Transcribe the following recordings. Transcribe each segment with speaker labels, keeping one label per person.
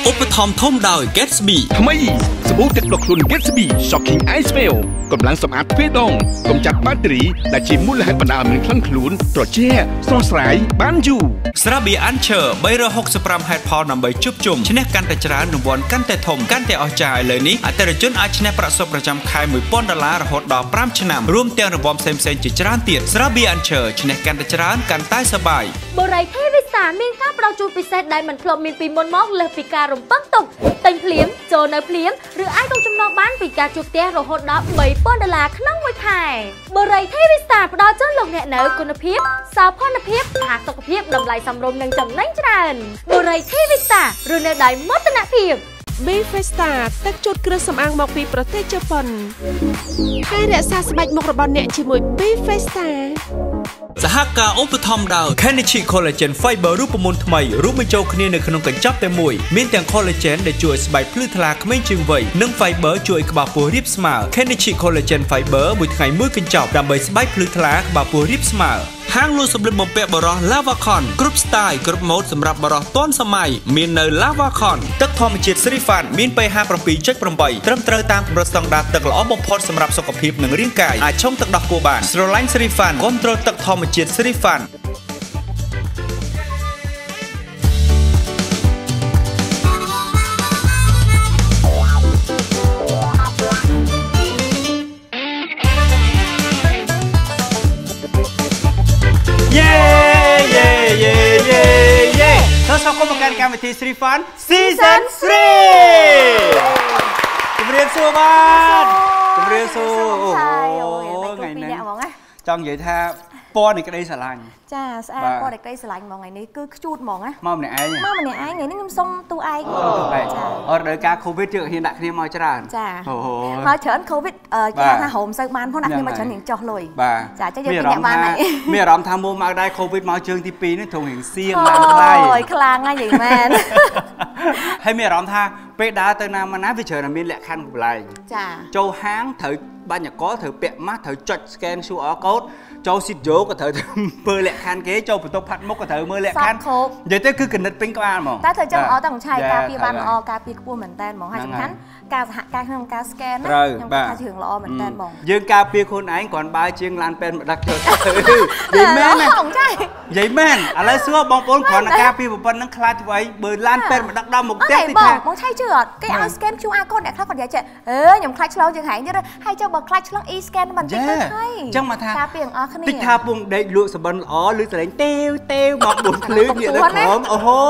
Speaker 1: ឧបត្ថម្ភធំដោយ Gatsby
Speaker 2: ថ្មីសាប៊ូទឹកដុសខ្លួន Gatsby Shocking Ice Smell កម្លាំងសម្អាតទ្វេដងកម្ចាត់បាក់តេរីដែលជាមូលហេតុបណ្ដាលមានក្លិនខ្លួនត្រជាក់ស្រស់ស្រាយបានយូរ
Speaker 1: ស្រាបៀរ Anchor 365ហេតុផលដើម្បីជួបជុំឈ្នះកាន់តែច្រើនរង្វាន់កាន់តែធំកាន់តែអស្ចារ្យឥឡូវនេះអតិថិជនអាចឈ្នះប្រាក់សុទ្ធប្រចាំខែ$1000រហូតដល់5ឆ្នាំរួមទាំងរង្វាន់ផ្សេងៗជាច្រើនទៀតស្រាបៀរ Anchor ឈ្នះកាន់តែច្រើនកាន់តែសប្បាយ
Speaker 3: បូរីធីវិសាមានការផ្ដល់ជូនពិសេសដែលមិនធ្លាប់មានពីមុនមកលើសពីការរំពឹងទុកទិញភ្លាមចូលនៅភ្លាមឬអាចរកចំណងបានពីការជួលផ្ទះរហូតដល់$3000ក្នុងមួយខែបូរីធីវិសាផ្ដល់ជូនលោកអ្នកនៅគុណភាពសោភ័ណភាពផាសុកភាពតម្លៃសមរម្យនិងចំណេញច្រើនបូរីធីវិសារស់នៅដោយមោទនភាព
Speaker 4: Bifesta ទឹកជូតគ្រឿងសម្អាងមកពីប្រទេសជប៉ុនហើយរក្សាស្បែកមុខរបស់អ្នកជាមួយ Bifesta
Speaker 1: សហការឧបត្ថម្ភដោយ Kenichi Collagen Fiber រូបមន្តថ្មីរួមបញ្ចូលគ្នានៅក្នុងកញ្ចប់តែមួយមានទាំង Collagen ដែលជួយឲ្យស្បែកភ្លឺថ្លាក្មេងជាងវ័យនិង Fiber ជួយឲ្យក្បាលពោះរាបស្មើ Kenichi Collagen Fiber មួយថ្ងៃមួយកញ្ចប់ដើម្បីស្បែកភ្លឺថ្លាក្បាលពោះរាបស្មើហាងលក់សម្លៀកបំពាក់បរោះ Lavacon គ្រប់ style គ្រប់ម៉ូដសម្រាប់បរោះទាន់សម័យមាននៅ Lavacon ទឹកធម្មជាតិ Srifan មាន pH 7.8 ត្រឹមត្រូវតាមកម្រិតស្តង់ដារទឹកល្អបំផុតសម្រាប់សុខភាពនិងរាងកាយអាចឆុងទឹកដោះគោបានស្រឡាញ់ Srifan គ្រប់គ្រងទឹកធម្មជាតិ Srifanសូមមកកាន់កម្មវិធី Srifan Season 3ជំរាបសួរបាទជំរាបសួរអូថ្ងៃនេះចង់និយាយថាពណ៌នៃក្តីស្រឡាញ់
Speaker 3: ចាស្អាតពណ៌នៃក្តីស្រឡាញ់ហ្មងថ្ងៃនេះគឺខ្ជូតហ្មងណា
Speaker 1: មកម្នាក់ឯង
Speaker 3: ថ្ងៃនេះខ្ញុំសុំទូឯង
Speaker 1: អត់ដល់ការ COVID យើងហ៊ានដាក់គ្នាមកច្រើន
Speaker 3: ចាមកច្រើន COVID គេថាហៅមិនសូវបានផងដាក់គ្នាមកច្រើនរៀងចោះលុយចាចឹងយើងញ៉ាំបានហើយ
Speaker 1: មានអារម្មណ៍ថាមុំមកដែរ COVID មកជើងទី2នេះត្រង់រៀងសៀងឡើងថ្លៃ
Speaker 3: អូយខ្លាំងហើយនិយាយមែន
Speaker 1: ហើយមានអារម្មណ៍ថាពេលដើរទៅណាមកណាវាច្រើនតែមានលក្ខខណ្ឌកម្លែង
Speaker 3: ចា
Speaker 1: ចូលហាងត្រូវបញ្ញកត្រូវពាក់ម៉ាស់ត្រូវចុច scan QR code ចូលស៊ីតយោក៏ត្រូវមើលលក្ខខណ្ឌគេចូលបន្ទប់ផាត់មុខក៏ត្រូវមើលលក្ខខណ្ឌនិយាយទៅគឺគណិតពេញក្បាលហ្មង
Speaker 3: តែត្រូវចាំអត់ទាំងឆៃការពារបានល្អការពារខ្ពស់មែនតើហ្មងហើយសំខាន់ការសហការក្នុងការ scan ណាខ្ញុំថាជារឿងល្អមែនតើហ្មង
Speaker 1: យើងការពារខ្លួនឯងគ្រាន់បើជាងឡានពេនមកដឹកចូលទៅនិយាយមែនណានិយាយមែនឥឡូវសួរបងប្អូនគ្រាន់តែការពារប៉ុណ្ណឹងខ្លាចធ្វើអីបើឡានពេនមកដឹកដល់មុខផ្ទះទី
Speaker 3: ថាបងឆៃជឿអត់គេឲ្យ scan QR code អ្នកខ្លះគាត់និយាយចេះខ្ញុំខ្លាចឆ្លងជាងហែងទៀតហើយចុះបើខ្លាចឆ្លង e-scan មិនតិចទៅហើយ
Speaker 1: អញ្ចឹងមកថា
Speaker 3: ការពារអស់គ្នា
Speaker 1: តិចថាពងដេកលក់សបិនល្អឬសលេងទេវមកបុនភ្លឺងាកទៅក្រោមអូហូ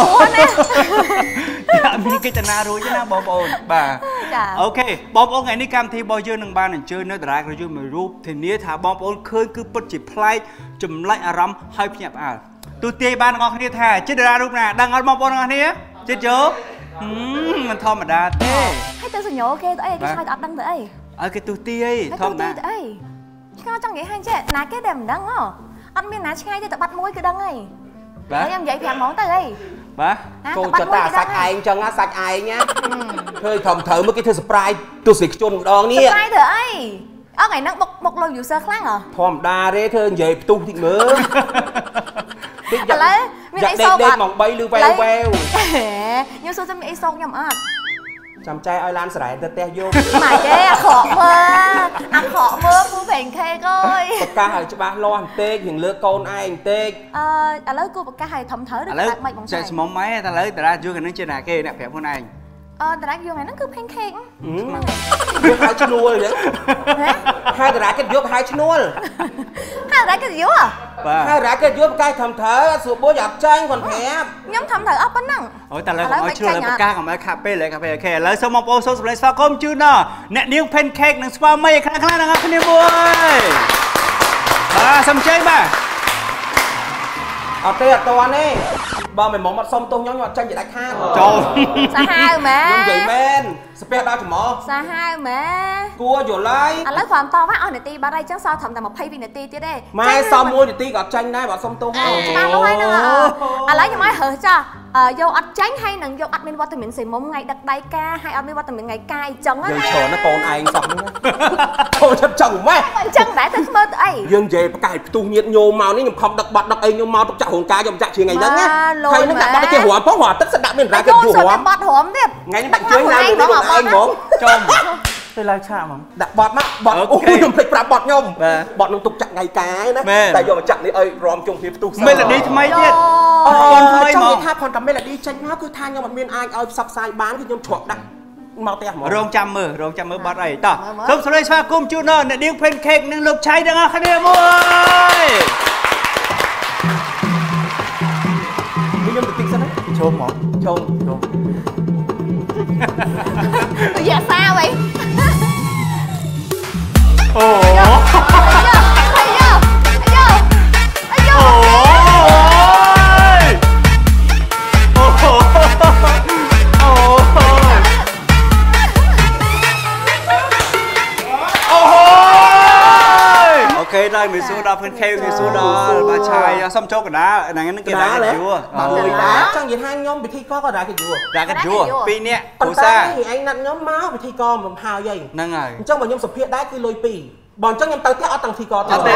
Speaker 1: អត់មានកិច្ចណារួចទេណាបងប្អូនបាទអូខេបងប្អូនថ្ងៃនេះកម្មវិធីរបស់យើងនឹងបានអញ្ជើញនៅតារាក្រយុទ្ធមួយរូបធានាថាបងប្អូនឃើញគឺពិតជាប្លែកចម្លែកអារម្មណ៍ហើយភ្ញាក់ផ្អើលទូទាយបានទាំងអស់គ្នាថាជាតារារូបណាដឹងអត់បងប្អូនទាំងអស់គ្នាចិត្តយកមិនធម្មតាទេ
Speaker 3: ហើយទៅសញ្ញោគេទៅអីគេឆ្លើយអត់ដឹងទៅអី
Speaker 1: ឲ្យគេទូទាយធម្មតា
Speaker 3: ទៅអីឆ្ងល់ចង់និយាយហើយចេះណាគេដែលមិនដឹងអត់មានណាឆ្ងាយទេតែបាត់មួយគឺដឹងហីបាទខ្ញុំនិយាយប្រាប់ហ្មងទៅអី
Speaker 1: បាទ
Speaker 5: កូនចតាសាច់ឯងចឹងណាសាច់ឯងណាឃើញធំត្រូវមកគេធ្វើ surprise ទស្សនិកជនម្ដងនេះ
Speaker 3: surprise ធ្វើអីថ្ងៃហ្នឹងបុកលុយ user ខ្លាំងហ៎
Speaker 5: ធម្មតាទេធ្វើនិយាយផ្ទុះតិចមើល
Speaker 3: តិចឥឡូវមានអីសោក
Speaker 5: អត់ម៉ោង3ឬវ៉ែវ
Speaker 3: ខ្ញុំសួរថាមានអីសោកខ្ញុំអត់
Speaker 5: ចាំចែកឲ្យឡានស្រែទៅផ្ទះយក
Speaker 3: ម៉ែទេអាក្រក់មើលពូប្រេងខេកអើយ
Speaker 5: ប្រកាសឲ្យច្បាស់លាស់បន្តិចនឹងលើកូនឯងបន្តិច
Speaker 3: ឥឡូវគូប្រកាសឲ្យធំត្រូវឬ
Speaker 1: មិនបងចែកស្មុំម៉ែតែឥឡូវតារាយូរខាងនេះជាណាគេអ្នកប្រាប់ខ្លួនឯង
Speaker 3: តារាយូរហ្នឹងគឺ pancake
Speaker 5: យកឲ្យឈ្នួលហ្នឹងហើយតារាគេយកឲ្យឈ្នួល
Speaker 3: ហើយតារាគេយក
Speaker 5: បាទហើយតារាគេយកប្រកាសធំត្រូវអត់ស្រួលបួចអត់ចាញ់គាត់ប្រាប់
Speaker 3: ខ្ញុំធំត្រូវអត់ប៉ុណ្ណឹង
Speaker 1: អូតែឥឡូវឲ្យឈ្នួលប្រកាសកុំឲ្យខាប់ពេលអូខេឥឡូវសូមបងប្អូនសូមសម្លេងស្វាគមន៍ជូនដល់អ្នកនាង pancake និងស្វាមីខ្លាំងៗទាំងអស់គ្នាមួយបាទសូមជ័យបាទ
Speaker 5: អត់ទេអត់តាន់ទេបើមិនមកសុំទោសខ្ញុំអត់ចាញ់ជាដាច់ខាត
Speaker 1: ចូល
Speaker 3: សាហាវមែន
Speaker 5: ខ្ញុំនិយាយមែនស្ពះដល់ច្រមុះ
Speaker 3: សាហាវមែន
Speaker 5: គួរយល់ហើយ
Speaker 3: ឥឡូវគ្រាន់តបអស់នាទីបាត់ហើយចឹងសល់ត្រឹមតែ20វិនាទីទៀតទេ
Speaker 5: ម៉ែសុំ1នាទីក៏ចាញ់ដែរបើសុំទោស
Speaker 3: ច្បាស់ហើយហ្នឹងឥឡូវខ្ញុំឲ្យរើសចោះ vô ắt tránh hay nằng vô ắt bên vợ tụi mình xì mông ngày đặt đáy ca hay ắt bên vợ tụi mình ngày cài chồng á
Speaker 5: dương chờ nó con ai sọc thôi chấp chồng mấy
Speaker 3: chồng đã thích mơ tụi ấy
Speaker 5: dương về cài tu nhiệt nhô màu ní nhầm không đặt bọt đặt ấy nhô màu tục chặt hồn ca nhầm chặt chuyện ngày nắng á hay nó đặt bọt cái hỏa phóng hỏa tất sẽ đặt bên ra cái hỏa
Speaker 3: bọt hổm tiếp
Speaker 5: ngày nó đặt chơi nào nó đặt anh muốn chồng
Speaker 1: tôi lai chạm không
Speaker 5: đặt bọt má bọt ôi nhầm thịt bọt bọt nhom bọt nó tục chặt ngày cái đó tại do mà chặt đi ơi ròm chung phía tu
Speaker 1: mấy là đi thay mấy tiết
Speaker 5: trong cái tháp còn cầm mấy là đi tranh nó cứ than nhau mà miền ai ơi sắp sai bán cái nhom chuột đặt mau tè
Speaker 1: rong chăm mơ bọt ấy tỏ không số đây sao cùng chú nó để điên phên khek năng lực cháy đang ở khán giả ơi
Speaker 5: bây giờ mình sao đấy
Speaker 1: chôm hả
Speaker 5: chôm
Speaker 3: giờ sao vậy
Speaker 1: ồ ok đây mình xuống đó phân kêu thì xuống đó bà trai xong chốt cái đá này nó kia đá cái chúa
Speaker 5: người đá trong những hai nhóm bị thi có đá cái chúa
Speaker 1: đá cái chúa pi nè
Speaker 5: còn ta thì anh nặn nhóm máu bị thi co mà hào vậy
Speaker 1: năng rồi
Speaker 5: trong bọn nhóm sập hiện đá cái lôi pi bọn trong nhóm tao theo tầng thi co tao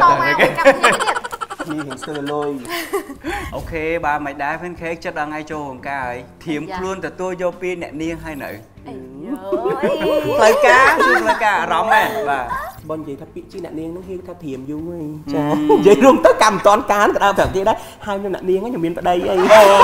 Speaker 5: hình xưa lôi
Speaker 1: ok bà mày đá phân kêu chất đang ngay cho hồn ca ấy thiếm luôn từ tôi vô pi nè niên hay nữ lời cá rong này và
Speaker 5: bọn gì thằng bị chi nạn niên nó hiu tha thiềm vui vậy luôn tới cầm toàn cán cái đau phải kia đấy hai nhóm nạn niên á nhầm miền ở đây ấy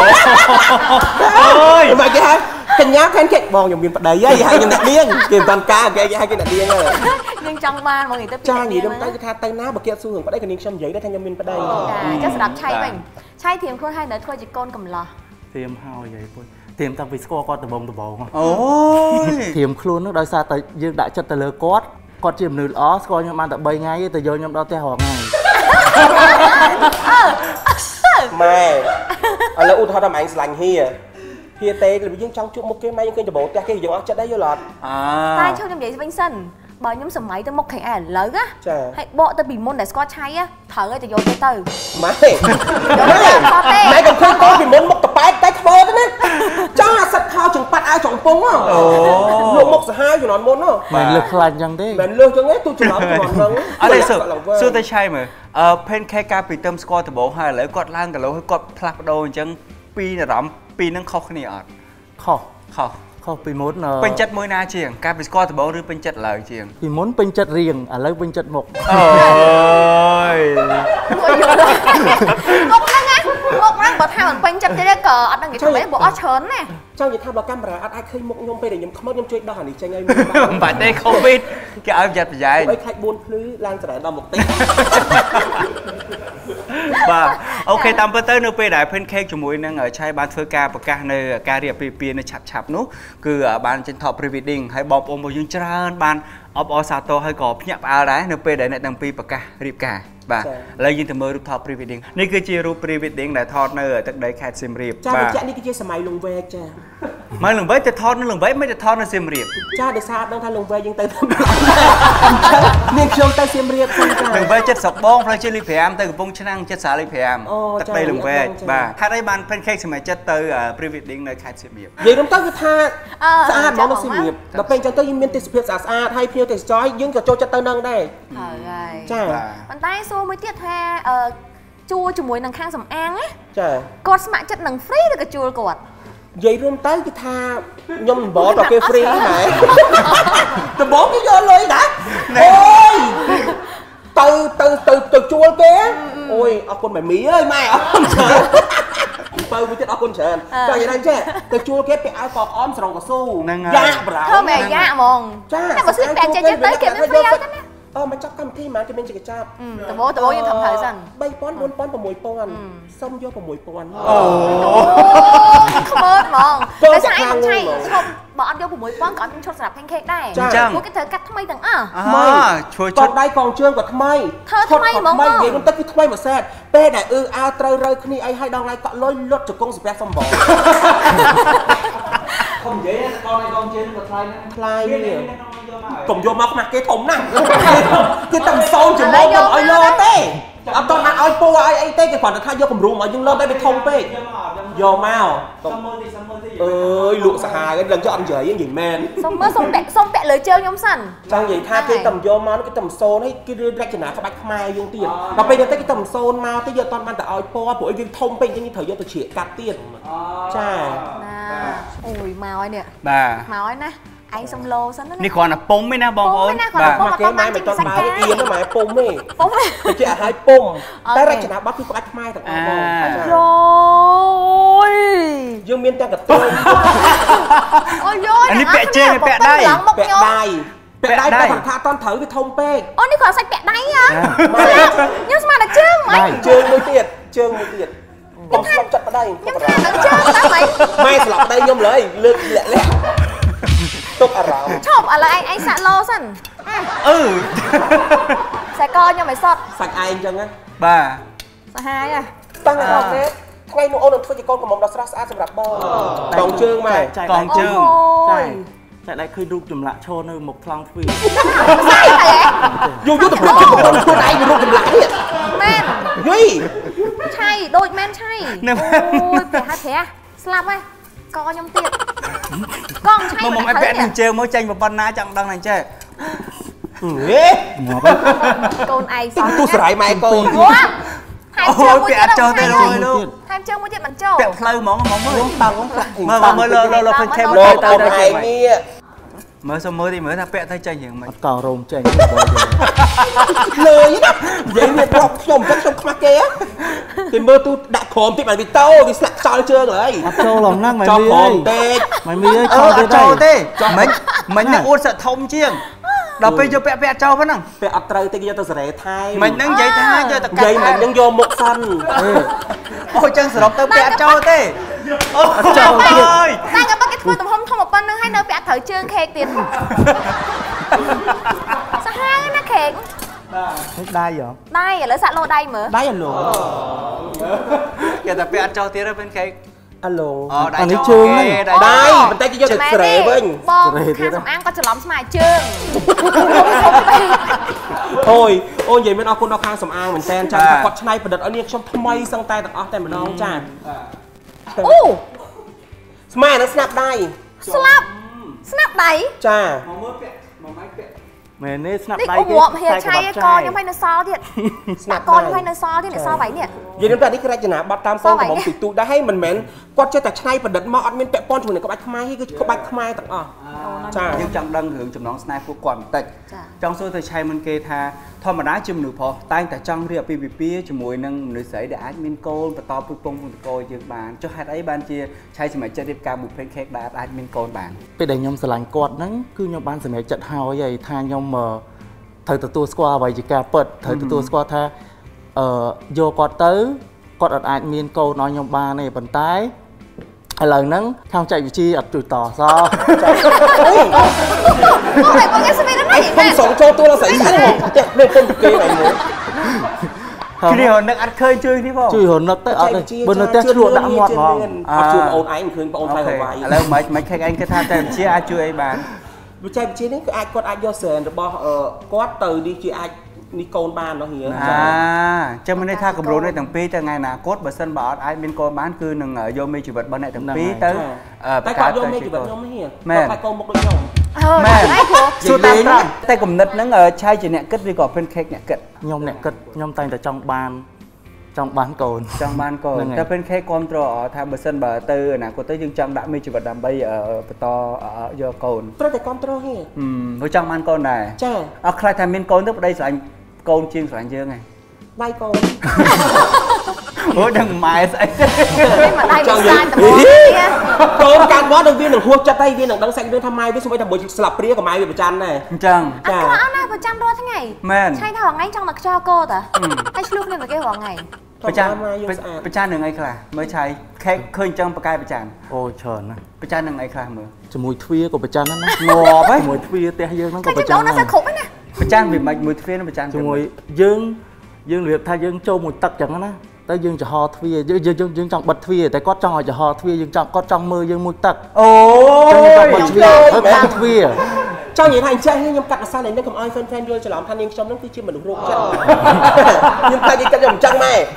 Speaker 5: ôi mà cái cái nhá khen kẹt bò nhầm miền ở đây ấy hai nhóm nạn niên kìm toàn cá cái hai cái nạn niên rồi
Speaker 3: nhưng trong ban mọi người tới
Speaker 5: cha gì đâu tới cái tha tay ná bậc kia xu hướng ở đây cái niên xăm giấy đấy thay nhóm miền ở đây
Speaker 3: chắc sẽ đặt chay mình chay thiềm khôn hai nữa thôi chỉ con cầm lò
Speaker 1: thiềm hao vậy thôi
Speaker 6: tìm tao vì score con từ bông không
Speaker 1: ôi
Speaker 6: thiềm luôn nó đôi xa tới dương đã chất từ lơ cốt con chìm nửa ó score nhưng mà đã bay ngay từ vô nhom đó theo họ ngày
Speaker 5: mẹ ở là u thọ đam ảnh lành hia tê là dương trong chút một cái máy cái bộ cái gì đó chất đấy vô lọt
Speaker 3: tai cho em vậy Vinh Sơn bà nhóm sầm máy tới một cái ảnh lớn á hay bộ ta bị môn để score chay á thở ơi thì vô tới từ
Speaker 5: mày còn không có bị môn một tập bài tay phơ đấy cho sạch thao chừng bắt ai chọn pung á lộ một hai rồi nó môn á
Speaker 6: mày lực lành chẳng thế
Speaker 5: mày lừa cho nghe tôi chỉ nói cho nó
Speaker 1: ở đây xưa tay chay mà pancake capital score từ bộ hai lấy quạt lan cả lỗ quạt plak đôi chẳng pi là rắm pi năng khóc này ọt khóc
Speaker 6: không vì muốn
Speaker 1: bên chất môi na chiềng ca bị score từ bộ bên chất lời chiềng
Speaker 6: vì muốn bên chất riêng à lấy bên chất một
Speaker 1: ôi
Speaker 3: một răng bật hai bằng bên chất thế đấy cờ anh đang nghĩ mấy bộ chớn nè
Speaker 5: trong những tham gia camera ai khơi một nhom pe để nhom không nhom chơi đo hẳn đi chơi ngay
Speaker 1: bạn đây không biết cái áo giặt dài
Speaker 5: ấy khai buôn phứ lan sẽ đo một tí
Speaker 1: và ok tạm bớt tới nơi pe đại pancake cho mũi năng ở chai ban phơi ca và ca nơi ca riệp pi nơi chạp nút cứ ở ban trên top prewedding hay bom ôm một dương tràn ban ốp sato hay có nhạc áo đấy nơi pe đại này đăng pi và ca riệp cả và lấy những thứ mới top preweddingนี่คือจีรูป prewedding ដែលថតនៅទឹកដីខេត្តសៀមរាប
Speaker 5: បាទចានេះគឺជាសម័យលងវែកចា
Speaker 1: មកលងវែកទៅថតនៅលងវែកមិនទៅថតនៅសៀមរាប
Speaker 5: ចាដោយសារដឹងថាលងវែកយើងទៅមានខ្ញុំទៅសៀមរាបសិនចា
Speaker 1: លងវែកចិត្តស្រុកបងផ្លូវជាតិលេខ5ទៅកំពង់ឆ្នាំងចិត្តសាលេខ5ទឹកដីលងវែកបាទហេតុអីបាន pancake សម័យចិត្តទៅ prewedding នៅខេត្តសៀមរាប
Speaker 5: និយាយទៅគឺថាស្អាតមកនៅសៀមរាបដល់ពេលអញ្ចឹងទៅយើងមានទេសភាពស្អាតហើយភ្ញៀវទេសចរយើងក៏ចូលចិត្តទៅនឹងដែរ
Speaker 3: ហើយ
Speaker 5: ចា
Speaker 3: ប៉ុន្តែសួរមួយទៀតថាជួលជាមួយនឹងខាងសំអាងណា
Speaker 5: ចា
Speaker 3: គាត់ស្ម័គ្រចិត្តនឹង free ឬក៏ជួលគាត់
Speaker 5: និយាយរួមទៅគឺថាខ្ញុំដំបូងដល់គេ free ហ៎ដំបូងគេយកលុយដែរអូយទៅជួលគេអូយអរគុណម៉ែមីអើយម៉ែអរគុណច្រើនបើមួយទៀតអរគុណច្រើនតែយ៉ាងណាចេះទៅជួលគេពាក់អាវកកអមស្រងកស៊ូយ៉ាក់ប្រា
Speaker 3: ធ្វើមែនយ៉ាក់ហ្មងចាតែបើស្បែកចេះទៅគេមាន free ឲ្យទេ
Speaker 5: មកចាប់កម្មវិធីមកគេមានជាកចាប់
Speaker 3: ដំបូងយើងធ្វើហើយសិន
Speaker 5: 3000 4000 6000សុំយក6000អូ
Speaker 3: ខ្មើហ្មងតែស្អីមិនឆៃឈប់បើអត់យក6000ក៏អត់មានឈុតសម្រាប់ pancake ដែរព្រោះគេត្រូវកាត់ថ្មីទាំងអស់
Speaker 5: ជួយឈុតដៃកងជើងក៏ថ្មី
Speaker 3: ធ្វើថ្មីហ្មង
Speaker 5: និយាយទៅគឺថ្មីមួយសែតពេលដែលអាវត្រូវរើគ្នាអីឲ្យដងឡៃកក់លុយលុតជង្គង់ស្ពះសំបងខំនិយាយកងជើងក៏ថ្លៃនេះកុំយកមកខ្មាស់គេធំណាស់គឺតែមិនសូនជាមកឲ្យលោទេអត់តោះណាឲ្យពូឲ្យអីទេគេគ្រាន់តែថាយកគំរូមកយើងលោតែវាធំពេក vô mau ơi lụa xà cái lần cho ăn giấy gì men
Speaker 3: xong bẹ lời chơi nhóm sẵn
Speaker 5: trong vậy tha cái tầm vô mau nó cái tầm xôn ấy cái ra chừng nào các bác mai dương tiền và bây giờ tới cái tầm xôn mau tới giờ toàn ban tại oi po của viên thông bên như thời gian tôi chỉ cắt tiền chà
Speaker 3: ôi màu ấy nè
Speaker 7: bà
Speaker 3: màu ấy nè anh xong lô sẵn đó
Speaker 7: nè còn là pông mới nè bông ơi
Speaker 5: mà cái mai mày toàn báo cái tiền nó mày pông ấy mày chỉ hai pông tới ra chừng nào bác cứ các bác mai thật
Speaker 3: rồi
Speaker 5: dương miên ta gặp tôi
Speaker 3: ôi rồi
Speaker 7: anh đi bẹ trên bẹ đây
Speaker 5: bẹ đây ta thằng tha toàn thử cái thông pe
Speaker 3: ôi đi khỏi sạch bẹ đáy á nhưng mà là chương mày
Speaker 5: chương mới tiệt không sập chặt vào đây
Speaker 3: nhưng mà là chương tao mày
Speaker 5: mai sập đây nhôm lấy lượt lẹ lẹ tốt à rào
Speaker 3: chọc à là anh xạ lô sẵn sẽ coi nhưng mày sọt
Speaker 5: sạch ai anh chăng á
Speaker 7: bà
Speaker 3: xạ hai à
Speaker 5: tăng là học đấy ngay nụ ôn được thôi chỉ con của mong đó sẽ sầm rạp bơ còn chương mày
Speaker 7: còn chương
Speaker 6: chạy lại khơi rụt chùm lại cho nơi một thằng phi
Speaker 3: sai hả
Speaker 5: vô tập luyện cho một con thua đây rụt chùm lại
Speaker 3: men
Speaker 5: duy
Speaker 3: chay đôi men chay ôi phải hai thế slap ấy coi nhom tiệt con chay
Speaker 7: mà em vẽ thằng chơi mới tranh vào ban na chẳng đăng này chơi
Speaker 3: con ai
Speaker 5: tôi sải mày con
Speaker 3: hai chương mua tiệt
Speaker 7: cho tay rồi luôn
Speaker 3: hai chương mua tiệt bắn trâu
Speaker 7: bẹo lâu món mới
Speaker 5: bằng
Speaker 7: mới lơ phần thêm
Speaker 5: lô tao này nè
Speaker 7: mới xong mới thì mới ta vẽ tay tranh hiện mày
Speaker 6: cào rồng tranh
Speaker 5: lười vậy nè bọc chồng chắc trong khắc kia thì mơ tôi đã khom thì mày bị tao thì sạc sao chưa rồi
Speaker 6: cho lòng năng mày
Speaker 5: cho
Speaker 6: mi
Speaker 5: khom
Speaker 6: ơi
Speaker 5: tê
Speaker 6: mày mi ơi
Speaker 7: cho tê mình đang uốn sợ thông chiêng đọc bây giờ vẽ cho vẫn không
Speaker 5: vẽ ấp trời tê kia tao sẽ thay
Speaker 7: mình đang giấy thay cho tất cả
Speaker 5: giấy mình đang vô một phần
Speaker 7: ôi chân sờ tao vẽ cho tê ôi
Speaker 3: đang gặp cái thôi tụi không một bên nữa hay nơi vẽ thử chương khè tiền sao hai nó khè
Speaker 6: đai vậy
Speaker 3: đai à lấy xạ lô đai mở
Speaker 5: đáy alo
Speaker 7: giờ ta vẽ cho tía ra bên kia
Speaker 5: alo
Speaker 7: anh ấy chương đấy
Speaker 5: đáy mình tay kia cho được sể với
Speaker 3: bom khang sầm ăn con chả lắm mài chương thôi
Speaker 5: ôi vậy mìnhเอาคนเอาข้างสำอางเหมือนแซนจ้าគាត់ឆ្នៃប្រឌិតឲ្យនាងខ្ញុំថ្មីសឹងតែទាំងអស់តែម្ដងចាអូស្មានឹងស្នាប់ដៃស្នាប់ដៃចាមកមើលពាក់មកម៉ៃពាក់មែនទេស្នាប់ដៃគេហៀឆៃកខ្ញុំឲ្យនៅសល់ទៀតស្នាប់កខ្ញុំឲ្យនៅសល់ទៀតសល់វៃនេះនិយាយខ្ញុំតែនេះគឺរចនាប័ទ្មតាមបងកំពុងទីទូដែរហើយមិនមែនគាត់ចេះតែឆ្នៃប្រឌិតមកអត់មានពាក់ព័ន្ធជាមួយនឹងក្បាច់ខ្មែរគឺក្បាច់ខ្មែរទាំងអស់ចា
Speaker 7: យើងចង់ដឹងរឿងចំណងស្នេហ៍ពួកគាត់បន្តិចចង់សួរទៅឆៃមិនគេថាធម្មតាជាមនុស្សប្រុសតែងតែចង់រៀបពីវិពាជាមួយនឹងមនុស្សស្រីដែលអាចមានកូនបន្តពូជពងពងតកយើងបានចុះហេតុអីបានជាឆៃសម្រាប់ចិត្តរៀបការមួយ pancake ដែលអាចមានកូនបាន
Speaker 6: ពេលដែលខ្ញុំស្រឡាញ់គាត់ហ្នឹងគឺខ្ញុំបានសម្រេចចិត្តហើយថាខ្ញុំត្រូវទទួលស្គាល់អ្វីជាការពិតត្រូវទទួលស្គាល់ថាយកគាត់ទៅគាត់អត់អាចមានកូនឲ្យខ្ញុំបានទេប៉ុន្តែឥឡូវហ្នឹងខាងចែកវិជាអត់ជួយតសោះ
Speaker 3: អូយបងគេស្មានណា
Speaker 5: ខ្ញុំសងចូលទួលដល់ស្រីស្រីមកផ្ទះនេះពុំគេហើយមើល
Speaker 7: គ្នារនឹកអត់ឃើញជួយនេះបង
Speaker 6: ជួយរនឹកទៅអត់ទេបើនៅផ្ទះឆ្លក់ដាក់មាត់ហ្មង
Speaker 5: អត់ជួយអូនឯងឃើញបងអូនថ្លៃហវាយ
Speaker 7: ឥឡូវមិនខេកឯងគិតថាតែវិជាអាចជួយអីបាន
Speaker 5: វិជានេះគឺអាចគាត់អាចយកស្រែនរបស់គាត់ទៅនេះជាអាចនេះកូនបាននោះហៀ
Speaker 7: ចាំមិនន័យថាកម្រោនេះទាំងពីរទៅថ្ងៃណាគាត់បើសិនបើអត់អាចមានកូនបានគឺនឹងយកមេជីវិតរបស់អ្នកទាំងពីរទៅ
Speaker 5: តែគាត់យកមេជីវិតខ្ញុំហៀគាត់តែកូនមុខដូចខ្ញុំ
Speaker 7: មែនសួរតាមត្រង់តែគំនិតហ្នឹងឆៃជាអ្នកគិតឬក៏ pancake អ្នកគិត
Speaker 6: ខ្ញុំអ្នកគិតខ្ញុំតែងតែចង់បានកូន
Speaker 7: តែ pancake គ្រប់ត្រថាបើសិនបើទៅអនាគតទៅយើងចង់ដាក់មេជីវិតដើម្បីបន្តយកកូន
Speaker 5: ត្រូវតែគ្រប់ត្រហៀ
Speaker 7: ព្រោះចង់បានកូនដែរ
Speaker 5: ចា
Speaker 7: អត់ខ្លាចថាមានកូនទៅប្តីស្រឡាញ់កូនជាងស្រឡាញ់យើងហ៎
Speaker 5: ដៃកូន
Speaker 7: អូដឹងម៉ែស្អី
Speaker 3: មកដៃវាសាយតែ
Speaker 5: កូនកាត់មកនឹងវានឹងហួសចិត្តហើយវានឹងដឹងសាច់រឿងថាម៉ែវាស្មួយតែមួយស្លាប់ព្រាក៏ម៉ែវាប្រច័ណ្ឌដែរ
Speaker 7: អញ្ចឹង
Speaker 3: ចាអត់ណាប្រច័ណ្ឌរាល់ថ្ងៃឆៃថារងៃចង់មកខ្យល់កោតាហើយឆ្លុះគ្នាមកគេរងៃ
Speaker 7: ប្រច័ណ្ឌនឹងអីខ្លះមើលឆៃខេកឃើញចឹងប្រកែប្រច័ណ្ឌ
Speaker 6: អូច្រើនណាស់
Speaker 7: ប្រច័ណ្ឌនឹងអីខ្លះមើល
Speaker 6: ជាមួយទ្វារក៏ប្រច័ណ្ឌណាងាប់
Speaker 7: ហ៎
Speaker 6: ជាមួយទ្វារផ្ទះយើងហ្នឹងក៏ប្រច័ណ្ឌ
Speaker 3: ណាស់តែគ្រប់ណា
Speaker 7: ប្រច័ណ្ឌវាមិនមួយទ្វារនឹងប្រច័ណ្ឌ
Speaker 6: ជាមួយយើងរៀបថាយើងចូលមួយទឹកចឹងណាតែយើងចំហទ្វារយើងចង់បិទទ្វារតែគាត់ចង់ឲ្យចំហទ្វារយើងគាត់ចង់មើលយើងមួយទឹក
Speaker 7: អូ
Speaker 6: យបិទទ្វារហើយទ្វារ
Speaker 5: ចង់និយាយថាអញ្ចឹងខ្ញុំកាត់អាសានេះកុំឲ្យ fan យល់ច្រឡំថានាងខ្ញុំនឹងគឺជាមនុស្សរោគចិត្តខ្ញុំតែគេគិតខ្ញុំអញ្ចឹងម៉ែ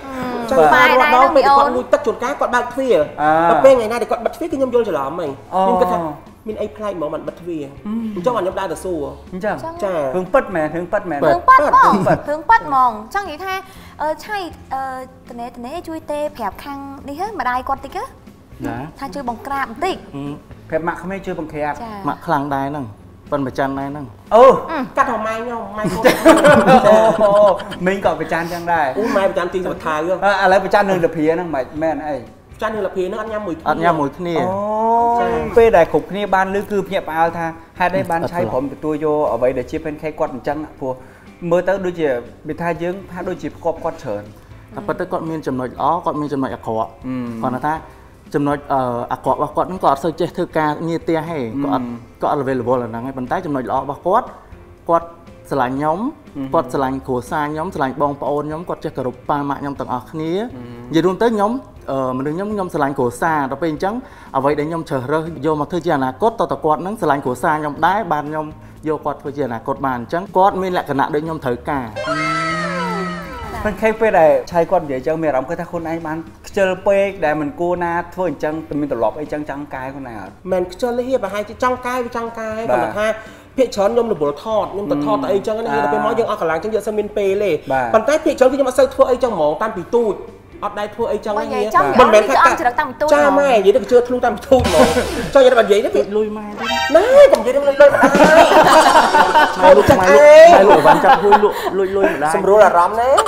Speaker 5: ចាំបាយដល់ពេលគាត់មួយទឹកជួនកាលគាត់បើកទ្វារដល់ពេលថ្ងៃណាដែលគាត់បិទទ្វារគឺខ្ញុំយល់ច្រឡំហ្នឹងខ្ញុំគិតថាមានអីប្លែកហ្មងមិនបិទទ្វារអញ្ចឹងខ្ញុំដើរទៅសួរអញ្ចឹងចារឿងប៉ិតមែនរឿងប៉ិតហ្មងរឿងប៉ិតហ្មងចង់និយាយថាឆៃតនេជួយទេប្រាប់ខាងនេះហ៎ម្ដាយគាត់តិចហ៎ថាជួយបង្ក្រាបបន្តិចប្រាប់ម៉ាក់ក្មេងជួយបង្ក្រាបម៉ាក់ខ្លាំងដែរហ្នឹងប៉ុនប្រច័នដែរហ្នឹងអូកាត់ហម៉ៃខ្ញុំម៉ៃគាត់អូមីងក៏ប្រច័នចឹងដែរអូម៉ែប្រច័នទីសវត្ថៅឥឡូវប្រច័ននឹងលភាហ្នឹងមិនមែនអីប្រច័ននឹងលភាហ្នឹងអត់ញ៉ាំមួយគ្នាអត់ញ៉ាំមួយគ្នាអូពេលដែលគ្រប់គ្នាបានឮគឺភ្ញាក់ផ្អើលថាហេតុអីបានឆៃព្រមទទួលយកអ្វីដែលជា pancake គាត់អញ្ចឹងព្រោះមើលទៅដូចជាវាថាយើងថាដូចជាផ្គប់គាត់ច្រើនតែប៉ុន្តែគាត់មានចំណុចល្អគាត់មានចំណុចអាក្រក់គាត់ថាចំណុចអាក្រក់របស់គាត់ហ្នឹងក៏អត់សូវចេះធ្វើការងារផ្ទះទេគាត់អត់ available ហ្នឹងហើយប៉ុន្តែចំណុចល្អរបស់គាត់ស្រឡាញ់ខ្ញុំគាត់ស្រឡាញ់គ្រួសារខ្ញុំស្រឡាញ់បងប្អូនខ្ញុំគាត់ចេះគោរពប៉ាម៉ាក់ខ្ញុំទាំងអស់គ្នានិយាយរួមទៅខ្ញុំមនុស្សខ្ញុំស្រឡាញ់គ្រួសារដល់ពេលអញ្ចឹងអ្វីដែលខ្ញុំជ្រើសរើសយកមកធ្វើជាអនាគតតើគាត់ហ្នឹងស្រឡាញ់គ្រួសារខ្ញុំដែរបានខ្ញុំយកគាត់ធ្វើជាអនាគតបានអញ្ចឹងគាត់មានលក្ខណៈដូចខ្ញុំត្រូវការមិនខេពេលដែលឆៃគាត់និយាយអញ្ចឹងមានអារម្មណ៍គាត់ថាខ្លួនឯងបានខ្ជិលពេកដែលមិនគួរណាធ្វើអញ្ចឹងតែមានត្រឡប់អីចឹងចង់កាយខ្លួនឯងអត់មិនខ្ជិលទេប្រហែលជាចង់កាយវាចង់កាយគាត់ថាភាគច្រើនខ្ញុំរវល់ថតខ្ញុំទៅថតទៅអីចឹងណាដល់ពេលមកយើងអត់កម្លាំងចឹងយើងសឹងមានពេលទេប៉ុន្តែភាគច្រើនគឺខ្ញុំអត់សូវធ្វើអីចឹងហ្មងតាមពីទូចអត់ដែរធ្វើអីចឹងហ្នឹងមិនមែនថាអត់ជ្រឹកតាមទូចចាម៉ែនិយាយទៅជឿធ្លុះតាមទូចហ្មងចង់និយាយទៅនិយាយទៅលុយម៉ែណាតែនិយាយទៅលុយមិនដែរហើយលុយម៉ែលុយវ៉ាន់ចាប់លុយមិនដែរសម្រួលអារម្មណ៍ណា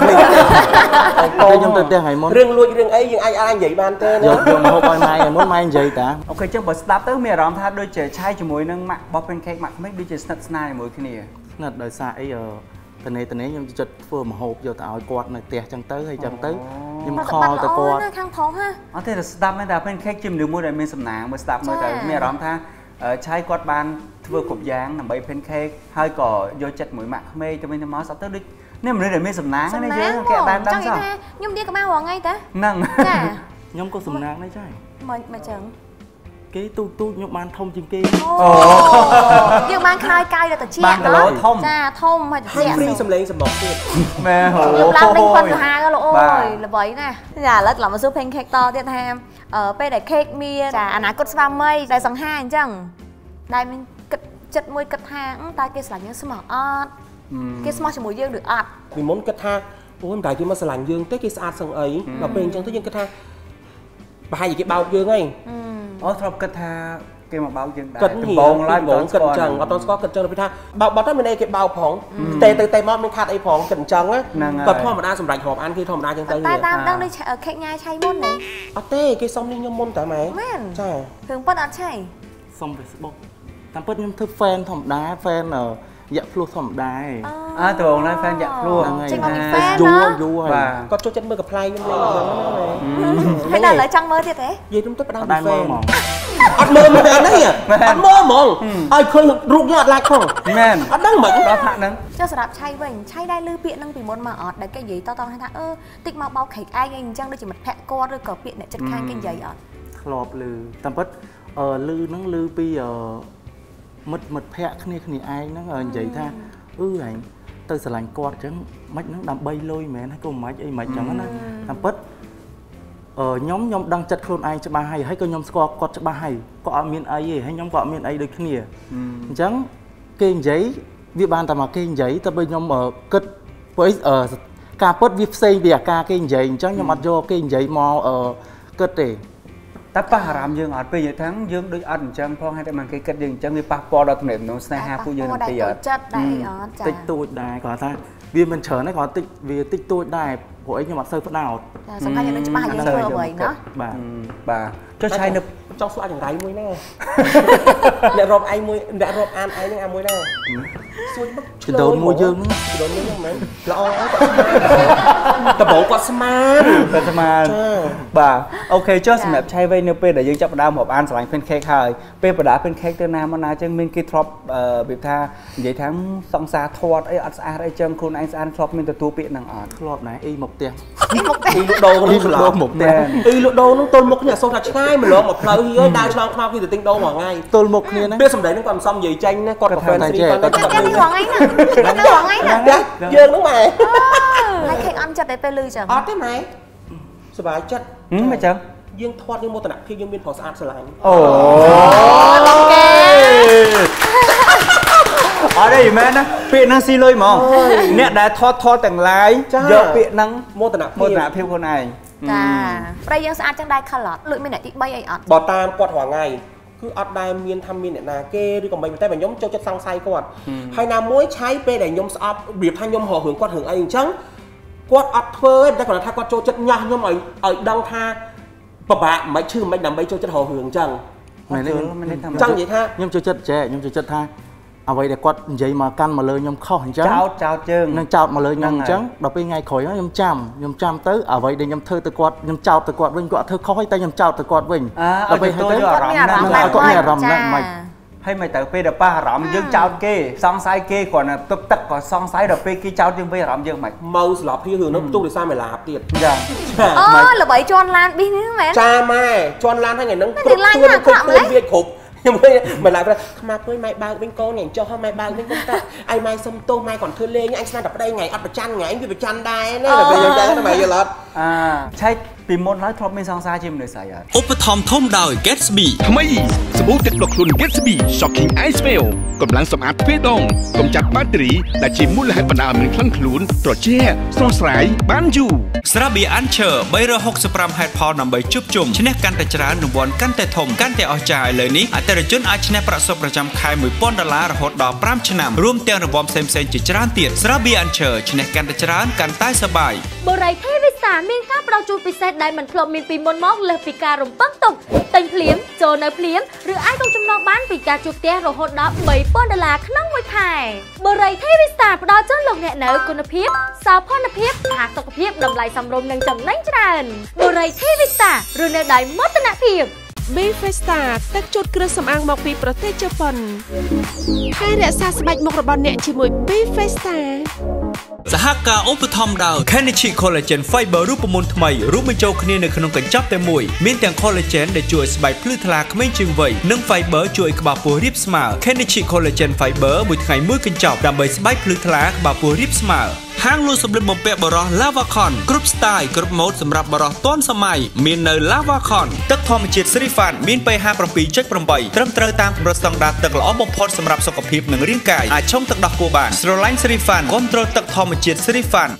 Speaker 5: ខ្ញុំទៅផ្ទះថ្ងៃមុនរឿងលួចរឿងអីយើងអាចនិយាយបានទេណាយកមកហូបឲ្យម៉ែថ្ងៃមុនម៉ែនិយាយតាអូខេចឹងបើស្ដាប់ទៅមានអារម្មណ៍ថាដូចជាឆៃជាមួយនឹងម៉ាក់បោះ pancake ម៉ាក់ក្មេងដូចជាស្និទ្ធស្នាលជាមួយគ្នាស្និទ្ធដោយសារអីតនេខ្ញុំចិត្តធ្វើម្ហូបយកទៅឲ្យគាត់នៅផ្ទះចឹងទៅហើយចឹងទៅខ្ញុំខលទៅគាត់ខាងផងហ៎អត់ទេតែស្ដាប់មែនតែ pancake ជាមនុស្សមួយដែលមានសំណាងមើលស្ដាប់មើលទៅមានអារម្មណ៍ថាឆៃគាត់បានធ្វើគ្រប់យ៉ាងដើម្បី pancake ហើយក៏យកចិត្តមួយម៉ាក់ក្មេងទៅវិញទៅមកស្អប់ទៅដូចនេះមនុស្សដែលមានសំណាងណាយើងគេអត់បានដឹងសោះខ្ញុំនិយាយក្បាលរាល់ថ្ងៃតាហ្នឹងចាខ្ញុំក៏សំណាងដែរចាមិនចឹងគេទូខ្ញុំបានធំជាងគេអូយើងបានខ្លាយកាយដល់តាជាបានគីឡូធំចាធំមកជាហ្វ្រីសំលេងសម្បកទៀតម៉ែហូខ្ញុំឡើងលេងប៉ុនសាហាលោកអូយល្បីណាស់ចាឥឡូវត្រឡប់មកសួរ pancake តទៀតថាពេលដែល cake មានចាអនាគតស្វាមីដែលសង្ហាអញ្ចឹងដែលមានគិតចិត្តមួយគិតថាតើគេស្រឡាញ់យើងស្មោះអត់គេស្មោះជាមួយយើងឬអត់ពីមុនគិតថាអូនតែគេមកស្រឡាញ់យើងទេគេស្អាតសឹងអីដល់ពេលអញ្ចឹងទៅយើងគិតថាប្រហែលជាគេបោកយើងហីអូធ្លាប់គិតថាគេមកបោកយើងដែរដំបងឡើងបងគិតអញ្ចឹងអត់តស្គាល់គិតអញ្ចឹងទៅថាបោកបាត់ទៅមានអីគេបោកផងតែមកមានខាត់អីផងគិតអញ្ចឹងគាត់ធម្មតាសម្រាប់រាប់អានគេធម្មតាអញ្ចឹងទៅតែតាមដឹងដូចខេកញ៉ាឆៃមុនទេអត់ទេគេសុំនេះខ្ញុំមុនតែម៉ែចារឿងប៉ុតអត់ឆៃសុំ Facebook តាមពិតខ្ញុំធ្វើ fan ធម្មតា fan យ៉ាក់ភ្លោះធម្មតាទៅបងឡើង fan យ៉ាក់ភ្លោះហ្នឹងហើយយូរហើយគាត់ចូលចិត្តមើលកំ pl ខ្ញុំលេងហ្នឹងហើយតែឥឡូវចង់មើលទៀតទេនិយាយខ្ញុំទៅបដៅ fan អត់មើលមកអត់ទេអត់មើលហ្មងឲ្យឃើញរូបយើងអត់ឡាយផងមែនអត់ដឹងមិនដល់ថាហ្នឹងចុះសម្រាប់ឆៃវិញឆៃដែរឮពាក្យហ្នឹងពីមុនមកអត់ដែលគេនិយាយតថាតិចមកបោកខេកឯងអីអញ្ចឹងដូចជាមិត្តភក្តិគាត់ឬក៏ពាក្យអ្នកចិត្តខាងគេនិយាយអត់ធ្លាប់ឮតាមពិតឮហ្នឹងឮពីមិត្តភក្តិគ្នាឯងហ្នឹងនិយាយថាហែងទៅស្រឡាញ់គាត់អញ្ចឹងមិនហ្នឹងដើម្បីលុយមែនហើយក៏មិនអីមិនអញ្ចឹងណាតាមពិតខ្ញុំដឹងចិត្តខ្លួនឯងច្បាស់ហើយក៏ខ្ញុំស្គាល់គាត់ច្បាស់ហើយក៏អត់មានអីទេហើយខ្ញុំក៏អត់មានអីដូចគ្នាអញ្ចឹងគេនិយាយវាបានតែមកគេនិយាយតែបើខ្ញុំគិតព្រោះការពិតវាផ្សេងពីអាការគេនិយាយអញ្ចឹងខ្ញុំអត់យកគេនិយាយមកគិតទេតែប៉ះអារម្មណ៍យើងអត់ពេលនិយាយថាយើងដូចអត់អញ្ចឹងផងហើយតែមិនគេគិតយើងអញ្ចឹងវាប៉ះពាល់ដល់ទំនាក់ទំនងស្នេហាពួកយើងនឹងទីអត់ចិត្តដែរអត់ចាតិចតួចដែរគាត់ថាវាមិនច្រើនទេគាត់តិចតួចដែរព្រោះអីខ្ញុំអត់សូវផ្ដោតសំខាន់យើងនឹងច្បាស់យើងធ្វើអ្វីណាបាទចុះឆៃនៅចង់សួរអាចចង្រៃមួយណាអ្នករាប់ឯងមួយអ្នករាប់អានឯងហ្នឹងអាមួយណាសួរមកចដូនមួយយើងហ្នឹងមែនល្អតបងគាត់ស្មានបាទអូខេចុះសម្រាប់ឆៃវិញនៅពេលដែលយើងចាប់ផ្ដើមរាប់អានស្រឡាញ់ pancake ហើយពេលបដា pancake ទៅណាមកណាចឹងមានគេធ្លាប់វាថានិយាយថាសង្សារធាត់អីអត់ស្អាតអីចឹងខ្លួនឯងស្អាតធ្លាប់មានទទួលពាក្យហ្នឹងអត់ធ្លាប់ដែរអីមកផ្ទះអីលក់ដូរហ្នឹងស្លាប់មកផ្ទះអីលក់ដូរហ្នឹងទល់មុខគ្នាអសូរថាឆ្ងាយម្លងមកផ្លូវហើយដើរឆ្លងខ្នងគេទៅទិញដូរមួយថ្ងៃទល់មុខគ្នាហ្នឹងពេលសម្ដែងហ្នឹងគាត់មិនសមនិយាយចាញ់ណាគាត់កាហ្វេស្រីគាត់ទៅគាត់ទៅថ្ងៃហ្នឹងយើងហ្នឹងម៉ែហើយខេកអន់ចិត្តតែពេលលឺចឹងអត់ទេម៉ែสบายจัด
Speaker 7: ไม่จัง
Speaker 5: ยังทอดยังโมตนะพี่ยังมีผอสะอาดสลาย
Speaker 7: โอ้เคở đây mẹ nó bị năng xì lôi mà nè đã thọt từng lái giờ bị năng
Speaker 5: mô tả
Speaker 7: phiêu con này
Speaker 3: ចាប្រៃយើងស្អាតចឹងដែរ color លុយមានអ្នកទី3អីអត់
Speaker 5: បើតាមគាត់រាល់ថ្ងៃគឺអត់ដែរមានថាមានអ្នកណាគេឬក៏មិនតែខ្ញុំចូលចិត្តសង្ស័យគាត់ហើយណាមួយឆៃពេលដែលខ្ញុំស្អប់របៀបថាខ្ញុំហៅរឿងគាត់រឿងអីអញ្ចឹងគាត់អត់ធ្វើទេតែគាត់ថាគាត់ចូលចិត្តញ៉ាស់ខ្ញុំឲ្យដឹងថាពិបាកមិនឈឺមិនដើម្បីចូលចិត្តហៅរឿងអញ្ចឹង
Speaker 6: មិនទេចឹងនិយាយថាខ្ញុំចូលចិត្តខ្ញុំចូលចិត្តថាអ្វីដែលគាត់និយាយមកកាន់មកលើខ្ញុំខុសអញ្ចឹង
Speaker 7: ចោតជើង
Speaker 6: នឹងចោតមកលើខ្ញុំអញ្ចឹងដល់ពេលថ្ងៃក្រោយខ្ញុំចាំទៅអ្វីដែលខ្ញុំធ្វើទៅគាត់ខ្ញុំចោតទៅគាត់វិញគាត់ធ្វើខុសហើយតែខ្ញុំចោតទៅគាត់វិញ
Speaker 7: ដល់ពេលទៅគាត់មានអារម្មណ៍
Speaker 6: មិន
Speaker 7: ហើយមិនទៅពេលដល់ប៉ះអារម្មណ៍យើងចោតគេសង្ស័យគេគ្រាន់តែទឹកក៏សង្ស័យដល់ពេលគេចោតយើងវិញអារម្មណ៍យើងមិន
Speaker 5: មកស្លាប់ពីរឿងនោះទុកដោយសារមេឡាទៀត
Speaker 7: ចា
Speaker 3: អូល្បីជន់ឡានប៊ីនេះមែន
Speaker 5: ចាម៉ែជន់ឡានថ្ងៃហ្នឹងគ្រប់ខ្លួនវាគ្រប់ខ្ញុំមិនឡាយខ្មាស់ព្រួយម៉ែបើកវិញកូនញ៉ាំចុះហើយម៉ែបើកវិញកូនតាឯម៉ែសុំទោសម៉ែគាត់ធ្វើលេងអញស្មានតែប្តីថ្ងៃអត់ប្រច័ណ្ឌថ្ងៃវាប្រច័ណ្ឌដែរណាតែយើងតែម៉ែយល់អត់
Speaker 7: ឆែកពីមុនហើយធ្លាប់មានសង្សារជាមនុស្សស្រីអត់
Speaker 1: ឧបត្ថម្ភធំដោយ Gatsby
Speaker 2: ថ្មីសាប៊ូទឹកដុសខ្លួន Gatsby Shocking Ice Veil កម្លាំងសម្អាតទ្វេដងកម្ចាត់បាក់តេរីដែលជាមូលហេតុបណ្ដាលឲ្យមានក្លិនខ្លួនត្រជាក់ស្រស់ស្រាយបានយូរ
Speaker 1: ស្រាបៀរ Anchor 365ហេតុផលដើម្បីជួបជុំឈ្នះកាន់តែច្រើនរង្វាន់កាន់តែធំកាន់តែអស្ចារ្យឥឡូវនេះអតិថិជនអាចឈ្នះប្រាក់សុទ្ធប្រចាំខែ$1000រហូតដល់5ឆ្នាំរួមទាំងរង្វាន់ផ្សេងៗជាច្រើនទៀតស្រាបៀរ Anchor ឈ្នះកាន់តែច្រើនកាន់តែសប្បាយ
Speaker 3: បរិយទេវិសាមានការផ្ដល់ជូនពិសេសដែលមិនធ្លាប់មានពីមុនមកលើសពីការរំពឹងទុកទិញភ្លាមចូលនៅភ្លាមឬអាចរកចំណងបានពីការជួលផ្ទះរហូតដល់$3000ក្នុងមួយខែបរិយទេវិសាផ្ដល់ជូនលោកអ្នកនៅគុណភាពសោភ័ណភាពផាសុកភាពតម្លៃសមរម្យនិងចំណេញច្រើនបរិយទេវិសាឬនៅដៃមោទនភាព
Speaker 4: Bifesta ទឹកជូតគ្រឿងសម្អាងមកពីប្រទេសជប៉ុនហើយរក្សាស្បែកមុខរបស់អ្នកជាមួយ Bifesta
Speaker 1: សហការឧបត្ថម្ភដោយ Kenichi Collagen Fiber រូបមន្តថ្មីរួមបញ្ចូលគ្នានៅក្នុងកញ្ចប់តែមួយមានទាំង Collagen ដែលជួយស្បែកភ្លឺថ្លាក្មេងជាងវ័យនិង Fiber ជួយក្បាលពោះរាបស្មើ Kenichi Collagen Fiber មួយថ្ងៃមួយកញ្ចប់ដើម្បីស្បែកភ្លឺថ្លាក្បាលពោះរាបស្មើហាងលក់សម្លៀកបំពាក់បរោះ Lavacon គ្រប់ style គ្រប់ mode សម្រាប់បរោះទាន់សម័យមាននៅ Lavacon ទឹកធម្មជាតិ Srifan មាន pH 7.8 ត្រឹមត្រូវតាមកម្រិតស្តង់ដារទឹកល្អបំផុតសម្រាប់សុខភាពនិងរាងកាយអាចឆុងទឹកដោះគោបានស្រឡាញ់ Srifan គ្រប់គ្រងទឹកធម្មជាតិ Srifan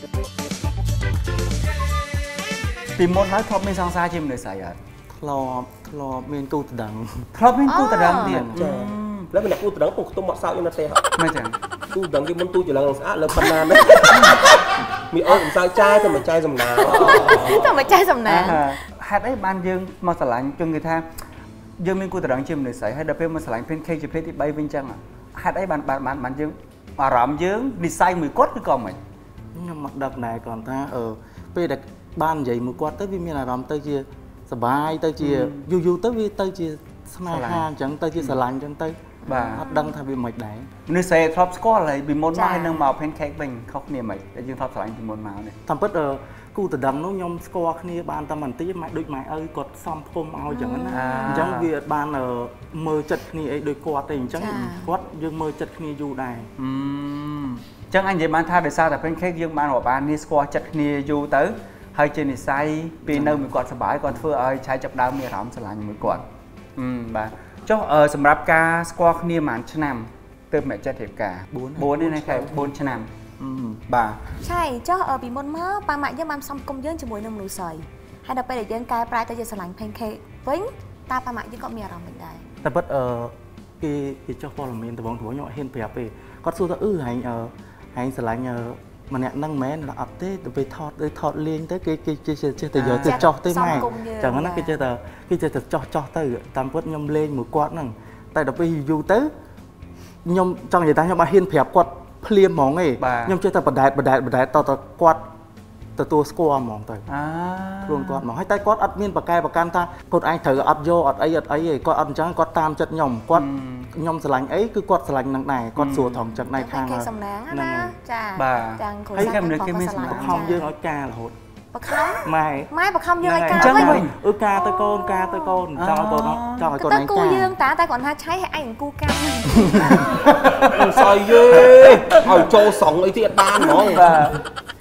Speaker 7: ពីមុនហើយធ្លាប់មានសង្សារជាមនុស្សស្រីអត់
Speaker 6: ធ្លាប់មានគូតដឹង
Speaker 7: ធ្លាប់មានគូតដឹងទៀត
Speaker 5: ចាแล้วเป็นกูตรังปุ๊กตุ้มหมดสาวยังนั่นเตะ
Speaker 7: ไม่จัง
Speaker 5: กูดังที่มันตู้อยู่หลังสะแล้วปนานไหมมีอ้อยผมสายใจแต่ไม่ใจสำนา
Speaker 3: แต่ไม่ใจสำนา
Speaker 7: ហេតុអីបានយើងមកឆ្លាញ់ជឹងគេថាយើងមានគូតរងជាមនុស្សស្រីហើយដល់ពេលមកឆ្លាញ់ Pancake ជាភ្លេតទី3វិញចឹងហេតុអីបានយើងអារម្មណ៍យើងនិស័យមួយគាត់ឬក៏មិន
Speaker 6: ខ្ញុំមកដឹកណែគាត់ថាពេលដែលបាននិយាយមួយគាត់ទៅវាមានអារម្មណ៍ទៅជាសប្បាយទៅជាយូរទៅវាទៅជាស្នេហាអញ្ចឹងទៅជាស្រឡាញ់អញ្ចឹងទៅ
Speaker 7: បាទ
Speaker 6: អត់ដឹងថាវាមិនដែរ
Speaker 7: មនុស្សស្រីធ្លាប់ស្គាល់ហើយពីមុនមកហើយនឹងមក Pancake វិញខុសគ្នាមិនតែយើងធ្លាប់ស្រឡាញ់ពីមុនមកនេះ
Speaker 6: តាមពិតគូតដឹងនោះខ្ញុំស្គាល់គ្នាបានតែមិនតិចម៉ែដូចម៉ែឪគាត់សំភុំឲ្យអញ្ចឹងណាអញ្ចឹងវាអត់បានមើលចិត្តគ្នាអីដូចគាត់ទេអញ្ចឹងគាត់យើងមើលចិត្តគ្នាយូរដែរ
Speaker 7: អញ្ចឹងអញនិយាយបានថាដោយសារតែ Pancake យើងបានរាប់អាននេះស្គាល់ចិត្តគ្នាយូរទៅហើយជានិស័យពេលនៅមួយគាត់សប្បាយគាត់ធ្វើឲ្យឆាយចាប់ដើមមានអារម្មណ៍ស្រឡាញ់មួយគាត់បាទចុះសម្រាប់ការស្គាល់គ្នាប្រហែលឆ្នាំទើបមកចាត់រៀបការ4នេះខែ4ឆ្នាំបាទ
Speaker 3: ใช่ចុះពីមុនមកប៉ាម៉ាក់យើងបានផ្សំគុំយើងជាមួយនឹងមនុស្សស្រីហើយដល់ពេលដែលយើងកែប្រែទៅជាស្រឡាញ់ Pancake វិញតើប៉ាម៉ាក់យើងក៏មានអារម្មណ៍មិនដែរ
Speaker 6: តែពិតគេចុះព័ត៌មានដំបងខ្ញុំអត់ហ៊ានប្រាប់ទេគាត់សួរថាហែងស្រឡាញ់ម្នាក់ហ្នឹងមែនអត់ទេទៅពេលថតលេងទៅគេចេះតែយកទៅចោះទេម៉ែចឹងណាគេចេះតែចោះទៅតាមពិតខ្ញុំលេងមួយគាត់ហ្នឹងតែដល់ពេលយូរទៅខ្ញុំចង់និយាយថាខ្ញុំអត់ហ៊ានប្រាប់គាត់ភ្លាមហ្មងទេខ្ញុំចេះតែបដែតតគាត់ទទួលស្គាល់ហ្មងទៅខ្លួនគាត់ហ្មងហើយតែគាត់អត់មានប្រកែប្រកាន់ថាគាត់ឯងត្រូវអត់យកអត់អីទេគាត់អត់អញ្ចឹងគាត់តាមចិត្តខ្ញុំគាត់ខ្ញុំស្រឡាញ់អីគឺគាត់ស្រឡាញ់នឹងដែរគាត់សួរត្រង់ចិត្តណៃខាង
Speaker 3: ហ្នឹងណាចា
Speaker 7: ទាំងគ្រួសារហើយគេមានសម្រាប់
Speaker 6: ខំយើងឲ្យការរហូត
Speaker 3: បខំ
Speaker 6: ម៉ែ
Speaker 3: បខំយើងឲ្យការ
Speaker 6: វិញការទៅកូនចង់ឲ្យកូនឯងការ
Speaker 3: គូយើងតែគាត់ថាឆៃឲ្យឯងគូកម្ម
Speaker 5: ស្អីយេឲ្យចូលសងអីទៀតបានហ្មង
Speaker 7: បាទ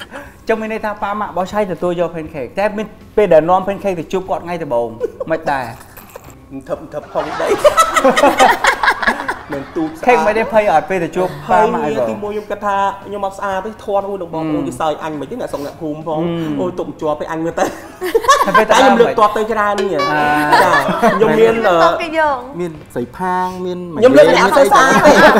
Speaker 7: trong bên đây ta ba mạ bao say từ tôi vô pancake thế bên để non pancake thì chụp gọn ngay từ bồn mày đà
Speaker 5: thập không đấy mình tu
Speaker 7: khen mấy đêm phơi ở bên thì chụp ba mạ rồi
Speaker 5: thì mua nhung cà tha nhung mặc xa tới thon thôi đồng bóng đi sơi anh mấy cái này sống nặng hùm phong ôi tụng chùa với anh người ta tại nhung lượt toát tới cái ra đi nhung miên ở
Speaker 6: miên sấy phang miên
Speaker 5: nhung lên nhẹ sơi xa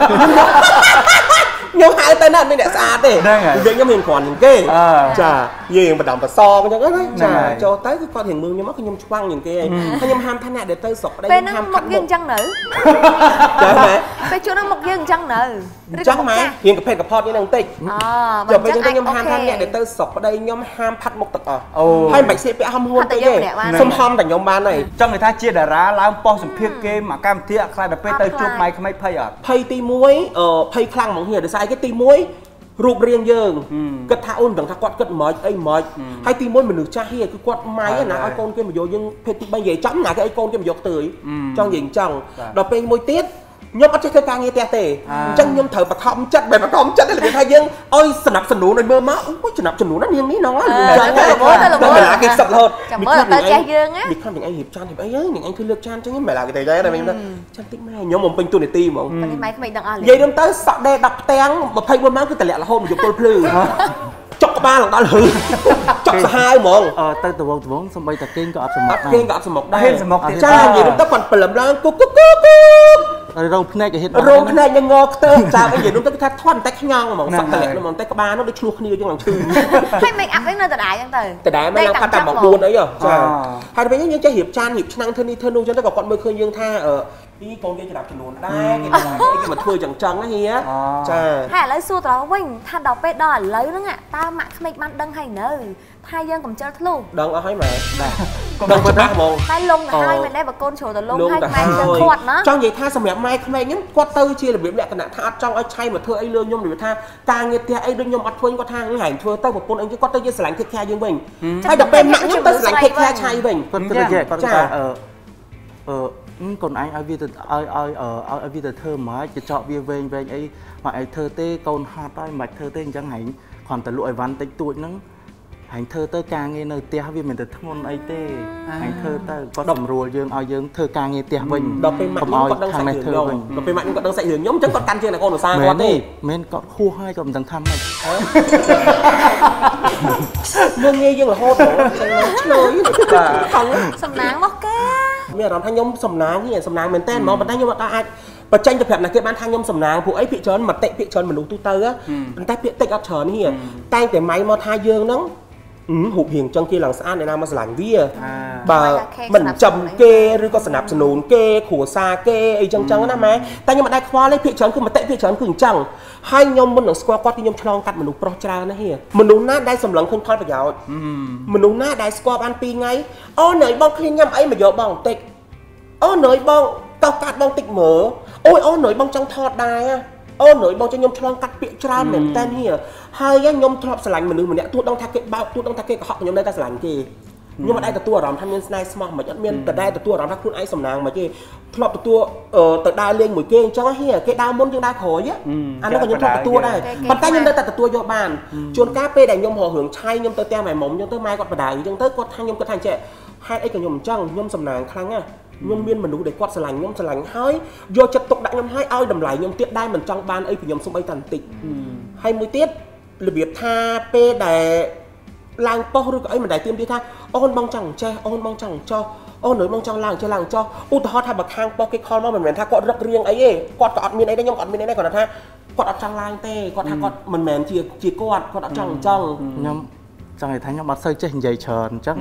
Speaker 5: nhung hai tay nạn bên nhẹ xa thế việc nhung miên còn cái chà gì mà đầm và so cái đó chà cho tới cái con hiền mương nhung mắc cái nhung choang những cái hay nhung ham thanh nè để tới sọc đây
Speaker 8: nhung ham cắt bụng chăng nữไปช่วยน้องมกยืงจังเนอ
Speaker 5: จังไหมเฮียงกับเพชรกับพอดนี่นางติ๊กเดี๋ยวไปจังยำห้ามท่านเนี่ยเดี๋ยวเตอร์สอบไปได้ยำห้ามพัดมกตักให้ใบเสียไปห้ามหุ่นไปเลยสมห้ามแต่ยำบ้านไหน
Speaker 7: จังเลยท่าเจี๊ยดาราล้างปอสมเพียกเกมหมากามเทียใครแบบไปเตอร์จุดไม้เขาไม่เพย์อ่ะ
Speaker 5: เพย์ตีมวยเพย์คลั่งมองเหี้ยเดี๋ยวใส่cáiตีมวยรูปเรียงเยิงกระทะอุ่นต่างทักกอดกระหมอยไอ้หมอยให้ตีมวยมันหนึ่งชาเฮียคือกอดไม้นะไอ้โกนเกมมาโยยังเพชรตีใบใหญ่จ้ำหนาไอ้โกนเกมโยกตื่นจังหญิงจังเราเป็นมวยเตี้ยยมอัจฉริยะการเงี้ยเตะจังยมเถอะประคอมจัดแบบประคอมจัดได้เลยไทยยังอ้อยสนับสนุนในเมื่อมะอุ้ยสนับสนุนนั่นยังนี้น้อยจังเลยแต่เวลาเก็บสับเลยมีคำอย่างไอ้หีบจานหีบไอ้เอ้ยอย่างไอ้คือเลือกจานจังยังไม่ลาเก็บใจได้ไหมนะจังติ๊กแม่ยมผมเป็นตัวในตีมองยัยดมเตอร์สักได้ดับแตงมาเพย์บนม้าคือแต่ละโฮมอยู่ตัวพลื้จอกบ้านหลังตาเลยจอกสหายมอง
Speaker 6: ตั้งแต่วงสมัยตะเก่งก็อับสมอง
Speaker 5: เก่งก็อับสมองได้จ้า
Speaker 6: อ
Speaker 5: ย่างนี้ต้องปั่นเปลือกล้างกุ๊ก
Speaker 6: เราพนักจะเห็น
Speaker 5: โรงพนักยังงอเตอร์จ้าไอ้อย่างนู้นต้องแค่ท่อนแต่ขยองมองสักแต่ละมองแต่กระบาลน้องได้ชลูกนี่ยังหลังชื่อ
Speaker 8: ให้เมคอัพให้เงินแต่ได้ยัง
Speaker 5: แต่ได้ไม่ยังพัดแต่บอกบูนไอ้เหรอจ้าหายไปยังจะหีบจานหีบนั่งเธอนี่เธอนู่นจนได้กับก่อนเมื่อคืนยังท่านี่โกนเกจะดับถนนได้ไอ้มาช่วยจังๆนะเฮียจ้า
Speaker 8: ให้เลยสู้ต่อวิ่งถ้าดอกเป็ดดอนเลยนั่งอ่ะตาหมักไม่มันดังให้เนอไทยยังกับเจ้าทะลุ
Speaker 5: ดังเอาให้ไหมดังจะมอง
Speaker 8: ไทยลงแต่ไทยมันได้แบบโกนโฉแต่ลงให้แม่จะขวดนะ
Speaker 5: จังใหญ่ท่าสมัยไม่ขมิ้นยังกวาดตื้อเชียร์ระเบียบแหลกขนาดท่าจังไอ้ชัยมาเธอไอ้เรือยมหรือท่าตาเงี้ยเตี้ยไอ้เรือยมอัดทวนก็ท่าหายเธอเต้าแบบปนไอ้กวาดตื้อยังสลังเทคแคร์ยังเบ่งไอ้ดับเป็นหนักยังเต้าสลังเทคแคร์ชัยเบ่ง
Speaker 6: ก็จะแยกก็จะcòn anh ai biết ai biết thơ mới chỉ chọn bia về ấy mà ai thơ tê con hạt tay mạch thơ tê chẳng hạn còn từ lụi văn tính tuổi nó hành thơ tơ càng nghe nơi tia vì mình từ thâm môn ấy tê hành thơ tơ có đầm rùa dương ao dương thơ càng nghe tia mình
Speaker 5: đọc bên mặt còn đang dạy hưởng đâu đọc bên mặt còn đang dạy hưởng nhóm chẳng còn căn chưa là con ở xa con đi
Speaker 6: men có khu hai còn đang thăm này
Speaker 5: mương nghe dương là hô đổ chơi
Speaker 8: không sầm nắng bóc ké
Speaker 5: มีเราทางยมสำนักนี่สำนักเหมือนเต้นมองมันได้ยังว่าได้ปัจจัยจะแบบไหนเกี่ยบ้านทางยมสำนักผู้ไอ้พี่เชิญมาเตะพี่เชิญมาดูตู้เตอร์มันได้พี่เตะอัดเชิญนี่แต่แต่ไม้มาทายเยืองนั้นหุบเหียงจังกีหลังสะอาดในนามมาสลังเวียบ่มันจำเกหรือก็สนับสนุนเกขัวซาเกไอ้จังๆนะแม่แต่ยังมาได้คว้าเลยพี่เชิญคือมาเตะพี่เชิญคือจังให้ยมบนหนังสควอตที่ยมฉลองกัดมนุษย์โปรจานะเฮียมนุษย์น่าได้สำหรับคนคอยประโยชน์มนุษย์น่าได้สควอตอันปีไงอ๋อเหนื่อยบ้องคลีนยำไอ้มาเยอะบ้องเตะอ๋อเหนื่อยบ้องเกากัดบ้องติดเหมือโอ้ยอ๋อเหนื่อยบ้องจังทอดได้อะอ๋อเหนื่อยบ้องจะยมฉลองกัดเปียกจราเหม็นแต่เฮียให้ยมทอดสลังมนุษย์เหมือนเนี้ยตัวต้องทักเกะบ้าตัวต้องทักเกะหอกยมได้แต่สลังกียมมาได้แต่ตัวรำทำเงินสไนส์สมองมาจัดเมียนแต่ได้แต่ตัวรำทักคุณไอ้สำนางมาจีทอดตัวแต่ได้เลี้ยงหมวยเก่งจังเฮียเกะดาวมนยังได้ขอยะอันนั้นก็ยมทอดตัวได้ปัจจัยยมได้แต่ตัวโยบานจนก้าเป้ได้ยมห่อเหืองชัยยมเตะแต้มใหม่หมอมยมเตะไม้กอดประดายยมเตะกอดทางยมกอดทางเจ๊ให้ไอ้กับยมจังยมสำนางครั้งอ่ะยมเมียนมันดูได้กอดสลังยมสลังให้โยจัดตกดักยมให้เอาดำไหลยมเตี้ยได้เหมือนจังบานไอ้กับยมสมัยตันติให้มือเตี้ยระเบียบท่าเป้ได้ลางป้อหรือก็ไอ้มันได้เตรียมที่ท่าอ้อนบางจังเจ้อ้อนบางจังเจ้อ้อนหน่อยบางจังลางเจ้ลางเจ้อุตหะท่าบักข้างป้อเก็คอลมาเหมือนท่ากอดรักเรียงไอ้เอ๋กอดมีไอ้ได้ยมกอดมีไอ้ได้ก่อนนะท่ากอดอัดจังลางเต้กอดท่ากอดเหมือนจีกอดอัดจังจัง
Speaker 6: ยมจังไอ้ท่านยมมัดเสื้อเจ๊ใหญ่เชิญจัง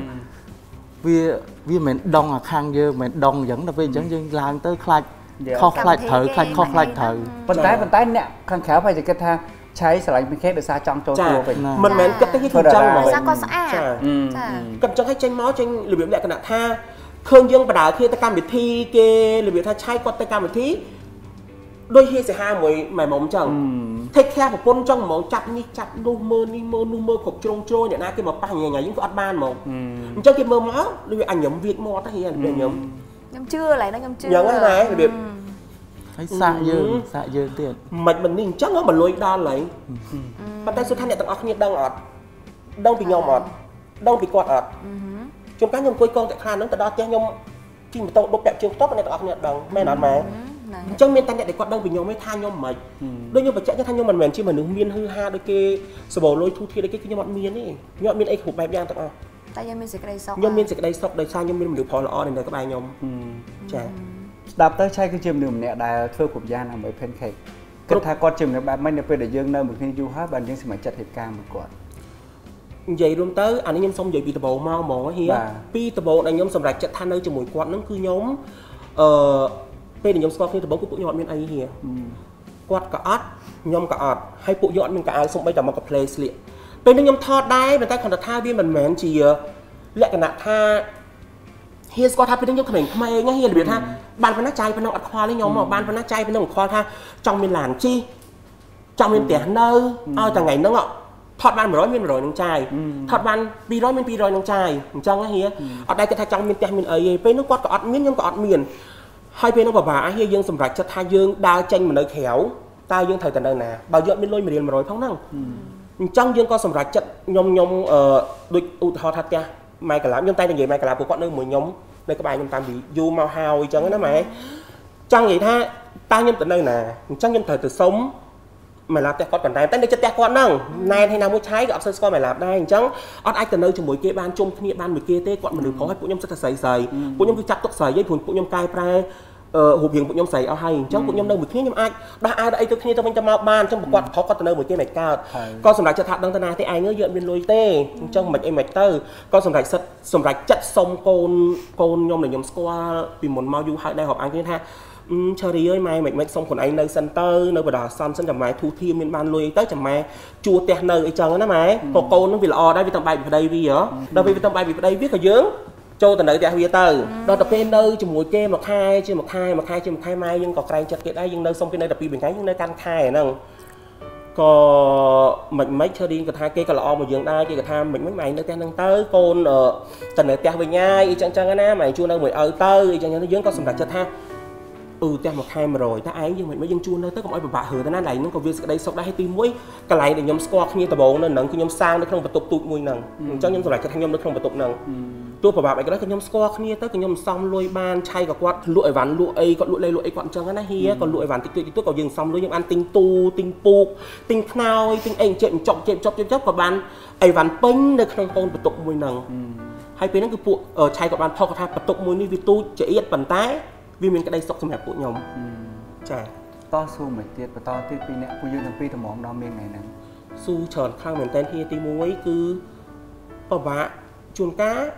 Speaker 6: vì mình đông à khang dơ mình đông vẫn là vì vẫn dân làm tới khai kho khai thử khai kho khai thử
Speaker 7: phần tái nè khăn khéo phải cái thaใช้สไลด์เป็นแค่เดือดซาจังโจตัวไป
Speaker 5: มันเหมือนกับที่ถูกจังมากับจังให้ใจม้อจังหรือแบบแหลกขนาดท่าเครื่องยังประดาคือตะการบิดทีเกหรือแบบท่าใช้ก็ตะการบิดทีโดยเฮียเสียห้าหมวยหมายมองจังเทคแค่ผมปนจังมองจับนี่จับนูเมอร์นี่เมอร์นูเมอร์ขบโจงโจเนี่ยนะคือมาปั้งยังไงยิ่งก็อัดบ้านมองจังคือเมอร์ม้อหรืออันยำเวียดมอตะเฮียหรือ
Speaker 8: ยำชื่ออะไรนะยำชื่อ
Speaker 5: ยังไงหรือแบบ
Speaker 6: ให้สะเยอะเตี้ย
Speaker 5: มันนิ่งจังเหรอมันลอยด้านไหลปัจจัยสุดท้ายเนี่ยต้องเอาขยี้ดังอด đông bị nhom ọt đông bị quạt ọt chúng cá nhom cối con tại khan nó từ đó tiếng nhom khi mà tàu đục đẹp trường top này tao học đồng mẹ nói mà chẳng miền tây để quạt đông bị nhom mới than nhom mày đôi nhom phải chạy cho than nhom mình chỉ mà nướng miên hư ha đôi kia sờ bồ lôi thu thi đôi kia nhom bọn miên ấy nhom miên ấy hụt bài giang tao à
Speaker 8: tại nhom miên sẽ cái đây sọc
Speaker 5: nhom miên sẽ cái đây sọc đời sang nhom miên mình được phò lọ này các bài nhom chả
Speaker 7: đạp tớiใช่คือ chìm đường nè đài thưa cục giang làm bởi pancakeก็ถ้าก่อน chìm เนี่ยแบบไม่ได้เป็นแต่ยังเนินเหมือนที่อยู่ฮะบันยังสมัยจัดเหตุการณ์มาก่อน
Speaker 5: vậy luôn tới anh nhóm xong vậy bị tờ bộ mau mỏ hiếm pi tờ bộ này nhóm xong rạch chặt than nơi cho mỗi quạt nó cứ nhóm bây giờ nhóm sport như tờ bộ của nhọn bên ấy hiền quạt cả ớt nhóm cả ớt hay cụ nhọn mình cả ai xong bây giờ mà cả play sliệt bây giờ nhóm thọt đáy mình ta còn đặt tha viên mình mến chỉ lệ cái nạt tha hiền squat tha bên nhóm mình không ai nghe hiền biệt tha ban phân nát chay phân nông ắt khoa lấy nhóm mà ban phân nát chay phân nông khoa tha trong miền làng chi trong miền tẻ nơi ao cả ngày nó ngọทอดบ้าน100 miếng 100น้องชายทอดบ้าน200 miếng 200น้องชายจังนะเฮียอดได้จะทาจังมินแต่มินเป็นน้องกอดก็อดมินยังก็อดมินให้เป็นน้องบ่าเฮียยังสำหรับจะทายังดาวจังเหมือนเนยแขวตายังถ่ายแต่เดินหนาบ่าวเยอะมินลอยมาเรียน100เท่านั้นจังยังก็สำหรับจะยมโดยอุทธรทัดจ้ะไม่กระลาบยังไตในใหญ่ไม่กระลาบพวกก้อนเนื้อหมูยมในกระบายยมตามบียูมาฮาวจังนะไหมจังvậyท่าตายยมแต่เดินหนาจังยมถ่ายแต่sống mày làm tẹt con còn này, tao để cho tẹt con nâng, này hay nào muốn trái gặp sơ score mày làm đây, chẳng, ở ai từ nơi cho mỗi kia ban chung kia ban mỗi kia tê, con mình được có hết phụ nhom rất là sầy, phụ nhom cứ chặt tóc sầy với phụ nhom cay prai, hộp hiện phụ nhom sầy ao hay, chẳng phụ nhom nơi một kia nhom ai, đã ai đây tôi kia tôi mình cho mau ban trong một quạt khó con từ nơi mỗi kia mày cao, con sầm rải chặt thạch đăng tân này thế ai ngỡ dợn bên lôi tê, trong mạch em mạch tơ, con sầm rải chặt xong con nhom này nhom score vì một mau du hai đây họp anh thế ha. Chờ đi ơi mai mày xong còn anh nơi center nơi bờ đỏ son sân chầm mai thu thiêm miền ban lui tới chầm mai chua tẹt nơi ấy chẳng đó mày còn cô nó vì là đây vì tầm bài vì đây vì đó đâu vì tầm bài vì đây viết ở dưới cho tận nơi tẹt vì tờ đó tập bên nơi chừng mũi kem một hai mai nhưng còn cây chặt kia đây nhưng nơi xong cái nơi tập vì biển cái nhưng nơi can khai nè có mình mấy chơi đi cái thai kia cái lọ mà dường đây cái thai mình mấy mày nơi tên đang tới con ở tận nơi tẹt về nhai chẳng chẳng á mày chua nơi mày ở tới chẳng nó dướng có sầm đặt cho thaแต่มาใครมาrồi ta ấy nhưng mình mới dân chuôn nơi tới còn ai bà hử ta nói này nó còn việc đây sau đây hay tim mũi cái này để nhóm squat như tờ bộ nên nặng cái nhóm sang nó không phải tụt mùi nặng cho nhóm lại cho thành nhóm nó không phải tụt nặng tôi bảo bạn cái đó cái nhóm squat như tới cái nhóm xong lôi ban chay cả quạt lụi ván lụi còn lụi quạt chân nó hía còn lụi ván tích tôi còn dừng xong lôi nhóm ăn tinh tu tinh puộc tinh khao tinh anh chệm chọc của bạn ai ván pin để không còn phải tụt mùi nặng hay bên nó cứ puộc ở chay của bạn thọ cái phải tụt mùi như vì tôi chỉ ít bàn tay vì mình cái đây sọc xem hẹp của nhóm chả
Speaker 7: to su mấy tiết và to tiết pi nè phụ dương thằng pi thằng mỏng đo miên này nè
Speaker 5: su tròn khang mình tên kia tí muối cứ bảo vạ chuồn cá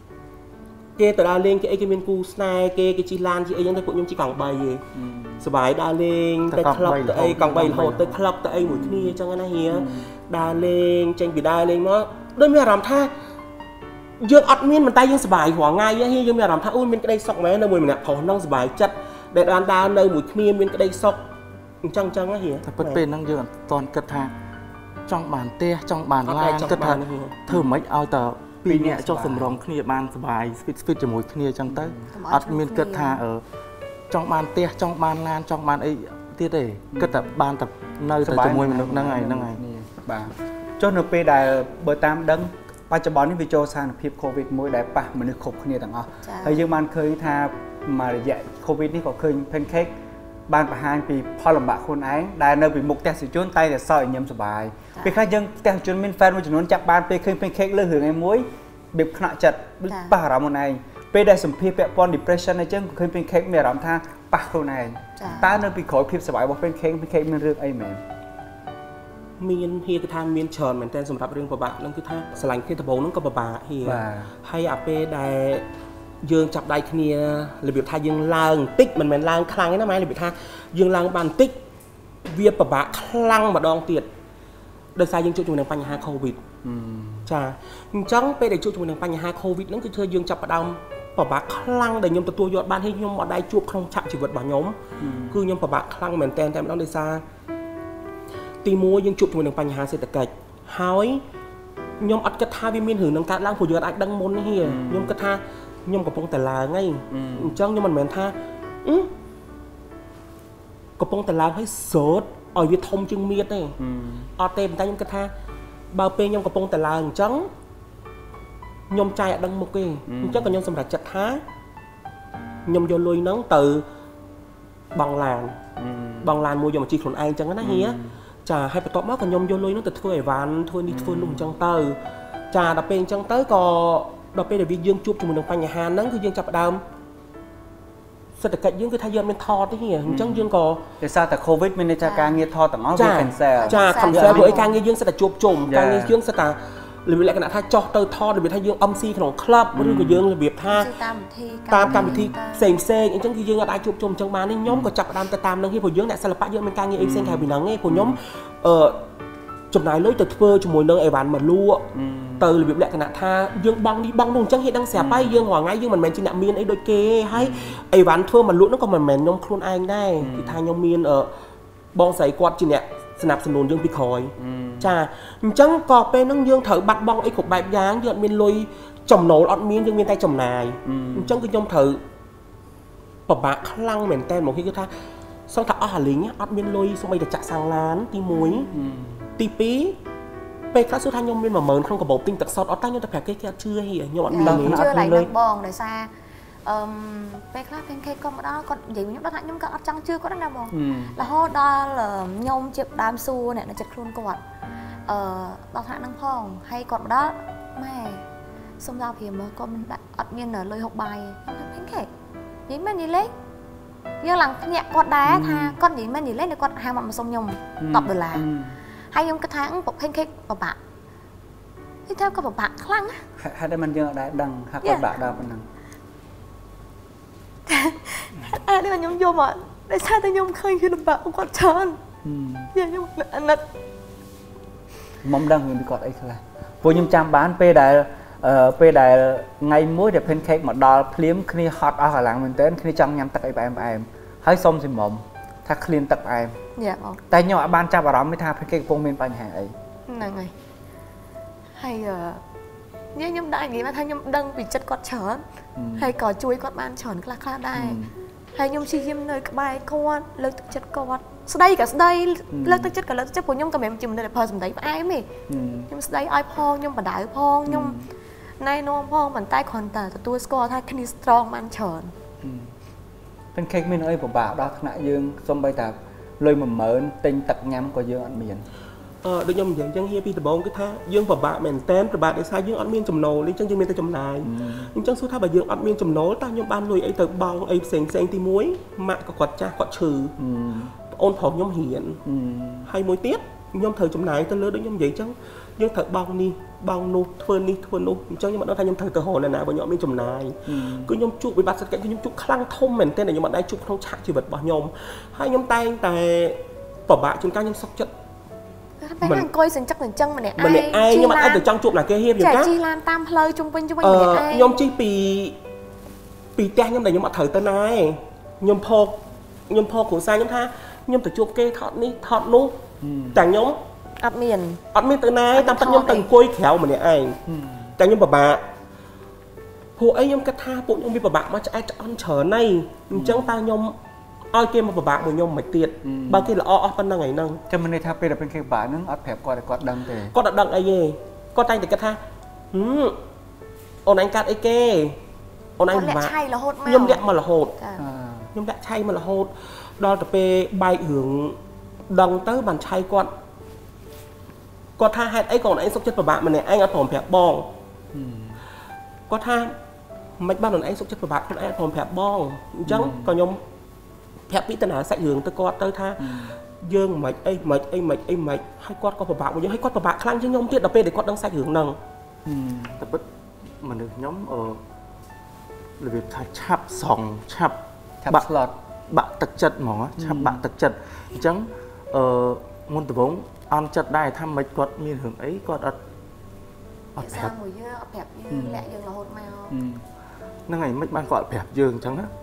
Speaker 5: kê từ đa lên cái miên cu snai kê cái chi lan chị ấy những cái phụ nhóm chỉ còng bày gì sờ bài đa lên tới club tới ấy còng bày hồ tới club tới ấy mũi kia cho cái này hía đa lên tranh bị đa lên nó đôi mới làm tha dương ọt miên mình tay dương sbài hỏa ngay á dương mình làm tha ui miên cái đây sọc mấy nơi mùi mình nè thò nông sbài chặt để đoàn đa nơi mũi kia miên cái đây sọc chăng á hìa
Speaker 6: bật bên năng dương toàn cất thang trong bàn te trong bàn lan cất thang thử mấy ao tờ pi nhẹ cho sầm rong kia bàn sbài speed cho mũi kia chăng tới ọt miên cất thang ở trong bàn te trong bàn lan trong bàn ấy tiết để cất tập bàn tập nơi từ mùi mình được năng ngày
Speaker 7: bà cho nộp pe đài bờ tam đấngปัจจุบันนี้วิจารณ์สารพิษโควิดมวยได้ปะมันนึกขบขึ้นต่างอ๋อแต่ยังมันเคยทามาระยะโควิดนี่ก็เคยเพนเค้กบานประหารปีพอลำบากคนไอ้ได้เนื้อปีมุกแต่สิจนไตแต่ซอยเยี่ยมสบายปีข้ายังแต่จนมีแฟนมาจนนั้นจับบานไปเคยเพนเค้กเลือดหือไงมวยแบบขณะจัดป่าเราหมดไงไปได้สัมผัสแบบปอนดิเพรสชันในเจ้าเคยเพนเค้กมีรำท่าป่าคนไงตาเนื้อปีขอคลิปสบายบอกเพนเค้กมันเรื่องไอ้แม่
Speaker 5: มีนเฮียคือทางมีนเชิญเหมือนแต่สำหรับเรื่องประบานั่นคือท่าสลังที่ตะโบนั่นก็ประบาเฮียให้อาเป้ได้ยืงจับได้ขี้เนี่ยหรือแบบท่ายืงลางติ๊กมันเหมือนลางคลังนี่นะไหมหรือแบบท่ายืงลางบานติ๊กเวียประบาคลังมาดองเตียดโดยสายยืงจุดจุดหนึ่งปัญหาโควิดจ้าจังไปได้จุดจุดหนึ่งปัญหาโควิดนั่นคือเธอยืงจับประดามประบาคลังได้ยมตัวยอดบ้านให้ยมมาได้จุดคลองฉับชีวิตบ่ายมคือยมประบาคลังเหมือนแต่ไม่ต้องได้ซาตีมัวยังจุดជាមួយនឹងបញ្ហាសេដ្ឋកិច្ចហើយខ្ញុំអត់គិតថាវាមានរឿងនឹងកើតឡើងព្រោះយើងអាចដឹងមុននេះខ្ញុំគិតថាខ្ញុំកំពុងតែឡើងហើយអញ្ចឹងខ្ញុំមិនមែនថាកំពុងតែឡើងហើយស្រោតឲ្យវាធំជាងមៀតទេអត់ទេប៉ុន្តែខ្ញុំគិតថា bao pe nhom cặp bông tè là trắng nhom chai ở đằng một cái chắc còn nhom sầm rạch chặt há nhom vô lùi nắng từ bằng làn mua dùng chỉ còn ai chẳng cái hía chà hay phải tọt máu còn nhom vô lùi nó từ thôi ván thôi đi thôi lùng chẳng từ chà đập pe chẳng tới có đập pe để vi dương chụp cho mình đồng phanh nhà hàng nắng cứ dương chập đamสถานการณ์ยังคือทายมันทอดที่นี่จังยังก็แต่ซาแต่โควิดมันในการเงียทอดแต่เอาไปแคนเซลจ้าแคนเซลโดยการเงียยังสถานจุบจุ่มการเงียยังสถานหรือเวลาขณะถ้าจ่อเตอทอดหรือถ้ายังอมซีขนมคลับหรือก็ยังระเบียบท่าตามการวิธีเซ็งเซ็งจังคือยังอะไรจุบจุ่มจังมานี่ย้อมก็จับตามแต่ตามนั่งที่ผมยังเนี่ยศิลปะยังเป็นการเงียเองเซ็งแค่บินังไงผมย้อมจำนายเลยแต่เพื่อจมูกนั่งไอ้บ้านมาลู่từ việc lệ cái nạ tha dương băng nung chẳng hiện đang xẻ bay dương hoàng ngay dương mình chỉ nạ miên ấy đôi kê hay ấy bán thưa mà lũ nó còn mình nhom khuôn anh đây thì thay nhom miên ở bong sấy quạt chỉ nè sập sườn dương bị khói cha chẳng có bên nó dương thử bắt bong ấy cục bài dáng dương miên lôi chồng nổ ọt miên dương miên tay chồng này chẳng cứ nhom thử bập bạ khăng mền tên một khi cứ tha xong thà ở lính ọt miên lôi xong bây giờ chặt sang lán tí muối tí píไปคลาสสุดท้ายยมเป็นมาเหมือนของกระบอกติ้งตักซอสเอาตั้งยมแต่แผลแค่เชื่อเหี้ยยมอันนี้เชื่ออะไรนักบองเลยซาไปคลาสเพนเค้กก็มาได้ก็อย่างนี้ยมได้ยมก็อัดจังชื่อก็ได้นะบองแล้วเขาได้ยมเจ็บดามซูเนี่ยจะคลุนกอดเราถ่ายนั่งพองให้กอดมาได้แม่สมดาวเพียมก็มันอัดเมียนเหนือเลย6 ใบเพนเค้กยิ่งแม่ยิ่งเล็กยังหลังเนี่ยกอดได้ท่าก้อนยิ่งแม่ยิ่งเล็กเนี่ยกอดหางมันมาสมยมตอบเวลาให้ยมกระถางปกเพนเค้กปะปะที่เท่ากับปะปะคลั่งให้ได้มันเยอะได้ดังหักกอดบะดาวเป็นนังได้มันยมอ่ะได้ใช่แต่ยมเคยคือลำบากกอดช้อนยังยมอันนั้นมอมดังเงินไปกอดไอ้คืออะไรพอยมจำบ้านเป้ได้ไงมุ้ยเดี๋ยวเพนเค้กมาดอลพลิ้มคลีฮอตเอาหลังมันเต้นคลีจังยำตักไอ้แอมให้ส้มสิมอมถ้าคลีนตักไอ้แต่ยมบ้านจับอารมณ์ไม่ทาเพนเค้กปงเมนปัญหาไอ้นั่งไงให้เนี่ยยมได้งี้มาถ้ายมดังปีจัดกอดเฉินให้ก่อช่วยกอดบ้านเฉินคลาได้ให้ยมชี้ยิ้มเลยกับใบกอดเลิกจัดกอดสได้กับสได้เลิกจัดกับเลิกจัดผมยมกับแม่จิ้มเลยพอสมได้ไอ้ไม่ยมสได้ไอ้พองยมปะได้พองยมในน้องพองมันใต้คอนแต่ตัวสกอร์ถ้าคณิสตรองมันเฉินเป็นเค้กไม่น้อยผมบ่าวดอกขณะยืงส้มใบตาเลยเหมือนติงตักย้ำก็ยืงอันเมียนโดยยมอย่างยังเฮียพี่ตะบงก็ท่ายืงผมบ่าวเหม็นเต้นแต่บ่าวได้ใช้ยืงอันเมียนจำโนลิจังยืงเมียนแต่จำนายยังจังสู้ท่าบ่ายืงอันเมียนจำโนตายมบ้านลุยไอ้เติบบองไอ้เสียงตีมุ้ยมะก็กอดจ้ากอดชื่อโอนผองยมเหียนให้มวยเตี้ยยมเธอจำนายตั้งเลือดด้วยยมใหญ่จังยังเธอบองนี่บองนูทวนนี่ทวนนูจังยังมันได้ทายยมเธอเตอโหนนะบ่ยมไม่จำนายก็ยมจุกไปบัดสักแกยมจุกคลั่งทุ่มเหม็นเต้นแต่ยมมันได้จุกท้องฉากชีวิตบ่ยมให้ยมแต่งแต่ป่บ่าจนการยมซอกจัดมันก้อยสัญจักสัญจังมันเนี่ยไอ้ยมมันไอ้แต่จังจุกหนักแกเฮียอย่างนั้นจีรานตามเพลย์จุงเป็นมันเนี่ยไอ้ยมจีปีแจ้งยมแต่ยมเธอเตอร์นายยมพอกของทรายยมท่ายมแต่จุกเกทอดนี่ทอดนู้แต่ยมอัดเมียนตัวนายตามตัวยมตังกล้วยแขวเหมือนเนี่ยไอ้แต่ยมป่บ่าพวกไอ้ยมกระทาพวกยมมีป่บ่ามาจะไอ้จะอันเฉินในจังตายมอ้อยเกมมาป่บ่าเหมือนยมไม่เตี้ยบางทีเราอ้อปันนั่งไงนั่งจะมันในท่าเป็นเป็นแค่บ่านั่งอัดแผลกอดดังแต่กอดดังไอ้เย่กอดใจแต่กระทาโอนอันการไอ้เก้โอนอันบ่าใช่ละโหดมากยมแดะมาละโหดยมแดะใช่มาละโหดดอลแต่เปใบหึงดังเต้บันชัยกอดท่าให้ไอ้ก่อนไอ้สกจัดป่บ่ามันเนี่ยไอ้เอาผมแผลบ้องก็ท่าไม่บ้านหนุนไอ้สกจัดป่บ่าคนไอ้ผมแผลบ้องจังก่อนยมแผลพิจารณาใส่หึงตะกอดเต้ท่าเยื่อไหมไอ้ไหมให้กอดก็ป่บ่ามันยังให้กอดป่บ่าครั้งที่ยมเตี้ยดับเป้เด็กกอดดังใส่หึงนั่งแต่ปุ๊บมันนึกย้อมเลยแบบชับสองชับหลอดบะตักจัดหมอชับบะตักจัดจังมุนตะบงอันจัดได้ทำไม่กอดมีถึงไอ้กอดอัดแผลหมูเยอะแผลเยอะแหละยังเราหดมานั่งไงไม่บ้านกอดแผลเยิงจังนะ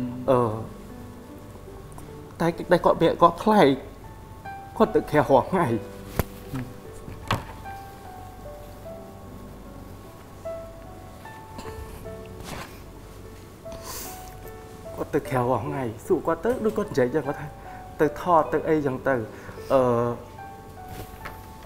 Speaker 5: แต่ได้กอดแผลก็ใครก็ตึกแค่หัวไงก็ตึกแค่หัวไงสู่ก็ตึกด้วยก้อนใหญ่ยังก็ได้ตึกทอดตึกไอ้ยังตึก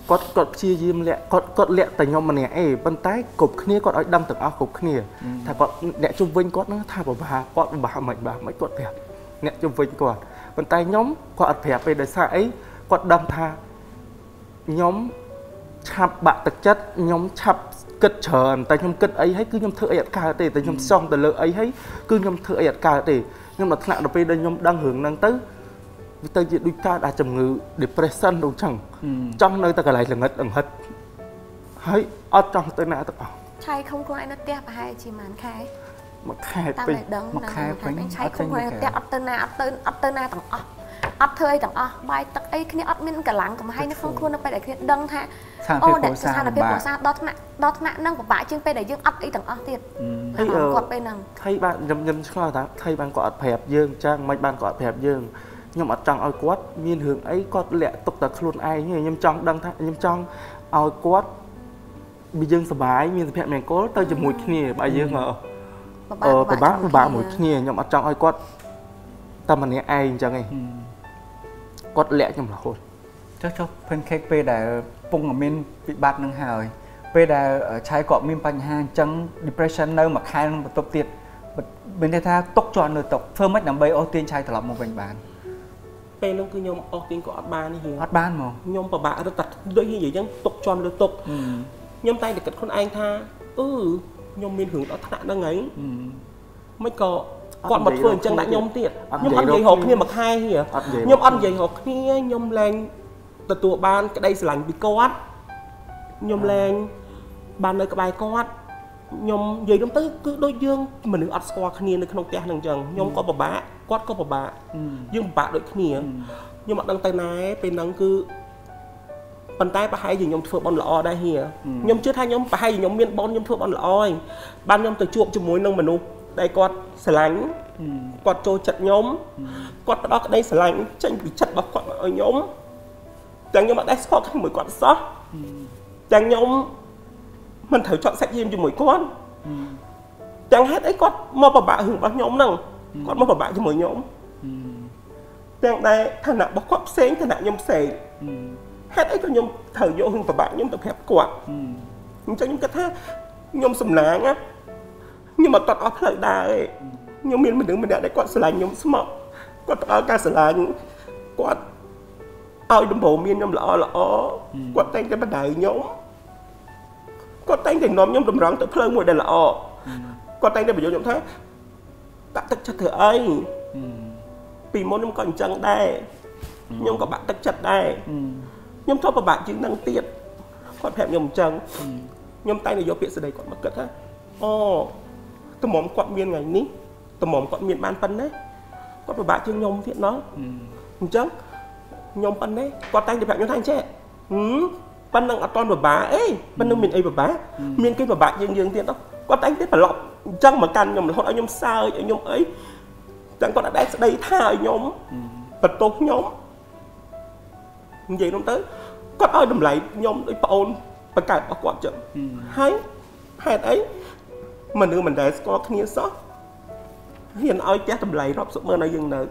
Speaker 6: គាត់ព្យាយាមលាក់គាត់លាក់តែខ្ញុំម្នាក់អីប៉ុន្តែគ្រប់គ្នាគាត់ឲ្យដឹងទាំងអស់គ្រប់គ្នាថាគាត់អ្នកជុំវិញគាត់ហ្នឹងថាពិបាកគាត់ពិបាកមិនបាទមិនគាត់ប្រាប់អ្នកជុំវិញគាត់ប៉ុន្តែខ្ញុំគាត់អត់ប្រាប់ទេដោយសារអីគាត់ដឹងថាខ្ញុំឆាប់បាក់ទឹកចិត្តខ្ញុំឆាប់គិតច្រើនតែខ្ញុំគិតអីហើយគឺខ្ញុំធ្វើអីអត់កើតទេតែខ្ញុំសង់ទៅលើអីហើយគឺខ្ញុំធ្វើអីអត់កើតទេខ្ញុំដល់ថ្នាក់ដល់ពេលដែលខ្ញុំដឹងរឿងហ្នឹងទៅវាទៅជាដូចកើតអាចជំងឺ depression ដូចចឹងចង់នៅតែកន្លែងល្ងឹតអង្ហិតហើយអត់ចង់ទៅណាទាំងអស់
Speaker 8: ឆៃkhôngខ្លួនឯងនៅផ្ទះប្រហែលជាប៉ុន្មានខែ
Speaker 6: មួយខែពេញ
Speaker 8: មួយខែពេញឆៃkhôngខ្លួនឯងផ្ទះអត់ទៅណាអត់ទៅណាទាំងអស់អត់ធ្វើអីទាំងអស់បាយទឹកអីគ្នាអត់មានកម្លាំងកំហែងនៅក្នុងខ្លួននៅពេលដែលគ្នាដឹងថាអូដែលស្ថានភាពគ្រួសារដល់ថ្នាក់ហ្នឹងពិបាកជាងពេលដែលយើងអត់អីទាំងអស់ទៀត
Speaker 6: ហើយគាត់ពេលហ្នឹងថៃបានខ្ញុំឆ្ងល់ថាថៃបានគាត់អត់ប្រាប់យើងចឹងមិនបានគាត់អត់ប្រាប់យើងខ្ញុំអត់ចង់ឲ្យគាត់មានរឿងអីគាត់លាក់ទុកតែខ្លួនឯងខ្ញុំចង់ដឹងថាខ្ញុំចង់ឲ្យគាត់បើយើងសុបាយមានសុភមង្គលទៅជាមួយគ្នាបើយើងពិបាកមួយគ្នាខ្ញុំអត់ចង់ឲ្យគាត់តែម្នាក់ឯងអញ្ចឹងឯងគាត់លាក់ខ្ញុំរហូត
Speaker 7: ចុះ pancake ពេលដែលពងមានវិបត្តិនឹងហើយពេលដែលឆៃគាត់មានបញ្ហាអញ្ចឹង depression នៅមួយខែនឹងបន្ទប់ទៀតមានន័យថាទុកជាប់នៅទុកធ្វើម៉េចដើម្បីអូសទាញឆៃត្រឡប់មកវិញបាន
Speaker 5: ពេលនោះគឺខ្ញុំអូសទាញក៏អត់បានទេ
Speaker 7: អត់បានមក
Speaker 5: ខ្ញុំពិបាករត់តែដូចនិយាយអញ្ចឹងទុកជាប់លើទុកខ្ញុំតែគិតខ្លួនឯងថាខ្ញុំមានរឿងដល់ថ្នាក់ហ្នឹងហើយមិនក៏គាត់មកធ្វើអញ្ចឹងដាក់ខ្ញុំទៀតខ្ញុំអត់និយាយរកគ្នាមួយខែខ្ញុំអត់និយាយរកគ្នាខ្ញុំលែងទទួលបានក្តីស្រឡាញ់ពីគាត់ខ្ញុំលែងបាននៅក្បែរគាត់ខ្ញុំនិយាយទៅគឺដូចយើងមនុស្សអត់ស្គាល់គ្នានៅក្នុងផ្ទះហ្នឹងអញ្ចឹងខ្ញុំក៏ពិបាកគាត់ក៏ពិបាកយើងពិបាកដូចគ្នាខ្ញុំអត់ដឹងទៅណាពេលហ្នឹងគឺប៉ុន្តែប្រហែលជាខ្ញុំធ្វើបន់ល្អដែរខ្ញុំជឿថាខ្ញុំប្រហែលជាខ្ញុំមានបន់ខ្ញុំធ្វើបន់ល្អហើយបានខ្ញុំទៅជួបជាមួយនឹងមនុស្សដែលគាត់ស្រឡាញ់គាត់ចូលចិត្តខ្ញុំគាត់ផ្ដោតក្តីស្រឡាញ់ចេញពីចិត្តរបស់គាត់មកឲ្យខ្ញុំទាំងខ្ញុំអត់ដែរស្គាល់ជាមួយគាត់សោះទាំងខ្ញុំមិនត្រូវចត់សាច់យាមជាមួយគាត់ទាំងហេតុអីគាត់មកពិបាករឿងរបស់ខ្ញុំហ្នឹងគាត់មកពិបាកជាមួយខ្ញុំទាំងដែរឋានៈរបស់គាត់ផ្សេងឋានៈខ្ញុំផ្សេងហេតុអីក៏ខ្ញុំត្រូវយករឿងពិបាកខ្ញុំទៅប្រាប់គាត់អញ្ចឹងខ្ញុំគិតថាខ្ញុំសំណាងណាខ្ញុំអត់តត់អស់ផ្លូវដែរខ្ញុំមានមនុស្សម្នាក់ដែលគាត់ស្រឡាញ់ខ្ញុំស្មោះគាត់ផ្ដល់ការស្រឡាញ់គាត់ឲ្យដំបូងមានខ្ញុំល្អគាត់តែងតែបដៅខ្ញុំគាត់តែងតែនាំខ្ញុំតម្រង់ទៅផ្លូវមួយដែលល្អគាត់តែងតែបញ្យល់ខ្ញុំថាដាក់ទឹកចិត្តធ្វើអីពីមុនខ្ញុំក៏អញ្ចឹងដែរខ្ញុំក៏បាក់ទឹកចិត្តដែរខ្ញុំធ្លាប់ពិបាកជាងនឹងទៀតគាត់ប្រាប់ខ្ញុំអញ្ចឹងខ្ញុំតែងតែយកពាក្យស្ដីគាត់មកគិតថាតម្រុំគាត់មានថ្ងៃនេះតម្រុំគាត់មានបានប៉ុណ្ណេះគាត់ពិបាកជាងខ្ញុំទៀតណោះអញ្ចឹងខ្ញុំប៉ុណ្ណេះគាត់តែងតែប្រាប់ខ្ញុំថាអញ្ចឹងប៉ុណ្ណឹងអត់តន់ពិបាកអីប៉ុណ្ណឹងមានអីពិបាកមានគេពិបាកយើងទៀតគាត់តែងតែប្រឡប់អញ្ចឹងមកកាន់ខ្ញុំរហូតឲ្យខ្ញុំសើចឲ្យខ្ញុំអីទាំងគាត់អត់ដែរស្ដីថាឲ្យខ្ញុំបន្ទោសខ្ញុំនិយាយនោះទៅគាត់ឲ្យតម្លៃខ្ញុំដូចប្អូនបង្កើតរបស់គាត់អញ្ចឹងហើយហេតុអីមនុស្សមិនដែលស្គាល់គ្នាសោះហ៊ានឲ្យផ្ទះតម្លៃរាប់សិបម៉ឺនឲ្យយើងនៅ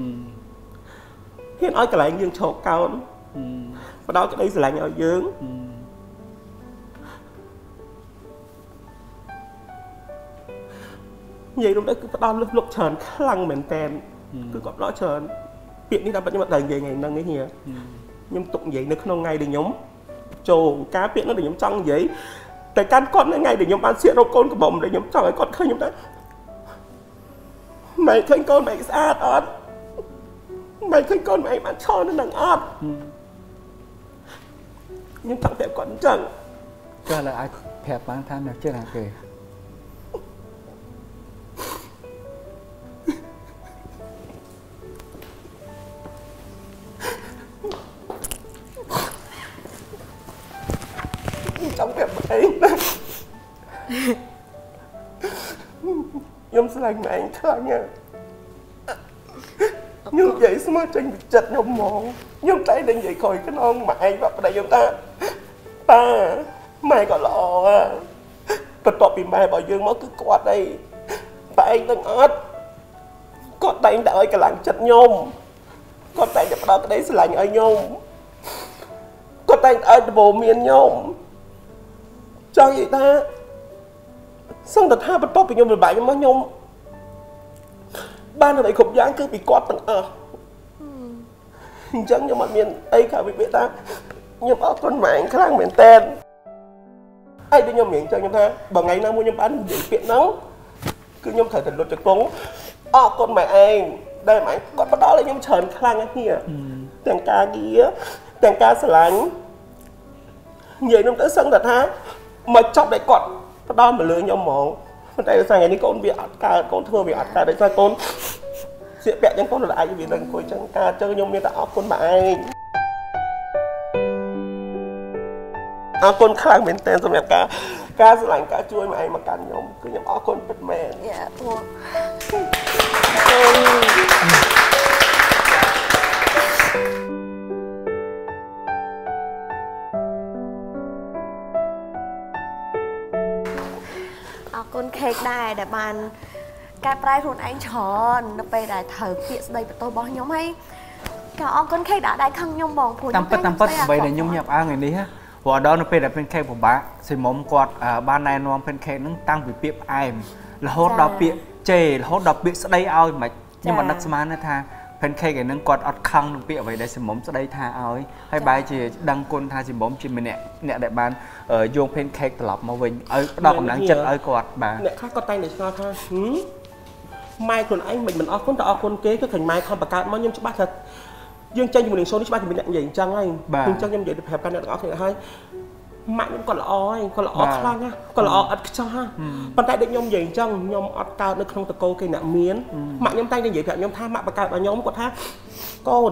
Speaker 5: ហ៊ានឲ្យកន្លែងយើងឈរកោនផ្ដល់ក្តីស្រឡាញ់ឲ្យយើងនិយាយនោះទៅគឺផ្ដល់លុបច្រើនខ្លាំងមែនតើគឺគាត់ផ្ដល់ច្រើនពាក្យនេះតាមពិតខ្ញុំអត់ដឹងនិយាយថ្ងៃហ្នឹងទេខ្ញុំទុកនិយាយនៅក្នុងថ្ងៃដែលខ្ញុំចូលការពាក្យនោះដែលខ្ញុំចង់និយាយតែកាន់គាត់នៅថ្ងៃដែលខ្ញុំបានសៀករកកូនកំមុំដែលខ្ញុំចង់ឲ្យគាត់ឃើញខ្ញុំថាម៉ែឃើញកូនម៉ែស្អាតអត់ម៉ែឃើញកូនម៉ែបានឈរនៅនឹងអត់ខ្ញុំចង់ប្រាប់គាត់អញ្ចឹង
Speaker 7: ចាឡើយអាចប្រាប់បានថានៅជឿណាគេ
Speaker 5: ចង់ប្រាប់អីណាខ្ញុំស្រឡាញ់ម៉ែខ្លាំងណាស់ខ្ញុំនិយាយស្មើចេញពីចិត្តខ្ញុំហ្មងខ្ញុំតែនិយាយក្រោយខ្នងម៉ែបាក់ប្តីខ្ញុំថាប៉ាម៉ែក៏ល្អបន្ទាប់ពីម៉ែរបស់យើងមកគឺគាត់អីប៉ាឯងនឹងអត់គាត់តែងតែឲ្យកម្លាំងចិត្តខ្ញុំគាត់តែងតែផ្ដល់ក្តីស្រឡាញ់ឲ្យខ្ញុំគាត់គាត់តែឲ្យដបូមានខ្ញុំចង់និយាយថាសឹងតែថាបន្ទាប់ពីខ្ញុំលំបាកខ្ញុំមកខ្ញុំបានអ្វីគ្រប់យ៉ាងគឺពីគាត់ទាំងអស់អញ្ចឹងខ្ញុំអត់មានអីក្រៅពីពាក្យថាខ្ញុំអរគុណម៉ែខ្លាំងមែនតើហើយដូចខ្ញុំនិយាយអញ្ចឹងខ្ញុំថាបើថ្ងៃណាមួយខ្ញុំបាននិយាយពាក្យហ្នឹងគឺខ្ញុំត្រូវតែលុតជង្គង់អរគុណម៉ែឯងដែលម៉ែគាត់ផ្ដល់ឲ្យខ្ញុំច្រើនខ្លាំងហ្នឹងទាំងការងារទាំងការស្រឡាញ់និយាយខ្ញុំទៅសឹងតែថាមកចប់ដែលគាត់ផ្ដល់មកលើខ្ញុំហ្មងប៉ុន្តែថ្ងៃនេះកូនវាអត់កើតកូនធ្វើវាអត់កើតដោយសារកូនស្លៀកពាក់ចឹងកូនអាចវានឹងអង្គុយចឹងការចឹងខ្ញុំមានតែអរគុណម៉ែឯងអរគុណខ្លាំងមែនទែនសម្រាប់ការស្រឡាញ់ការជួយម៉ែឯងមកកាន់ខ្ញុំគឺខ្ញុំអរគុណពិតមែនយ៉ាពួក
Speaker 8: អរគុណខេកដែរដែលបានកែប្រែខ្លួនឯងច្រើននៅពេលដែលត្រូវពាក្យស្ដីបន្ទោសរបស់ខ្ញុំហើយក៏អរគុណខេកដែរខឹងខ្ញុំបងព្រោះ
Speaker 7: តាមពិតអ្វីដែលខ្ញុំញាប់អាងថ្ងៃនេះព្រោះដល់នៅពេលដែលពេនខេកពិបាកស៊ីមុំគាត់បានណែនាំពេនខេកហ្នឹងតាំងពីពាក្យផ្អែមរហូតដល់ពាក្យជេររហូតដល់ពាក្យស្ដីឲ្យមិនខ្ញុំមិននឹកស្មានថាពេនខេកឯហ្នឹងគាត់អត់ខឹងនឹងពាក្យអ្វីដែលស៊ីមុំស្ដីថាឲ្យហើយបែរជាដឹងគុណថាស៊ីមុំជាម្នាក់អ្នកដែលបានយកពេនខេកត្រឡប់មកវិញឲ្យផ្ដល់កម្លាំងចិត្តឲ្យគាត់បាទ
Speaker 5: អ្នកខ្លះគាត់តែងតែឆ្ងល់ថាម៉ែខ្លួនឯងមិនអរគុណតែអរគុណគេគឺឃើញម៉ែខំបង្កើតមកខ្ញុំច្បាស់ថាយើងចេញជាមួយនឹង show នេះច្បាស់ជាមួយអ្នកនិយាយអញ្ចឹងហើយអញ្ចឹងខ្ញុំនិយាយទៅប្រាប់អ្នកទាំងអស់គ្នាហើយម៉ាក់ខ្ញុំគាត់ល្អហើយគាត់ល្អខ្លាំងណាគាត់ល្អឥតខ្ចោះណាប៉ុន្តែដូចខ្ញុំនិយាយអញ្ចឹងខ្ញុំអត់កើតនៅក្នុងតកូលគេអ្នកមានម៉ាក់ខ្ញុំតែងតែនិយាយប្រាប់ខ្ញុំថាម៉ាក់បង្កើតឲ្យខ្ញុំគាត់ថាកូន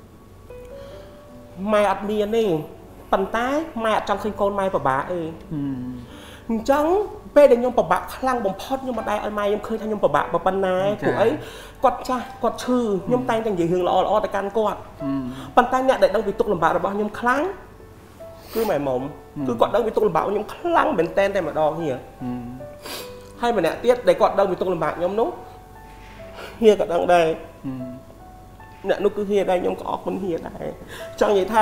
Speaker 5: ម៉ែអត់មានទេប៉ុន្តែម៉ែអត់ចង់ឃើញកូនម៉ែពិបាកទេអញ្ចឹងពេលដែលខ្ញុំពិបាកខ្លាំងបំផុតខ្ញុំមិនដែរឲ្យម៉ែខ្ញុំឃើញថាខ្ញុំពិបាកប៉ុណ្ណាព្រោះអីគាត់ចាស់គាត់ឈឺខ្ញុំតែងតែនិយាយរឿងល្អៗទៅកាន់គាត់ប៉ុន្តែអ្នកដែលដឹងពីទុក្ខលំបាករបស់ខ្ញុំខ្លាំងគឺម៉ែមុំគឺគាត់ដឹងពីទុក្ខលំបាកខ្ញុំខ្លាំងមែនតែនតែម្ដងហៀហើយម្នាក់ទៀតដែលគាត់ដឹងពីទុក្ខលំបាកខ្ញុំនោះហៀក៏ដឹងដែរអ្នកនោះគឺហៀដែរខ្ញុំក៏អរគុណហៀដែរចង់និយាយថា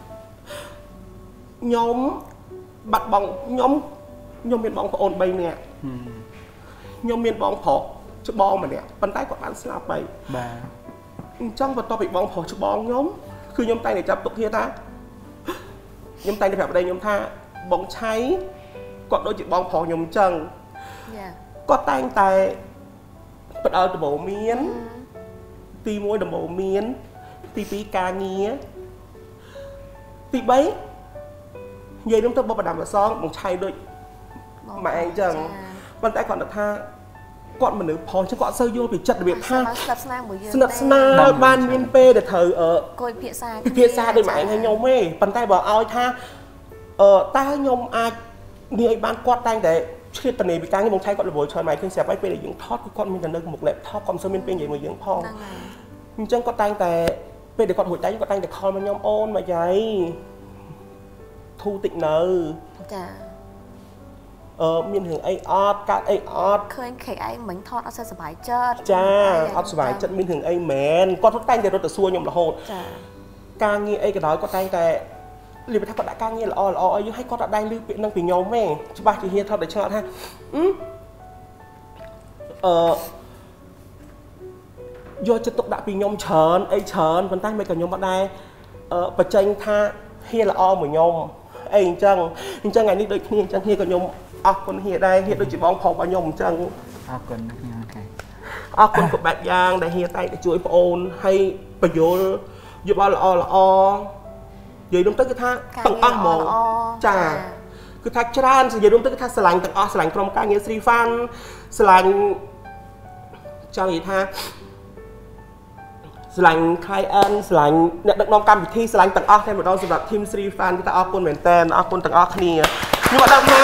Speaker 5: ខ្ញុំបាត់បង់ខ្ញុំមានបងប្អូន3នាក់ខ្ញុំមានបងប្រុសច្បងម្នាក់ប៉ុន្តែគាត់បានស្លាប់ហើយ
Speaker 7: បាទ
Speaker 5: អញ្ចឹងបន្ទាប់ពីបងប្រុសច្បងខ្ញុំគឺខ្ញុំតែងតែចាប់ទុកគ្នាថាខ្ញុំតែងតែប្រាប់ប្តីខ្ញុំថាបងឆៃគាត់ដូចជាបងប្រុសខ្ញុំអញ្ចឹងគាត់តែងតែផ្ដល់ដំបូន្មានទី1ដំបូន្មានទី2ការងារទី3និយាយខ្ញុំទៅបបដាំអសងបងឆៃដូចម៉ែអញ្ចឹងប៉ុន្តែគាត់ថាគាត់មនុស្សផងchứគាត់សូវយល់ពីចិត្តរបៀបថា
Speaker 8: ស្និទ្ធស្នាលមួយយើង
Speaker 5: ស្និទ្ធស្នាលបានមានពេលដែលត្រូវ
Speaker 8: គួយភាសា
Speaker 5: ដូចម៉ែឯងឲ្យខ្ញុំទេប៉ុន្តែបើឲ្យថាតើខ្ញុំអាចនិយាយបានគាត់តែងតែឆ្លៀតតនេពីការងារបងឆៃគាត់រវល់ឆ្លើយម៉ែឃើញស្រាប់ហើយពេលដែលយើងថតគឺគាត់មានតែនៅមុខ laptop គាត់មិនសូវមានពេលនិយាយមួយយើងផងអញ្ចឹងគាត់តែងតែពេលដែលគាត់រួចតែគាត់តែងតែខលមកខ្ញុំអូនមកយាយធូរតិចនៅ
Speaker 8: ចា
Speaker 5: មានរឿងអីអត់កើតអីអត់
Speaker 8: ឃើញខេឯងមិញថតអត់សូវសុបាយចិត្ត
Speaker 5: ចាអត់សុបាយចិត្តមានរឿងអីមែនគាត់តែងតែរត់ទៅសួរខ្ញុំរហូត
Speaker 8: ចា
Speaker 5: ការងារអីក៏ដោយគាត់តែងតែលីបថាគាត់ដាក់ការងារល្អល្អអីឲ្យគាត់អត់ដែរលឺពាក្យនឹងពីខ្ញុំទេច្បាស់ជាហ៊ានថតតែឆ្ងល់ថាយកចិត្តទុកដាក់ពីខ្ញុំច្រើនអីច្រើនប៉ុន្តែមិនក៏ខ្ញុំអត់ដែរបច្ចេកថាហ៊ានល្អមួយខ្ញុំអីអញ្ចឹងថ្ងៃនេះដូចគ្នាអញ្ចឹងហ៊ានក៏ខ្ញុំអរគុណហ៊ានដែរហ៊ានដូចជាបងប្រុសរបស់ខ្ញុំអញ្ចឹង
Speaker 7: អរគុណគ្នាអូខេ
Speaker 5: អរគុណគ្រប់បែបយ៉ាងដែលហ៊ានតែជួយប្អូនហើយបញ្យល់យោបល់ល្អល្អនិយាយរួមទៅគឺថាទាំងអស់ហ្មងចាគឺថាច្រើននិយាយរួមទៅគឺថាស្រឡាញ់ទាំងអស់ស្រឡាញ់ក្រុមការងារស្រីហ្វាន់ស្រឡាញ់ចង់និយាយថាស្រឡាញ់ client ស្រឡាញ់អ្នកដឹកនាំកម្មវិធីស្រឡាញ់ទាំងអស់តែម្ដងសម្រាប់ team 3 fan គឺថាអរគុណមែនតើអរគុណទាំងអស់គ្នាខ្ញុំអត់ដឹងថា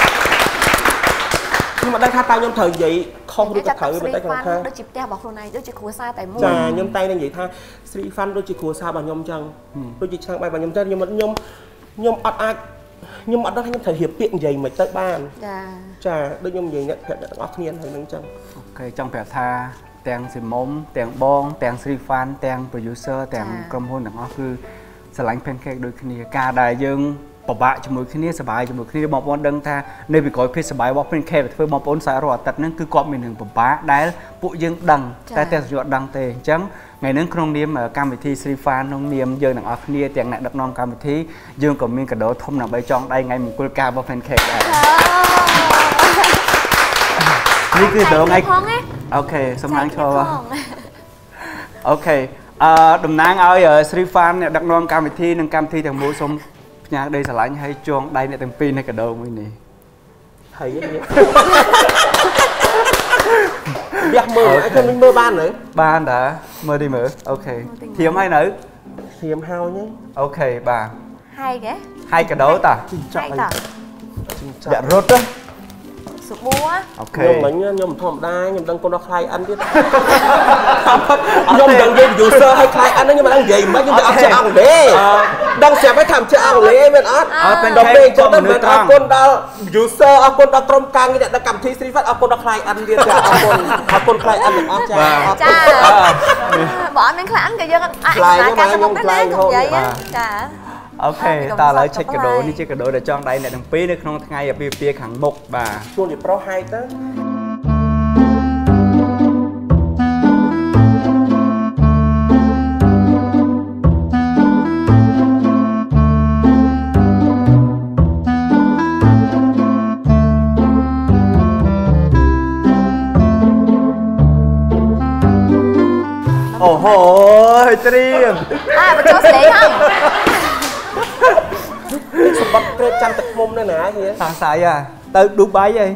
Speaker 5: តើខ្ញុំត្រូវនិយាយខុសឬក៏ត្រូវមិនតែគាត់ថា
Speaker 8: ដូចជាផ្ទះរបស់ខ្លួនឯងដូចជាគ្រួសារតែមួយ
Speaker 5: ចាខ្ញុំតែនិយាយថា 3 fan ដូចជាគ្រួសាររបស់ខ្ញុំអញ្ចឹងដូចជាឆ្នាំបាយរបស់ខ្ញុំទៅខ្ញុំអត់អាចខ្ញុំអត់ដឹងថាខ្ញុំត្រូវរៀបពាក្យនិយាយមិនទៅបានចាដូចខ្ញុំនិយាយអ្នកប្រាប់អ្នកទាំងអស់គ្នាហើយនឹងអញ្ចឹង
Speaker 7: អូខេចង់ប្រាប់ថាទាំងស៊ីមុំទាំងបងទាំងស្រីហ្វាន់ទាំង producer ទាំងក្រុមហ៊ុនទាំងអស់គឺស្រឡាញ់ pancake ដូចគ្នាការដែលយើងពិបាកជាមួយគ្នាសប្បាយជាមួយគ្នាបងប្អូនដឹងថានៅពីក្រោយភាពសប្បាយរបស់ pancake ធ្វើបងប្អូនសាយរាល់អាទិត្យហ្នឹងគឺគាត់មាននឹងពិបាកដែលពួកយើងដឹងតែតែយល់ដឹងទេអញ្ចឹងថ្ងៃនេះក្នុងនាមកម្មវិធី Sri Fan ក្នុងនាមយើងទាំងអស់គ្នាទាំងអ្នកដឹកនាំកម្មវិធីយើងក៏មានកាដូធំដើម្បីចងដៃថ្ងៃមង្គលការរបស់ pancake ដែរនេះគឺដងឯងអូខេសំឡាញ់ឈរអូខេតំណាងឲ្យ Sri Fan អ្នកដឹកនាំកម្មវិធីនិងកម្មវិធីទាំងមូលសូមផ្ញើដីស្រឡាញ់ឲ្យជួងដៃអ្នកទាំងពីរនៃកាដូមួយនេះ
Speaker 5: ហើយវាមើលឲ្យខ្ញុំមើលបានទេ
Speaker 7: បានតាមើលđiមើលអូខេធៀមហើយនៅ
Speaker 5: ធៀមហើយហ្នឹង
Speaker 7: អូខេបាទ
Speaker 8: ហើយគេ
Speaker 7: ហើយកាដូតា
Speaker 8: ហើយតា
Speaker 7: យ៉ារត់ទៅ
Speaker 8: សុបួរ
Speaker 7: អូខេ
Speaker 5: ខ្ញុំធម្មតាខ្ញុំដឹងកូនដល់ client ទៀតខ្ញុំដឹងនិយាយ user ឲ្យ client ហ្នឹងខ្ញុំមិនដឹងនិយាយមិនខ្ញុំទៅអត់ចេះអង់គ្លេសដឹងស្រាប់ហើយថាមិនចេះអង់គ្លេសមែនអត់ដល់ពេលចុះទៅមិនអរគុណដល់ user អរគុណដល់ក្រុមការងារអ្នកដឹកកម្មវិធី Sri Fan អរគុណដល់ client ទៀតចាអរគុណ client ទាំងអស់ចា
Speaker 8: បើអត់មាន client ក៏យើងអាចការទៅមុខដែរណាខ្ញុំនិយាយចា
Speaker 7: អូខេតើឥឡូវឆែកកាដូនេះជាកាដូដែលចង់ដៃអ្នកទាំងពីរនៅក្នុងថ្ងៃអាពាហ៍ពិពាហ៍ខាងមុខបាទ
Speaker 5: ជួនជាប្រុសហែកទៅ
Speaker 7: អូហូត្រៀម
Speaker 8: បញ្ចូលស្លេហើយ
Speaker 5: សម្បត្តិត្រេបចាំទឹកមុំនៅណាហៀ
Speaker 7: សាសាយទៅឌូបៃហី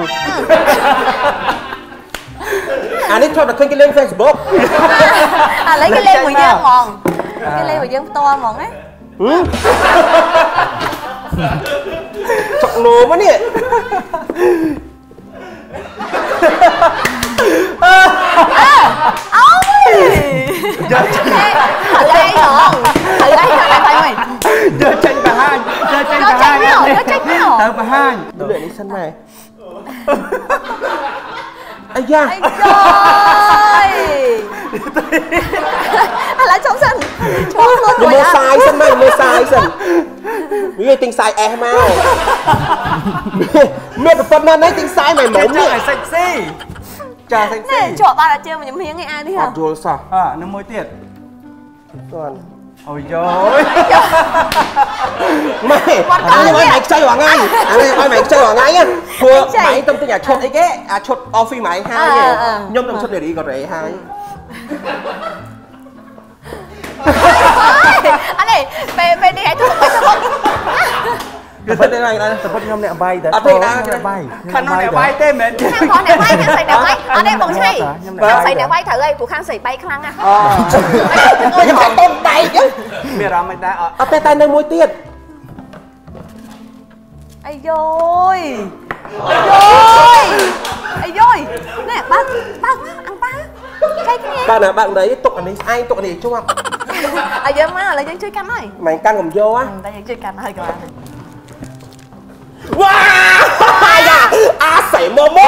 Speaker 5: អានេះធ្លាប់តែឃើញគេលេង Facebook
Speaker 8: ឥឡូវគេលេងមួយយើងហ្មងគេលេងមួយយើងផ្ទាល់ហ្មងណា
Speaker 5: ចុកនោមនេះ
Speaker 8: អូយយកចេញឥឡូវហើយ
Speaker 7: យកចេញបង្ហាញយកចេញបង្ហាញទៅបង្ហាញ
Speaker 5: ទៅនេះសិនម៉ែអាយ៉ា
Speaker 8: ឥឡូវចុងសិនឈ្មោះខ្លួន
Speaker 5: មួយមើលសាយសិនម៉ែមើលសាយសិនវាទិញសាយអេសមកមានប្រពន្ធណាស់ទិញសាយម៉ែមុំនេះ
Speaker 7: សេកស៊ីចាសេកស៊ី
Speaker 8: ជាប់បានតែជើងខ្ញុំហៀងឯអានេះ
Speaker 5: អត់យល់សោះ
Speaker 7: នឹងមួយទៀត
Speaker 5: តាន់
Speaker 7: អូយ៉យ
Speaker 5: ម៉ែឲ្យម៉ែខ្ចីរាល់ថ្ងៃអានេះឲ្យម៉ែខ្ចីរាល់ថ្ងៃព្រោះម៉ែទៅទិញអាឈុតអីគេអាឈុត office ម៉ែហើយខ្ញុំនឹងឈុតនារីក៏រេហើយ
Speaker 8: អានេះពេលនេះឲ្យទៅមុខ
Speaker 5: ទៅទៅនេះណាទៅខ្ញុំអ្នកបាយតើ
Speaker 7: អត់ទេណាអ្នកបាយខាងអ្នកបាយទេមែន
Speaker 8: ខាងអ្នកបាយខាងស្រីអ្នកបាយអត់ទេបងឆៃខាងស្រីអ្នកបាយត្រូវហើយព្រោះខាងស្រីបាយខ្លាំងណាស់
Speaker 5: ខ្ញុំអត់តុនដៃ
Speaker 7: មានអារម្មណ៍មិនដែរ
Speaker 5: អត់ទេតែនៅមួយទៀត
Speaker 8: អាយយណែបើអង្ប៉ាចៃគ្នា
Speaker 5: បើណាបើដីទុកអានេះឯងទុកអានេះជាប់
Speaker 8: ឲ្យយើងមកឥឡូវយើងជួយកាន់ហើយ
Speaker 5: មិនកាន់កុំយក
Speaker 8: តែយើងជួយកាន់ហើយក៏បាន
Speaker 5: វ៉ាអាសៃម៉ូម៉ូ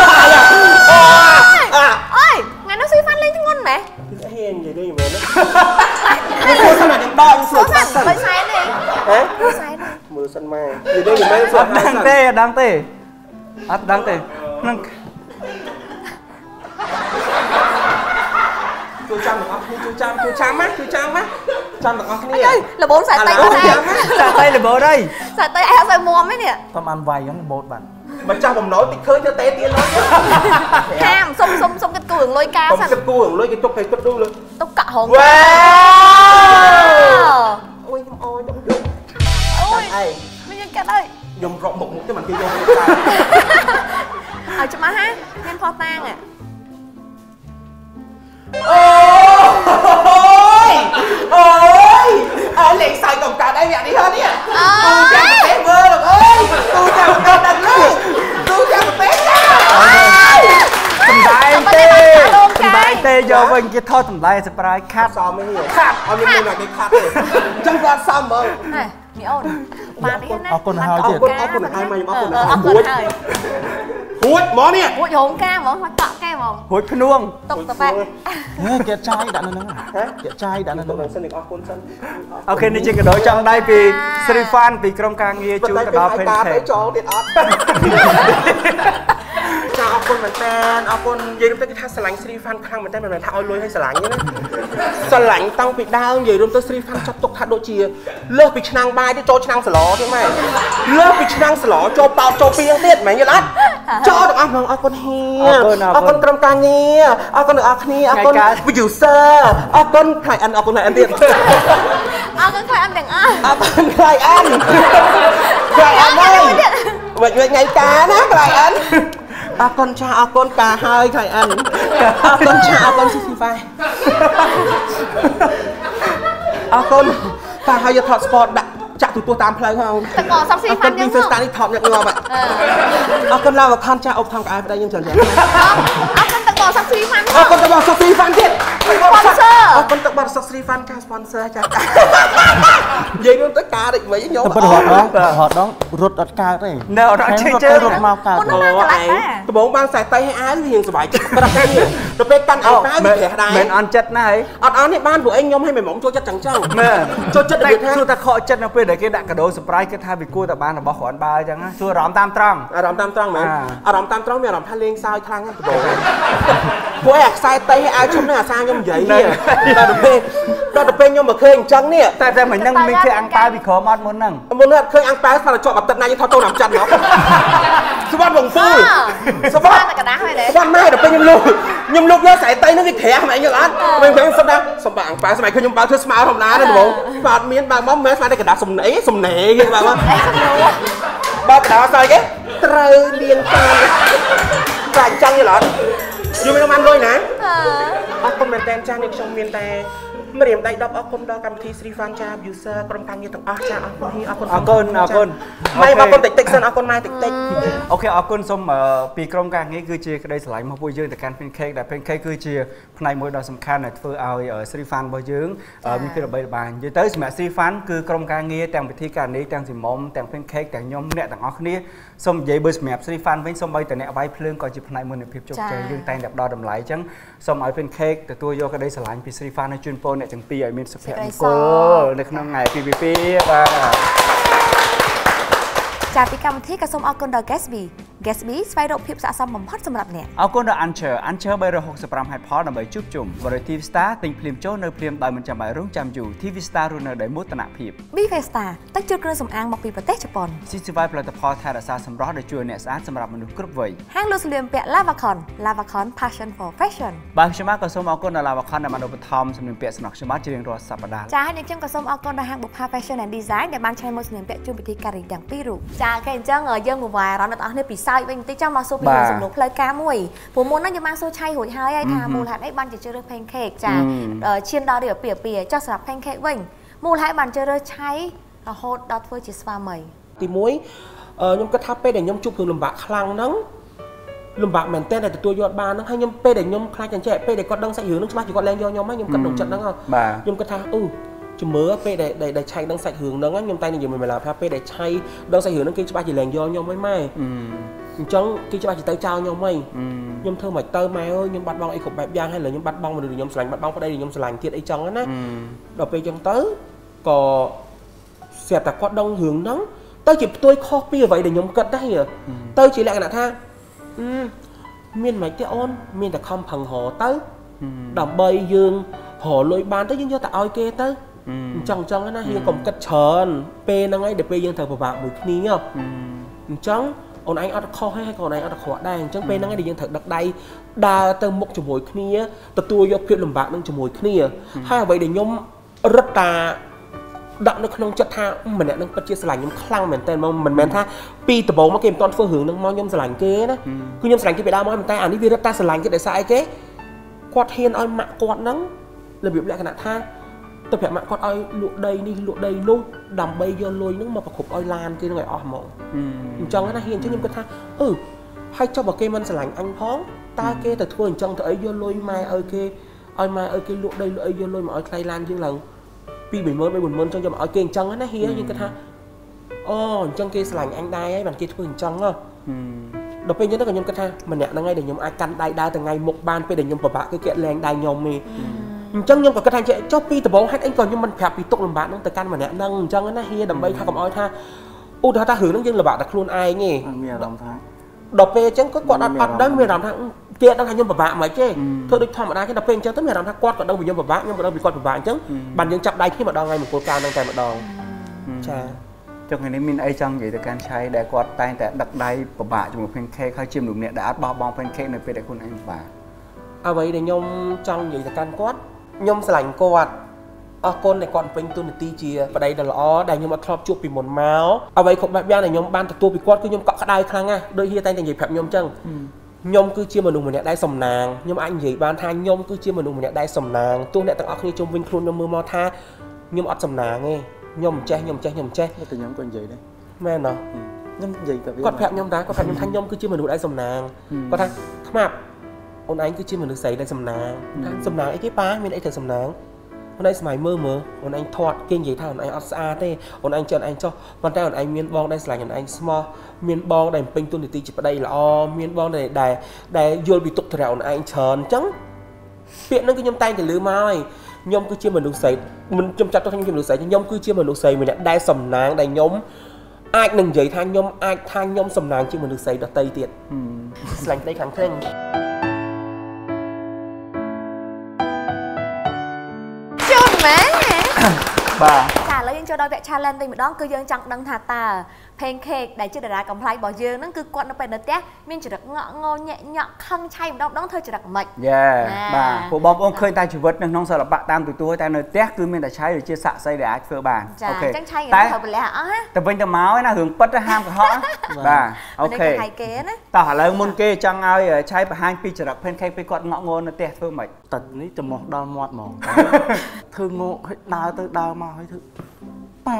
Speaker 8: អើយថ្ងៃនោះស៊ីហ្វាន់លេងធ្ងន់ម៉េះ
Speaker 5: ហៀងនិយាយនេះមែនណាមើលសិនណាខ្ញុំដកសួរ
Speaker 8: សិនបើសែនទេ
Speaker 5: ហ៎សែនមើលសិនម៉ែនិយាយនេះមិនមែនសួរ
Speaker 7: អត់ដឹងទេអត់ដឹងទេនឹង
Speaker 5: ជួយចាំទាំងអស់គ្នាជួយចាំណាចាំទាំងអស់គ្នា
Speaker 8: លបូនសាយតៃ
Speaker 7: សាយតៃលបូនអី
Speaker 8: សាយតៃអត់សូវមុំទេនេះ
Speaker 6: តាមអានវាយហ្នឹងបូតបាត់
Speaker 5: មិនចាស់បំណុលតិចឃើញទៅទេទៀតឡើយ
Speaker 8: ហាមសុំគិតគូរឿងលុយការ
Speaker 5: សិនគិតគូរឿងលុយគេទុកគេគិតឌូលើ
Speaker 8: ទុកកាក់ហង
Speaker 5: វ៉ាអូយខ្ញុំអើយខ្ញុំយក
Speaker 8: អូយមិនយើងកាត់ហើយ
Speaker 5: ខ្ញុំរកមុខទៅមិនគេយក
Speaker 8: ឲ្យច្បាស់ហាមានផោះតាង
Speaker 5: អូយលេងសាយកំកាត់អីវានេះហ៎នេះទូចាំប្រទេសមើលលោកអើយទូចាំប្រទេសដឹងលើទូចាំប្រទេស
Speaker 7: សម្ដែងទេយកវិញគេថតសម្ដែងសប្រាយខាត់
Speaker 5: សមនេះខាត់អត់មានអ្នកគេខាត់ទេអញ្ចឹងគាត់សមហ្មង
Speaker 8: មីអូនបាននេះណា
Speaker 6: អរគុណហើយទៀត
Speaker 5: អរគុណហើយមកខ្ញុំអរគុណហើយហួចហ្មងនេះ
Speaker 8: ហួចរោមកាហ្មងមកតក់កែហ្មង
Speaker 7: ហួចភ្នួង
Speaker 8: តុកតប៉ែ
Speaker 6: គេចាយដាក់នៅហ្នឹងគេចាយដាក់នៅហ្នឹង
Speaker 5: សិនអរគុណសិន
Speaker 7: អូខេនេះជាកដោចង់ដៃពីស្រីហ្វានពីក្រុមការងារជូនទៅដល់
Speaker 5: Pancake ចងទៀតអត់ចាអរគុណមែនតើអរគុណនិយាយរួមទៅគេថាស្រឡាញ់ស្រីហ្វានខ្លាំងមែនតើមិនមែនថាឲ្យលុយឲ្យស្រឡាញ់ទេណាស្រឡាញ់តាំងពីដើមនិយាយរួមទៅស្រីហ្វានចាប់ទុកថាដូចជាលើសពីឆ្នាំងបាយទៅចូលឆ្នាំងសឡទៀតម៉ែលើសពីឆ្នាំងសឡចូលបោតចូលពីងទៀតមែនយល់អត់ចូលទាំងអស់ហ្មងអរគុណហៀអរគុណក្រុមការងារអរគុណអ្នកនរគ្នាអរគុណ producer អរគុណ client អរគុណ client ទៀត
Speaker 8: អរគុណ client ទាំងអស់
Speaker 5: អរគុណ client client ហើយវិញថ្ងៃការណា client អរគុណចាអរគុណការហើយថៃអានអរគុណចាអរគុណស៊ីហ្វាអរគុណការហើយយកថតស្ពតដាក់ចាក់ទូទាស់តាមផ្លូវហ្នឹង
Speaker 8: តកសំស៊ីហ្វាន
Speaker 5: ហ្នឹងពី Facebook នេះថតញឹកញាប់អរគុណឡាវខានចាអុបថងក្អែប្តីយើងច្រើនអរ
Speaker 8: គុណតកសំស៊ីហ្វាន
Speaker 5: អរគុណតកសំស៊ីហ្វានទៀត sponsor អរគុណតកបរិស័ទស្រីហ្វានការ sponsor ចានិយាយទៅការដូចវិញខ្ញុំ
Speaker 6: អត់ដងរត់អត់កើតទេ
Speaker 7: នៅអត់ជិះជើង
Speaker 6: រត់មកកើត
Speaker 5: អូឯងដំបងបានខ្សែតៃឲ្យអាវរៀងសុបាយចិត្តប្រាក់នេះទៅពេលកាន់ឲ្យអាវវាប្រះដែរ
Speaker 7: មិនអន់ចិត្តណាហើយ
Speaker 5: អត់អន់នេះបានព្រោះឯងខ្ញុំឲ្យមិនមកចូលចិត្តចឹង
Speaker 7: មែន
Speaker 5: ចូលចិត្តតែ
Speaker 7: សួរតែខកចិត្តនៅពេលដែលគេដាក់កាដូ surprise គេថាវាគួរតែបានរបស់គ្រាន់បើអញ្ចឹងសួរអារម្មណ៍តាមត្រង់
Speaker 5: អារម្មណ៍តាមត្រង់មែនអារម្មណ៍តាមត្រង់មានអារម្មណ៍ថាលេងសើចខ្លាំងណាស់ដំបងព្រោះអាខ្សែតៃឲ្យអាវឈុំនឹងអាសាខ្ញុំនិយាយដល់ទៅពេលខ្ញុំមកឃើញអញ្ចឹងនេះ
Speaker 7: តែមិញហ្នឹងមានឃើញអាំងប៉ាវពីក្រមអត់មុនហ្នឹង
Speaker 5: មុនអត់ឃើញអាំងប៉ាវស្មានតែជាប់អាទិត្យណាយើងថតទៅតាមចាត់មកស្វាត់វងពូ
Speaker 8: ស្វាត់តែកណ្ដាស់ហើយទេ
Speaker 5: ស្វាត់ម៉ែដល់ពេលខ្ញុំលុកយកខ្សែតៃហ្នឹងវាក្រាស់ម៉ែយល់អត់វិញសុំថាសំបាអាំងប៉ាវស្មៃឃើញខ្ញុំបើធ្វើស្មៅធម្មតាទេបងបាទមានបើមកមែនស្មានតែកណ្ដាស់សំណេគេបាទបើកណ្ដាស់ស្អីគេត្រូវលៀងតាមតែអញ្ចឹងយល់អត់យល់មិនបានលុយណាអរគុណមែនតើចាស់នេះខ្ញុំមានតែម្រាមដៃ10អរគុណដល់កម្មវិធី Sri Fan ចា user ក្រុមការងារទាំងអស់ចាអរគុណអរគុណ
Speaker 7: ម៉ែអរគុណ
Speaker 5: តិចសិនអរគុណម៉ែតិច
Speaker 7: អូខេអរគុណសូមពីក្រុមការងារគឺជាក្តីស្រឡាញ់របស់ពួកយើងទៅកាន់ Pancake ដែល Pancake គឺជាផ្នែកមួយដ៏សំខាន់ដែលធ្វើឲ្យ Sri Fan របស់យើងមានភាពល្បីល្បាញនិយាយទៅសម្រាប់ Sri Fan គឺក្រុមការងារទាំងវិធីការងារទាំងស៊ីមុំទាំង Pancake ទាំងខ្ញុំអ្នកទាំងអស់គ្នាសូមនិយាយបើសម្រាប់ Sri Fan វិញសូមបីតអ្នកវាយភ្លើងក៏ជាផ្នែកមួយនៃភាពជោគជ័យយើងតែងតែផ្ដល់តម្លៃអញ្ចឹងសូមឲ្យ Pancake ទទួលយកក្តីស្រឡាញ់ពី Sri Fan ឲ្យជូនពរអ្នកទាំងពីរឲ្យមានសុភមង្គលនៅក្នុងថ្ងៃពីបាទ
Speaker 8: ចាពីកម្មវិធីក៏សូមអរគុណដល់ Gatsby ស្វែងរកភាពស័ក្តិសមបំផុតសម្រាប់អ្នក
Speaker 7: អរគុណដល់ Anchor 365ហេតុផលដើម្បីជួបជុំ Variety Star ទិញភ្លាមចូលនៅភ្លាមដោយមិនចាំបាច់រង់ចាំយូរ TV Star រស់នៅដោយមោទនភាព
Speaker 8: BV Star ទឹកជូតគ្រឿងសម្អាងមកពីប្រទេសជប៉ុន
Speaker 7: CCY ផលិតផលថែរក្សាសម្រស់ដែលជួយអ្នកស្អាតសម្រាប់មនុស្សគ្រប់វ័យ
Speaker 8: ហាងលក់សម្លៀកបំពាក់ Lavacon Passion for Fashion
Speaker 7: បាទខ្ញុំក៏សូមអរគុណដល់ Lavacon ដែលបានឧបត្ថម្ភសម្លៀកបំពាក់ស្នក់ខ្ញុំជារៀងរាល់សប្តាហ៍
Speaker 8: ចាហើយខ្ញុំក៏សូមអរគុណដល់ហាងបុប្ផា Fashion and Design ដែលបានឆែកម៉ូដសម្លៀកបំពាក់ជូនពិធីការរីទាំងពីររូបចាគេអញ្ចឹងយើងមកវាយអារម្មណ៍ដល់អ្នកនេះពីសើចវិញបន្តិចចាំមកសួរពីសំណួរផ្លូវការមួយព្រោះមុនហ្នឹងយើងបានសួរឆៃរួចហើយថាមូលហេតុអីបានជាជ្រើសរើស Pancake ចាឈានដល់រៀបពីចុះសម្រាប់ Pancake វិញមូលហេតុបានជ្រើសរើសឆៃរហូតដល់ធ្វើជាស្វាមី
Speaker 5: ទី1ខ្ញុំគិតថាពេលដែលខ្ញុំជួបរឿងលំបាកខ្លាំងហ្នឹងលំបាកមែនតើទទួលយកបានហ្នឹងហើយខ្ញុំពេលដែលខ្ញុំខ្លាចចាស់ពេលដែលគាត់ដឹងសាច់រឿងហ្នឹងច្បាស់ជាគាត់លែងយកខ្ញុំហើយខ្ញុំគិតក្នុងចិត្តហ្នឹងខ្ញុំគិតថាជំរឿពេលដែលឆៃដឹងសាច់រឿងហ្នឹងខ្ញុំតែនិយាយមួយឡាថាពេលដែលឆៃដឹងសាច់រឿងហ្នឹងគេច្បាស់ជាលែងយកខ្ញុំហើយម៉ែអញ្ចឹងគេច្បាស់ជាទៅចោលខ្ញុំហើយខ្ញុំធ្វើមិនទៅម៉ែអើយខ្ញុំបាត់បង់អីគ្រប់បែបយ៉ាងហើយលើខ្ញុំបាត់បង់មនុស្សខ្ញុំស្រឡាញ់បាត់បង់ប្តីខ្ញុំស្រឡាញ់ទៀតអីចឹងណាដល់ពេលចឹងទៅក៏ស្រាប់តែគាត់ដឹងរឿងហ្នឹងទៅជាផ្ទុយខុសពីអ្វីដែលខ្ញុំគិតដែរទៅជាលក្ខណៈថាមានមិនទេអូនមានតែខំប្រឹងរទៅដើម្បីយើងរលុយបានទៅយើងយកតែឲ្យគេទៅអញ្ចឹងណាហ៊ានកុំគិតច្រើនពេលហ្នឹងឯងដល់ពេលយើងត្រូវពិបាកមួយគ្នាអញ្ចឹងអូនឯងអត់ខុសហើយក៏អូនឯងអត់ខកដែរអញ្ចឹងពេលហ្នឹងឯងដែលយើងត្រូវដឹកដៃដើរទៅមុខជាមួយគ្នាទទួលយកភាពលំបាកនឹងជាមួយគ្នាហើយអ្វីដែលខ្ញុំរត់តាដាក់នៅក្នុងចិត្តថាម្នាក់នឹងពិតជាស្រឡាញ់ខ្ញុំខ្លាំងមែនតើមិនមែនថាពីដំបូងមកគេមិនទាន់ធ្វើរឿងហ្នឹងមកខ្ញុំស្រឡាញ់គេណាគឺខ្ញុំស្រឡាញ់គេពីដើមមកតែអានេះវារត់តាស្រឡាញ់គេដោយសារអីគេគាត់ហ៊ានឲ្យម៉ាក់គាត់ហ្នឹងរបៀបលក្ខណៈថាទៅប្រាប់ម៉ាក់គាត់ឲ្យលក់ដីនេះលក់ដីនោះដើម្បីយកលុយហ្នឹងមកប្រគប់ឲ្យឡានគេនឹងឲ្យអស់ហ្មងអញ្ចឹងណាហ៊ានអញ្ចឹងខ្ញុំគិតថាហើយចុះបើគេមិនស្រឡាញ់អញផងតើគេទៅធ្វើអញ្ចឹងទៅអីយកលុយម៉ែឲ្យគេឲ្យម៉ែឲ្យគេលក់ដីលក់អីយកលុយមកឲ្យថ្លៃឡានយើងឡើង2-30000 40000អញ្ចឹងយកមកឲ្យគេអញ្ចឹងណាហ៊ានយើងគិតថាអញ្ចឹងគេស្រឡាញ់អញដែរហើយបានគេធ្វើអញ្ចឹងដល់ពេលអញ្ចឹងទៅខ្ញុំគិតថាម្នាក់ហ្នឹងឯងដែលខ្ញុំអាចកាន់ដៃដើរទៅថ្ងៃមុខបានពេលដែលខ្ញុំពិបាកគឺគេលែងដៃខ្ញុំទេអញ្ចឹងខ្ញុំក៏គិតថាចុះពីដំបូងហេតុអីក៏ខ្ញុំមិនប្រាប់ពីទុកលំបាកហ្នឹងទៅកាន់ម្នាក់ហ្នឹងអញ្ចឹងណាហៀដើម្បីថាកុំឲ្យថាឧទាហរណ៍ថារឿងហ្នឹងយើងលំបាកតែខ្លួនឯងទេ
Speaker 6: មានអារម្មណ៍ថា
Speaker 5: ដល់ពេលអញ្ចឹងគាត់អត់ដឹងមានអារម្មណ៍ថាគេដឹងថាខ្ញុំពិបាកមិនទេធ្វើដូចធម្មតាគេដល់ពេលអញ្ចឹងទៅមានអារម្មណ៍ថាគាត់ក៏ដឹងពីខ្ញុំពិបាកខ្ញុំក៏ដឹងពីគាត់ពិបាកអញ្ចឹងបានយើងចាប់ដៃគ្នាម្ដងហើយមង្គលការហ្នឹងតែម្ដងចា
Speaker 7: ចុះថ្ងៃនេះមានអីចង់និយាយទៅកាន់ឆៃដែលគាត់តែងតែដឹកដៃពិបាកជាមួយ Pancake ហើយជាមនុស្សម្នាក់ដែលអត់បោះបង់ Pancake នៅពេលដែលខ្លួនឯងពិបាក
Speaker 5: អ្វីដែលខ្ញុំចង់និយាយទៅកាន់គាត់ខ្ញុំស្រឡាញ់គាត់អរគុណដែលគាត់ពេញទូនាទីជាប្តីដ៏ល្អដែលខ្ញុំអត់ធ្លាប់ជួបពីមុនមកអ្វីគ្រប់បែបយ៉ាងដែលខ្ញុំបានទទួលពីគាត់គឺខ្ញុំកក់ក្ដៅខ្លាំងណាស់ដូចហៀតែងតែនិយាយប្រាប់ខ្ញុំអញ្ចឹងខ្ញុំគឺជាមនុស្សម្នាក់ដែលសំណាងខ្ញុំអាចនិយាយបានថាខ្ញុំគឺជាមនុស្សម្នាក់ដែលសំណាងទោះអ្នកទាំងអស់គ្នាជុំវិញខ្លួនខ្ញុំមើលមកថាខ្ញុំអត់សំណាងទេខ្ញុំចេះតែ
Speaker 6: ខ្ញុំក៏និយាយដែរ
Speaker 5: មែនទេ
Speaker 6: ខ្ញុំនិយាយតែ
Speaker 5: គាត់ប្រាប់ខ្ញុំដែរគាត់ប្រាប់ខ្ញុំថាខ្ញុំគឺជាមនុស្សដែលសំណាងគាត់ថាខ្មាប់អូនឯងគឺជាមនុស្សស្រីដែលសំណាងថាសំណាងអីគេប៉ាមានអីទៅសំណាងអូនឯងស្មៃមើលអូនឯងធាត់គេនិយាយថាអូនឯងអត់ស្អាតទេអូនឯងចិនឯងចុះប៉ុន្តែអូនឯងមានបងដែលស្រឡាញ់អូនឯងស្មោះមានបងដែលពេញទូនាទីជាប្តីល្អមានបងដែលយល់ពីទុក្ខធុរៈអូនឯងច្រើនអញ្ចឹងពាក្យហ្នឹងគឺខ្ញុំតែងតែលើមកហើយខ្ញុំគឺជាមនុស្សស្រីមិនខ្ញុំចាត់ទុកថាខ្ញុំជាមនុស្សស្រីខ្ញុំគឺជាមនុស្សស្រីម្នាក់ដែលសំណាងដែលខ្ញុំអាចនឹងនិយាយថាខ្ញុំអាចថាខ្ញុំសំណាងជាមនុស្សស្រីដទៃទៀតស្លាញ់ប្តីខាងឃើញ
Speaker 8: ជូនម៉ែ
Speaker 7: បាទ
Speaker 8: ចាឥឡូវយើងចូលដល់វគ្គ challenge វិញម្ដងគឺយើងចង់ដឹងថាតើ Pancake ដែលជាតារាកំ pl ៃរបស់យើងហ្នឹងគឺគាត់នៅពេលនៅផ្ទះមានចរិតងក់ងញាក់ញក់ខឹងឆៃម្ដងធ្វើចរិតមិន
Speaker 7: បាទពួកបងប្អូនឃើញតែជីវិតនៅក្នុងសិល្បៈតាមទូទៅតែនៅផ្ទះគឺមានតែឆៃឬជាសាក់សីដែលអាចធ្វើបាន
Speaker 8: អូខេអញ្ចឹងឆៃគេត្រូវប្រលះអស់ណា
Speaker 7: តែវិញទៅមកឯណារឿងប៉ិតទៅហាមកុហកបាទអូខេ
Speaker 8: ឆៃគេណា
Speaker 7: តោះឥឡូវមុនគេចង់ឲ្យឆៃបង្ហាញពីចរិត Pancake ពេលគាត់ងក់ងនៅផ្ទះធ្វើម៉េច
Speaker 6: តែនេះចំោះដល់មាត់ហ្មងធ្វើងក់ឲ្យដើរទៅដើរមកឲ្យធ្វើប៉ា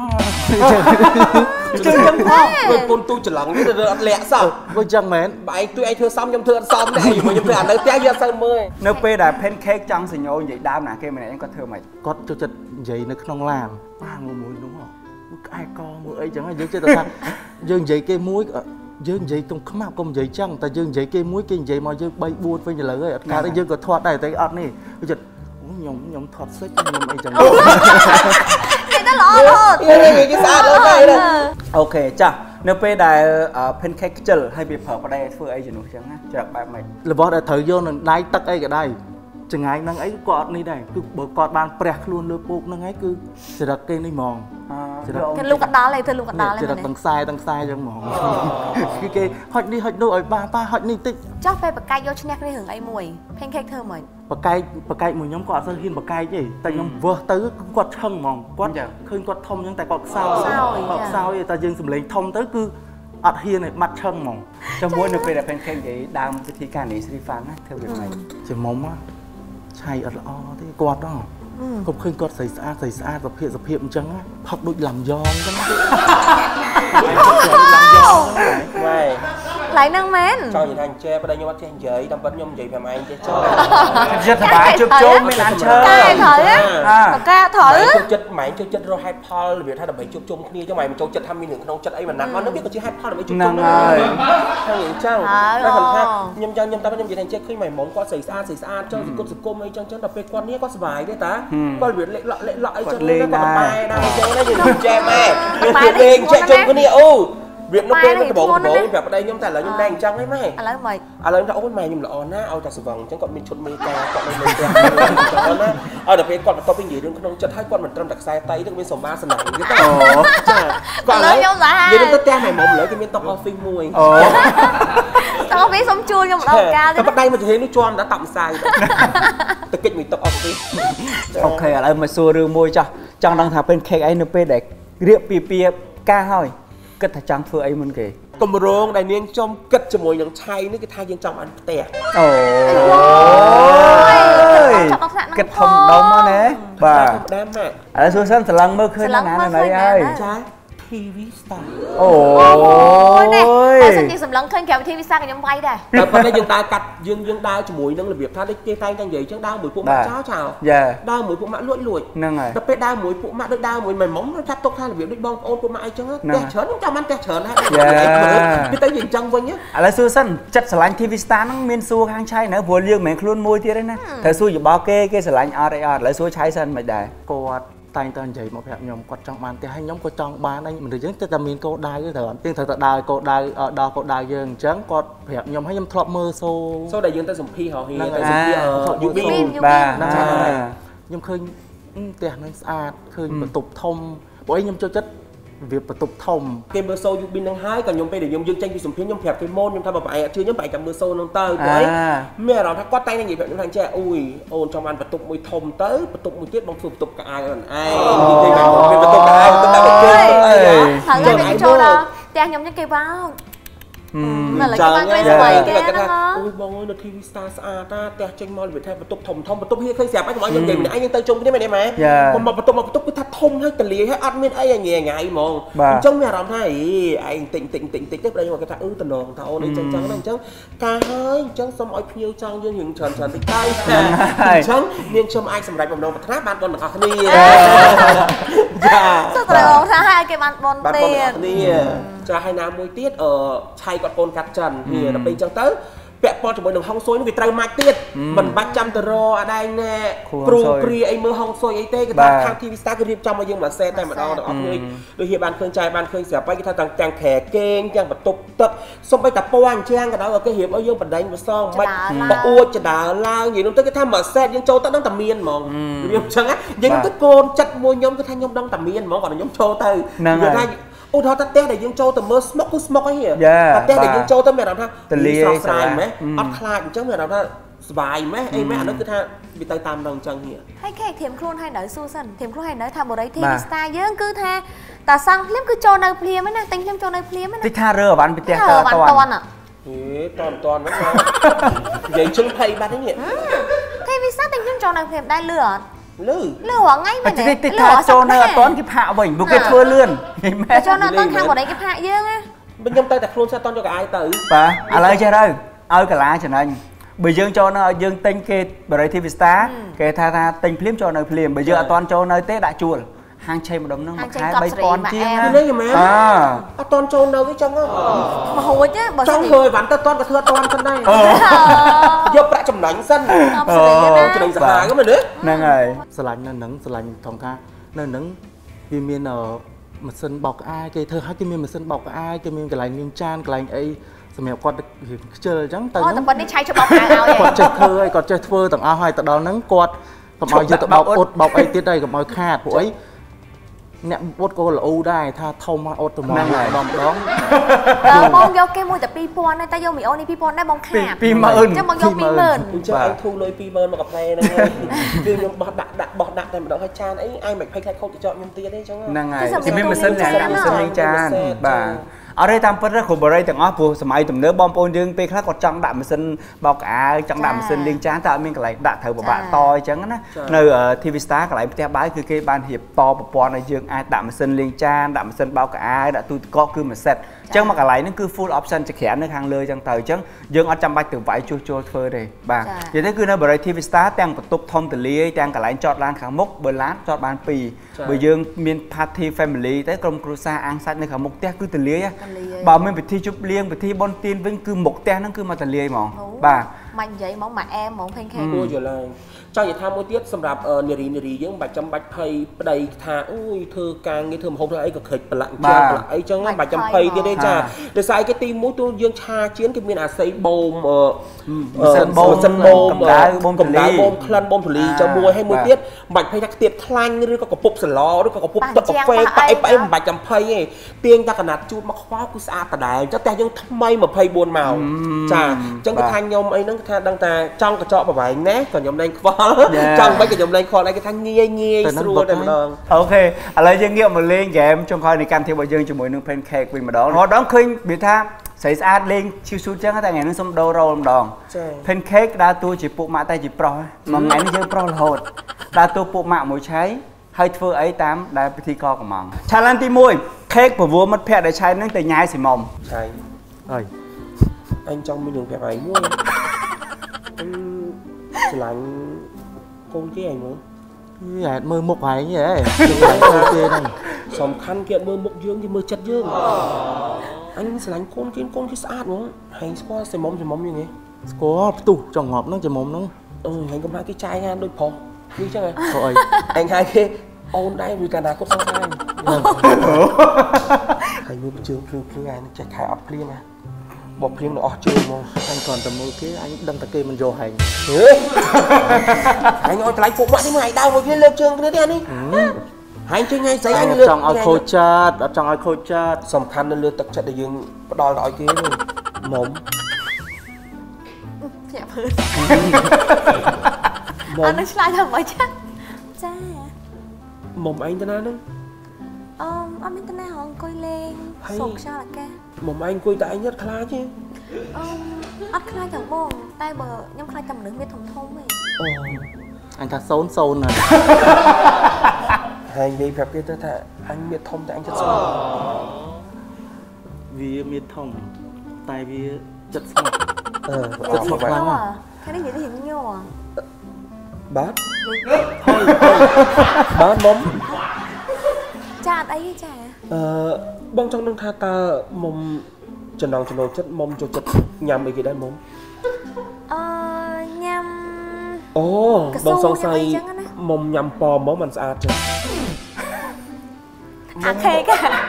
Speaker 5: ជើងចឹងផងដូចពុនទូច្រឡំនេះទៅអត់លាក់សោះ
Speaker 6: បើចឹងមែន
Speaker 5: បើឯងទួយឯងធ្វើសមខ្ញុំធ្វើអត់សមដែរខ្ញុំធ្វើអានៅផ្ទះយកទៅមើល
Speaker 7: នៅពេលដែល Pancake ចង់សញ្ញោនិយាយដើមណាគេម្នាក់ឯងគាត់ធ្វើម៉េច
Speaker 6: គាត់ចូលចិត្តនិយាយនៅក្នុងឡានប៉ាមួយនោះក្អែកកមួយអីចឹងយើងចិត្តថាយើងនិយាយគេមួយយើងនិយាយទុំខ្មាប់កុំនិយាយចឹងតែយើងនិយាយគេមួយគេនិយាយមកយើង3 4វិញឥឡូវហើយអត់កើតទេយើងក៏ធាត់ដែរតែអត់នេះចិត្តខ្ញុំធាត់សិចខ្ញុំអីចឹង
Speaker 8: តែល្អរហូត
Speaker 5: គេស្អាតល្អហើយ
Speaker 7: អូខេចាស់នៅពេលដែល Pancake ខ្ជិលហើយវាប្រើប្តីធ្វើអីជំនួសចឹងណាច្រឹកបែបម៉េច
Speaker 6: របស់ដែលត្រូវយកនឹងដៃទឹកអីក៏ដែរចង្អាយហ្នឹងអីក៏អត់នេះដែរគឺបើគាត់បានប្រះខ្លួនលើពូកហ្នឹងឯងគឺច្រឹកគេនេះហ្មង
Speaker 8: គេលូកកដាល់ឯងធ្វើលូកកដាល់ឯង
Speaker 6: ច្រឹកទាំងខ្សែចឹងហ្មងគឺគេហុចនេះហុចនោះឲ្យប៉ាហុចនេះតិច
Speaker 8: ចុះពេលបកាយយកឈ្នះគ្នារឿងអីមួយ Pancake ធ្វើម៉េច
Speaker 6: បកាយមួយខ្ញុំក៏អត់សូវហ៊ានបកាយទេតែខ្ញុំវើទៅគាត់ឆឹងហ្មងគាត់ឃើញគាត់ធំអញ្ចឹងតែគាត់ខ្សោយតែយើងសម្លេងធំទៅគឺអត់ហ៊ានឲ្យបាត់ឆឹងហ្មង
Speaker 7: ចាំមួយនៅពេលដែល Pancake និយាយដើមវិធីការនេះស្រីហ្វាំងណាធ្វើវាម៉េច
Speaker 6: ជាមុំឆៃអត់ល្អទេគាត់ហ្នឹងខ្ញុំឃើញគាត់ស្រីស្អាតសុភាពអញ្ចឹងផឹកដូចឡាំយ៉ងអញ្ចឹង
Speaker 8: ឡៃហ្នឹងមែន
Speaker 5: ចង់និយាយថាអញ្ចេះប្តីខ្ញុំអត់ចេះនិយាយតាមពិតខ្ញុំនិយាយប្រាប់ឯងចេះចោល
Speaker 7: ចិត្តសប្បាយជប់ជុំមានអានឈើ
Speaker 8: តែត្រូវបកាត្រូវ
Speaker 5: ចូលចិត្តម៉ែចូលចិត្តរកហេតុផលរបៀបថាដើម្បីជួបជុំគ្នាចឹងម៉ែមិនចូលចិត្តថាមានរឿងក្នុងចិត្តអីមិនណាត់មកនោះវាក៏ជាហេតុផលដើម្បីជួបជុំ
Speaker 7: ហើយ
Speaker 5: ហើយអញ្ចឹងតែគាត់ថាខ្ញុំចង់ខ្ញុំតាមខ្ញុំនិយាយថាចេះឃើញម៉ែមុំគាត់ស្រីស្អាតចង់សង្គមអីចឹងដល់ពេលគាត់នេះគាត់សុបាយទេតាគាត់វាលេខលក់អីចឹងគាត់បាយដែរអញ្ចឹងណាយើងចេះម៉ែយើងលេងចេះជុំគ្នាអូរៀបនៅពេលដំបងប្រាប់ប្តីខ្ញុំតែឥឡូវខ្ញុំតែអញ្ចឹងហីម៉ែ
Speaker 8: ឥឡូវម៉េច
Speaker 5: ឥឡូវថាអូនម៉ែខ្ញុំល្អណាស់ឲ្យតែស្វឹងអញ្ចឹងគាត់មានឈុតមេការគាត់នៅលើផ្ទះណាឲ្យតែពេលគាត់បន្ទាប់ពីនិយាយរឿងក្នុងចិត្តហើយគាត់មិនត្រឹមតែខ្សែតៃទេមានសម្បាសនាទៀតទេចា
Speaker 8: គាត់ឥឡូវខ្ញុំសាហាវ
Speaker 5: និយាយទៅផ្ទះម៉ែមុំឥឡូវគេមានតុក office មួយ
Speaker 8: តុក office សុំជួលខ្ញុំម្ដងកាល
Speaker 5: ទេតែប្តីមួយជំនាញនេះជាប់តែតាប់ម្សៅទៅកិច្ចមួយតុក office
Speaker 7: អូខេឥឡូវមកសួររឿងមួយចាស់ចង់ដឹងថា Pancake អីនៅពេលដែលរៀបពីការហើយគិតថាចង់ធ្វើអីមុនគេ
Speaker 5: គម្រោងដែលនាងចំគិតជាមួយនឹងឆៃនេះគឺថាយើងចង់បានផ្ទះ
Speaker 7: អូយគិតធំដុំមកណា
Speaker 5: បាទដើមម៉ាក់
Speaker 7: ឥឡូវសួរសិនស្រឡឹងមើលឃើញណាស់ណាហើយ
Speaker 5: ចា TV Star
Speaker 8: អូណែតែសិនជាសម្លឹងឃើញក្រៅ TV Star ខ្ញុំវាយដែរ
Speaker 5: តែប៉ុន្តែយើងដើរកាត់យើងដើរជាមួយនឹងរបៀបថាគេតែងតែនិយាយចឹងដើរមួយពួកម៉ាក់ចោលដើរមួយពួកម៉ាក់លួច
Speaker 7: ហ្នឹងហើយ
Speaker 5: ដល់ពេលដើរមួយពួកម៉ាក់ដូចដើរមួយមិនមុំចាត់ទុកថារបៀបដូចបងប្អូនពួកម៉ាក់អីចឹងផ្ទះច្រើនខ្ញុំចាំបានផ្ទះច្រើនហើយវាទៅយើងចឹងវិញឥ
Speaker 7: ឡូវសួរសិនចិត្តស្រឡាញ់ TV Star ហ្នឹងមានសួរខាងឆៃនៅព្រោះយើងមិនមែនខ្លួនមួយទៀតទេណាត្រូវសួរយោបល់គេស្រឡាញ់អត់អីអត់ឥឡូវសួរឆៃសិនមិនដែរ
Speaker 6: គាត់តែងតែនិយាយមកប្រាប់ខ្ញុំគាត់ចង់បានផ្ទះហើយខ្ញុំក៏ចង់បានដែរមនុស្សយើងតែមានកោដៅទេត្រូវអត់យើងត្រូវតែដើរកោដៅដល់កោដៅយើងអញ្ចឹងគាត់ប្រាប់ខ្ញុំហើយខ្ញុំធ្លាប់មើលសូ
Speaker 5: ដែលយើងទៅសម្ភារហោះទៅសម្ភារយូប៊ី
Speaker 6: បាទខ្ញុំឃើញផ្ទះហ្នឹងស្អាតឃើញបន្ទប់ធំព្រោះខ្ញុំចូលចិត្តវាបន្ទប់ធំ
Speaker 5: គេមើលសូយូប៊ីនឹងហើយក៏ខ្ញុំពេលដែលខ្ញុំយើងចេញពីសម្ភារខ្ញុំប្រាប់គេម៉ូនខ្ញុំថាបើប្រហែលអត់ជឿខ្ញុំប្រហែលចាំមើលសូនឹងទៅព្រោះអីមានអារម្មណ៍ថាគាត់តែងតែនិយាយប្រាប់ខ្ញុំថាចេះអូយអូនចង់បានបន្ទប់មួយធំទៅបន្ទប់មួយទៀតបងធ្វើបន្ទប់កៅអៅអូនឯងនិយាយថាមានបន្ទប់កៅអៅបន្ទប់តែគេ
Speaker 8: ហើយខ្ញុំចូលដល់ផ្ទះខ្ញុំនេះគេវ៉ាមកឡើយគេបានក្លែងស្បែកគេហ្នឹង
Speaker 5: អូយបងអើយនៅ TV Star ស្អាតផ្ទះចេញមករបៀបថាបន្ទប់ធំបន្ទប់hierឃើញស្រាប់ហើយខ្ញុំឲ្យយើងនិយាយម្នាក់យើងទៅជុំគ្នាមែនទេម៉ែមកបន្ទប់គឺថាធំហើយទលាយហើយអត់មានអីងាយហ្មងអញ្ចឹងមានអារម្មណ៍ថាឯងតិចទៅប្តីខ្ញុំគាត់ថាតំណងថាអូនអីចឹងណាអញ្ចឹងការហើយអញ្ចឹងសូមឲ្យភ្ញៀវចង់យើងរឿងច្រើនតិចទៅអញ្ចឹងនាងខ្ញុំអាចសម្រេចបំណងប្រាថ្នាបានបងទាំងអស់គ្នា
Speaker 8: ចាទៅត្រូវថាឲ្យគេបានបងទៀត
Speaker 5: ចាឲ្យណាមួយទៀតឆៃគាត់កូនកាត់ចិនវាដល់ពេលអញ្ចឹងទៅពាក់ព័ន្ធជាមួយនឹងហុងស៊ុយនោះវាត្រូវម៉ាច់ទៀតមិនបាច់ចាំទៅរអដែងណែគ្រូគ្រាអីមើលហុងស៊ុយអីទេគេថាខាង TV Star គេរៀបចំឲ្យយើងមួយសេតតែម្ដងទាំងអស់គ្នាដូចជាបានឃើញចាយបានឃើញស្រាប់ហើយគេថាទាំងខែគេងទាំងបន្ទប់ទឹកសុំបីតាពណ៌អញ្ចឹងក៏ដោយគេរៀបឲ្យយើងបណ្ដេញម្សងមិនបអួចចដាលឡើងនិយាយនោះទៅគេថាមួយសេតយើងចូលទៅដឹងតែមានហ្មងវាអញ្ចឹងយើងទៅកូនចិត្តមួយខ្ញុំគឺថាខ្ញុំដឹងតែមានហ្មងគាត់ខ្ញុំចូលទៅគេថាអូថតតែដែលយើងចូលទៅមើលស្មុកគឺស្មុកអីហ៎តែដែលយើងចូលទៅមានអារម្មណ៍ថា
Speaker 7: ទលាយ
Speaker 5: ស្រស់ស្រាយម៉េះអត់ខ្លាចអញ្ចឹងមានអារម្មណ៍ថាសុបាយម៉េះអីម៉េះអានោះគឺថាវាទៅតាមដល់អញ្ចឹងហៀ
Speaker 8: ហើយគេធៀមខ្លួនឲ្យនៅសួរសិនធៀមខ្លួនឲ្យនៅថាបរិយ TV Star យើងគឺថាតាសង់ភ្លាមគឺចូលនៅភ្លាមណាតែខ្ញុំចូលនៅភ្លាមណា
Speaker 7: តិចថារើអវ៉ាន់ពីផ្ទះ
Speaker 8: ទៅអត់តាន់
Speaker 5: តន់ហ្នឹងនិយាយជឹងភ័យបាត់ហ្នឹង
Speaker 8: TV Star តែខ្ញុំចូលនៅភ្លាមដែរលឺអត់
Speaker 5: លឺ
Speaker 8: រងថ្ងៃ
Speaker 7: មែនទេតិចថាចូលនៅអត់តន់គេផាកវិញព្រោះគេធ្វើលឿន
Speaker 8: ចូលនៅអត់តន់ខាងបរិយគេផាកយើងណា
Speaker 5: ខ្ញុំទៅតែខ្លួនស្អាតតន់យកកៅអៅទៅ
Speaker 7: បាទឥឡូវចេះទៅឲ្យកលាចំណេញបើយើងចូលនៅឲ្យយើងទិញគេបរិយ TV Star គេថាទិញភ្លាមចូលនៅភ្លាមបើយើងអត់តន់ចូលនៅទេដាក់ជួលហាងឆេម្ដុំហ្នឹងមួយខែ 3000 ជាង
Speaker 5: ណានេះមែនអត់តន់ចូលនៅទេចឹង
Speaker 8: មកហួចទេ
Speaker 5: បើចង់ធ្វើវ៉ាន់ទៅតន់ក៏ធ្វើអត់តន់សិនដែរយកប្រាក់ចំណេញសិនចំណេញសាហាវមែនទេ
Speaker 7: ហ្នឹងហើយ
Speaker 6: ស្រឡាញ់នៅហ្នឹងស្រឡាញ់ថងថានៅហ្នឹងវាមានម៉ាស៊ីនបោកក្អាយគេធ្វើឲ្យគេមានម៉ាស៊ីនបោកក្អាយគេមានកន្លែងលាងចានកន្លែងអីសម្រាប់គាត់ខ្ជិលអញ្ចឹង
Speaker 8: ទៅហ្នឹងតែប៉ុណ្្នេះឆៃជួយបោកក្អាយឲ្យ
Speaker 6: គាត់ចេះធ្វើហើយគាត់ចេះធ្វើទាំងអស់ហើយទៅដល់ហ្នឹងគាត់កុំឲ្យយកទៅបោកអ៊ុតបោកអីទៀតហើយកុំឲ្យខាតព្រោះអីអ្នកអ៊ុតក៏ល្អដែរថាធំមកអ៊ុតទៅមកម្ដង
Speaker 8: បងយកគេមួយតែ2000តែយកមីអូនេះ2000ដែរបងខាត
Speaker 7: 20000
Speaker 8: ចាំបងយក20000
Speaker 5: អញ្ចឹងឯងធូរលុយ20000មកកាផ្លែហ្នឹងហើយគឺខ្ញុំបោះដាក់តែម្ដងឲ្យចានអីឯងមិនភ័យខ្លាចខូចទៅចោលខ្ញុំទៀតទេអញ្ចឹង
Speaker 7: ហ្នឹងហើយគេមានម៉ាស៊ីនដាក់ម៉ាស៊ីនលេងចានបាទអរេតាមពិតគ្រូបរិយទាំងអស់ព្រោះសម័យទំនើបបងប្អូនយើងពេលខ្លះគាត់ចង់ដាក់ម៉ាស៊ីនបោកក្អាយចង់ដាក់ម៉ាស៊ីនលាងចានតែអត់មានកន្លែងដាក់ត្រូវពិបាកតអញ្ចឹងណានៅ TV Star កន្លែងផ្ទះបាយគឺគេបានរៀបតប្រព័ន្ធឲ្យយើងអាចដាក់ម៉ាស៊ីនលាងចានដាក់ម៉ាស៊ីនបោកក្អាយដាក់ទូទឹកកកគឺមួយសេតអញ្ចឹងមកកន្លែងហ្នឹងគឺ full option ជាច្រើននៅខាងលើអញ្ចឹងទៅអញ្ចឹងយើងអត់ចាំបាច់ទៅវាយជួសជុលធ្វើទេបាទនិយាយទៅគឺនៅបរិយ TV Star ទាំងបន្ទប់ធំទលាយទាំងកន្លែងចតឡានខាងមុខបើឡានចតបាន2បើយើងមាន party family ទៅក្រុមគ្រួសារអាំងសាច់នៅខាងមុខផ្ទះគឺទលាយបើមានពិធីជប់លៀងពិធីបុណ្យទានវិញគឺមុខផ្ទះហ្នឹងគឺមកទលាយហ្មងបាទ
Speaker 8: មិននិយាយហ្មងមកអែមហ្មងភេងខេ
Speaker 5: គួរយល់ឡើងចង់និយាយថាមួយទៀតសម្រាប់នារីយើងមិនចាំបាច់ភ័យប្តីថាអូយធ្វើការងារធ្វើម្ហូបធ្វើអីក៏ខិចប្រឡាក់ចានប្រឡាក់អីចឹងមិនបាច់ចាំភ័យទៀតទេចាដោយសារគេទី1ទូយើងឆាជៀនគេមានអាស័យបូម
Speaker 7: ម៉ាស៊ីនបូម
Speaker 5: កម្ដៅបូមក្លិនបូមធូលីចាំមួយហើយមួយទៀតមិនបាច់ភ័យថាខ្ទាតខ្លាញ់ឬក៏កពុបសឡឬក៏កពុបទឹកកាហ្វេប៉ៃមិនបាច់ចាំភ័យទេទៀងតែកណាត់ជូតមកខ្វល់គឺស្អាតដដែលអញ្ចឹងតែយើងថ្មី24ម៉ោងចាអញ្ចឹងគេថាខ្ញុំអីហ្នឹងគេថាដឹងតែចង់កញ្ចក់ប្រវែងណាក៏ខ្ញុំលែងខ្វល់ចង់មិនក៏ខ្ញុំលែងខ្វល់អីគេថាងាយស្រួលតែម្ដង
Speaker 7: អូខេឥឡូវយើងងាកមកលេងហ្គេមចុងក្រោយនៃកម្មវិធីរបស់យើងជាមួយនឹង Pancake វិញម្ដងរហូតដល់ឃើញវាថាស្រីស្អាតលេងឈឺស៊ូចឹងតែថ្ងៃនេះសុំដូររ៉ូលម្ដង Pancake ដើរតួជាពួកម៉ាក់តែជាប្រុសមួយថ្ងៃនេះយើងប្រុសរហូតដើរតួពួកម៉ាក់មួយឆៃហើយធ្វើអីតាមដែលពិធីកកំង Challenge ទី1 khét của vua mất phe để chai nó tới nhái xì mồm
Speaker 5: chai
Speaker 6: ơi
Speaker 5: anh trong bên đường phe này mua anh lạnh con cái này nữa
Speaker 6: dạ mơ một hải như vậy này
Speaker 5: sòng khăn kiện mơ mộc dương thì mơ chặt dương anh sẽ lạnh con cái sát đúng hành qua xì mồm như thế
Speaker 6: có tủ trồng ngọt nó chỉ mồm nó
Speaker 5: hành cầm hai cái chai nha đôi phò như chứ này
Speaker 6: rồi
Speaker 5: anh hai cái ôn đây vì cả đá cốt sao anh hành mưa trường cứ ngày nó chạy khai ấp liên à bọc liên nó chơi mà
Speaker 6: anh còn tầm mưa kia anh đâm ta kê mình vô hành
Speaker 5: anh nói lại phụ bạn đi mày đau một viên lên trường cái nữa đi hành chơi ngay giấy anh
Speaker 6: lượt trong ao khôi chát ở trong ao khôi chát
Speaker 5: sầm khăn nó lượt tập trận để dừng đòi gọi kia luôn mồm
Speaker 8: anh nói lại thật vậy chứ cha
Speaker 5: mồm anh thế nào nữa
Speaker 8: anh biết thế nào họ coi lên sụt sao là ca
Speaker 5: mồm anh coi tại anh nhất khá chứ
Speaker 8: anh khai chẳng bông tay bờ nhưng khai cầm nước miết thông ấy
Speaker 6: anh ta xôn này
Speaker 5: hành vi phép kia tôi thà anh miết thông tại anh chất xôn
Speaker 6: vì miết thông tại vì chất xôn
Speaker 8: chất xôn lắm à cái đấy gì thì hình nhau à
Speaker 5: bát bát mông
Speaker 8: cha ấy cha
Speaker 5: bông trong nâng tha ta mông chân đòn chất mông cho chất nhằm ấy cái đây mông
Speaker 8: nhằm
Speaker 5: bông song say mông nhằm pò món mình sạch chứ
Speaker 8: khê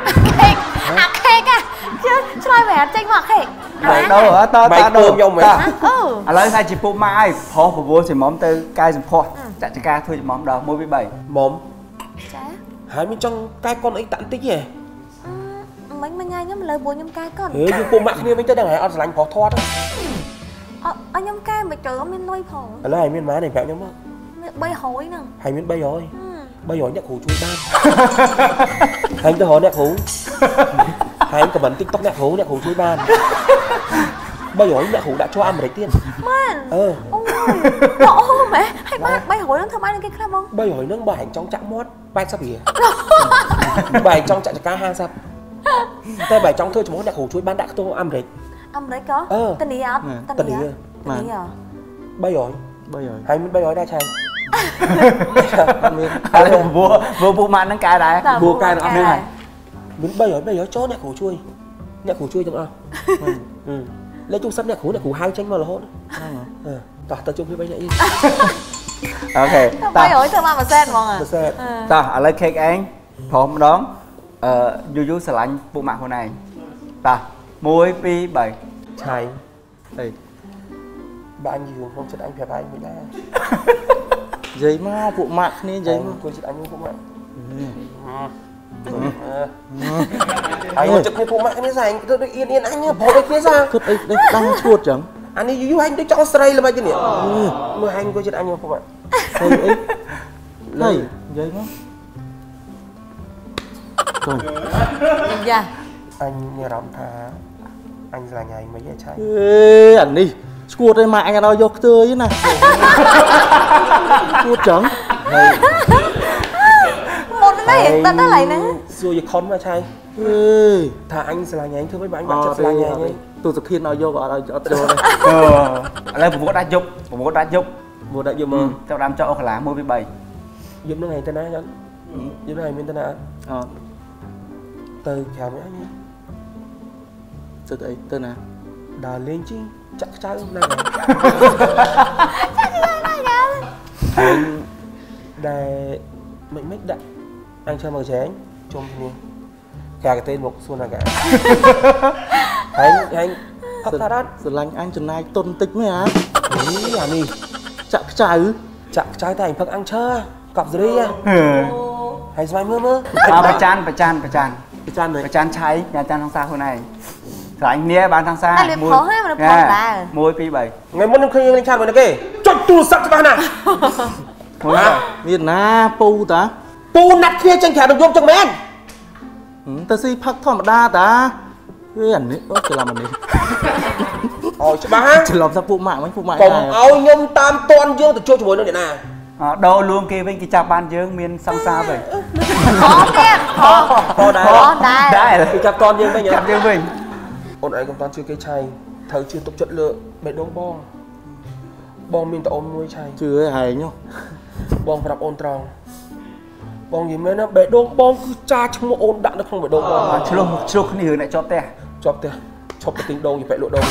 Speaker 8: cả chứ chơi vẻ tranh hoặc khê
Speaker 7: đâu hả ta
Speaker 5: đâu nhau mày
Speaker 7: lấy hai chị phụ mai phò của vua thì món từ cay dùm phò chạy cho ca thôi món đó mua 17
Speaker 5: mồm hai bên trong cái con ấy tận tích gì
Speaker 8: mình mà nhai nhóm lời bùa nhóm cay con
Speaker 5: như phụ mạng kia mình tới đang ở lạnh phò thoát
Speaker 8: ở nhóm cay mà trời ở miền nuôi phò
Speaker 5: là hai miền má này vẹo nhóm á
Speaker 8: bay hỏi nè
Speaker 5: hai miền bay rồi nhạc hủ chui ban hai tôi hỏi nhạc hủ hai có bắn tiktok nhạc hủ chui ban bay hỏi nhạc hủ đã cho ăn một đấy tiền
Speaker 8: man rõ mẹ hay bay hỏi nó thơm ai cái khác không
Speaker 5: bay hỏi nó bài trong chạm mót bay sắp gì bài trong chạm cá hang sắp tay bài trong thôi chúng nhạc hủ chui ban đã tôi ăn đấy
Speaker 8: có tên đi à tên đi à
Speaker 5: bay hỏi hai miền bay hỏi đa trai
Speaker 7: vừa phụ mạng nó cài đại
Speaker 5: vừa cài nó ăn này mình bây giờ cho nhạc hủ chui trong lấy chung sắp nhạc hủ hai tranh mà là hốt tao chung với bây giờ
Speaker 7: ok
Speaker 8: bây giờ thơm mà sen mong à
Speaker 7: ta lấy cake anh thom đón du sờ lạnh phụ mạng hôm này ta muối pi 7
Speaker 5: chai bạn gì không chết anh phải anh mới ra
Speaker 6: giấy mà phụ mạng nên giấy mà
Speaker 5: quên chết anh phụ mạng anh chụp cái phụ mạng cái này tôi yên anh nhá bỏ cái kia ra
Speaker 6: thật đấy đang chuột chẳng
Speaker 5: anh đi anh tôi cho stray là bao nhiêu nhỉ mà anh quên chết anh phụ mạng
Speaker 6: này giấy mà rồi
Speaker 8: dạ
Speaker 5: anh nghe rắm thà anh là ngày mấy giờ chạy
Speaker 6: ảnh đi chuột đây mạng anh đâu vô tươi thế này chuột chẳng
Speaker 8: một cái này ta lại nè
Speaker 5: rồi giờ con mà trai thà anh sẽ là nhà anh thưa với bạn chất là nhà nhé
Speaker 6: tôi thực hiện nó vô ở đây
Speaker 7: đây vụ đã giúp
Speaker 5: vụ đã giúp mà
Speaker 7: tao đam cho là mua 17
Speaker 5: giúp nó ngày tên á nhá giúp nó ngày mình tên á từ chào nhá nhé
Speaker 6: từ đấy tên nào
Speaker 5: đà lên chứ chắc chắn này anh đây mình mít đạn anh cho màu chén trong này cả cái tên một xuân là cả anh hấp ra đó
Speaker 6: rồi lành anh tuần này tôn tích mới á
Speaker 5: ý là gì
Speaker 6: chặt trái
Speaker 5: thành phật ăn chơi cọp gì đi hay xoay mưa
Speaker 7: bà chan cháy nhà chan thằng xa hôm này rồi anh nia bán thằng xa mua pi 7
Speaker 5: ngày muốn khi anh chan rồi kì chọn tu sắc cho bạn à
Speaker 6: miền na pu ta
Speaker 5: pu nát kia tranh khả được vô trong men
Speaker 6: ta si phật thom đa ta cái ảnh ấy chỉ làm mình
Speaker 5: ôi chứ ba
Speaker 6: chỉ làm ra phụ mạng
Speaker 5: cùng áo nhôm tam toàn dương từ chỗ cho bố nó điện nào
Speaker 7: đồ luôn kia bên kia chạp ban dương miền sang xa vậy
Speaker 5: có đá thì chạp con dương bên nhỉ chạp dương mình ôn ấy công toàn chưa cây chay thầy chưa tục chất lượng bệ đống bong mình tao ôm nuôi chay
Speaker 6: chưa hay nhá
Speaker 5: bong phải đọc ôn tròn bong gì mấy nó bệ đống bong cứ cha trong một ôn đạn nó không phải đống bong
Speaker 7: chúc cái này lại chóp
Speaker 5: cái tính đống thì phải lộ đống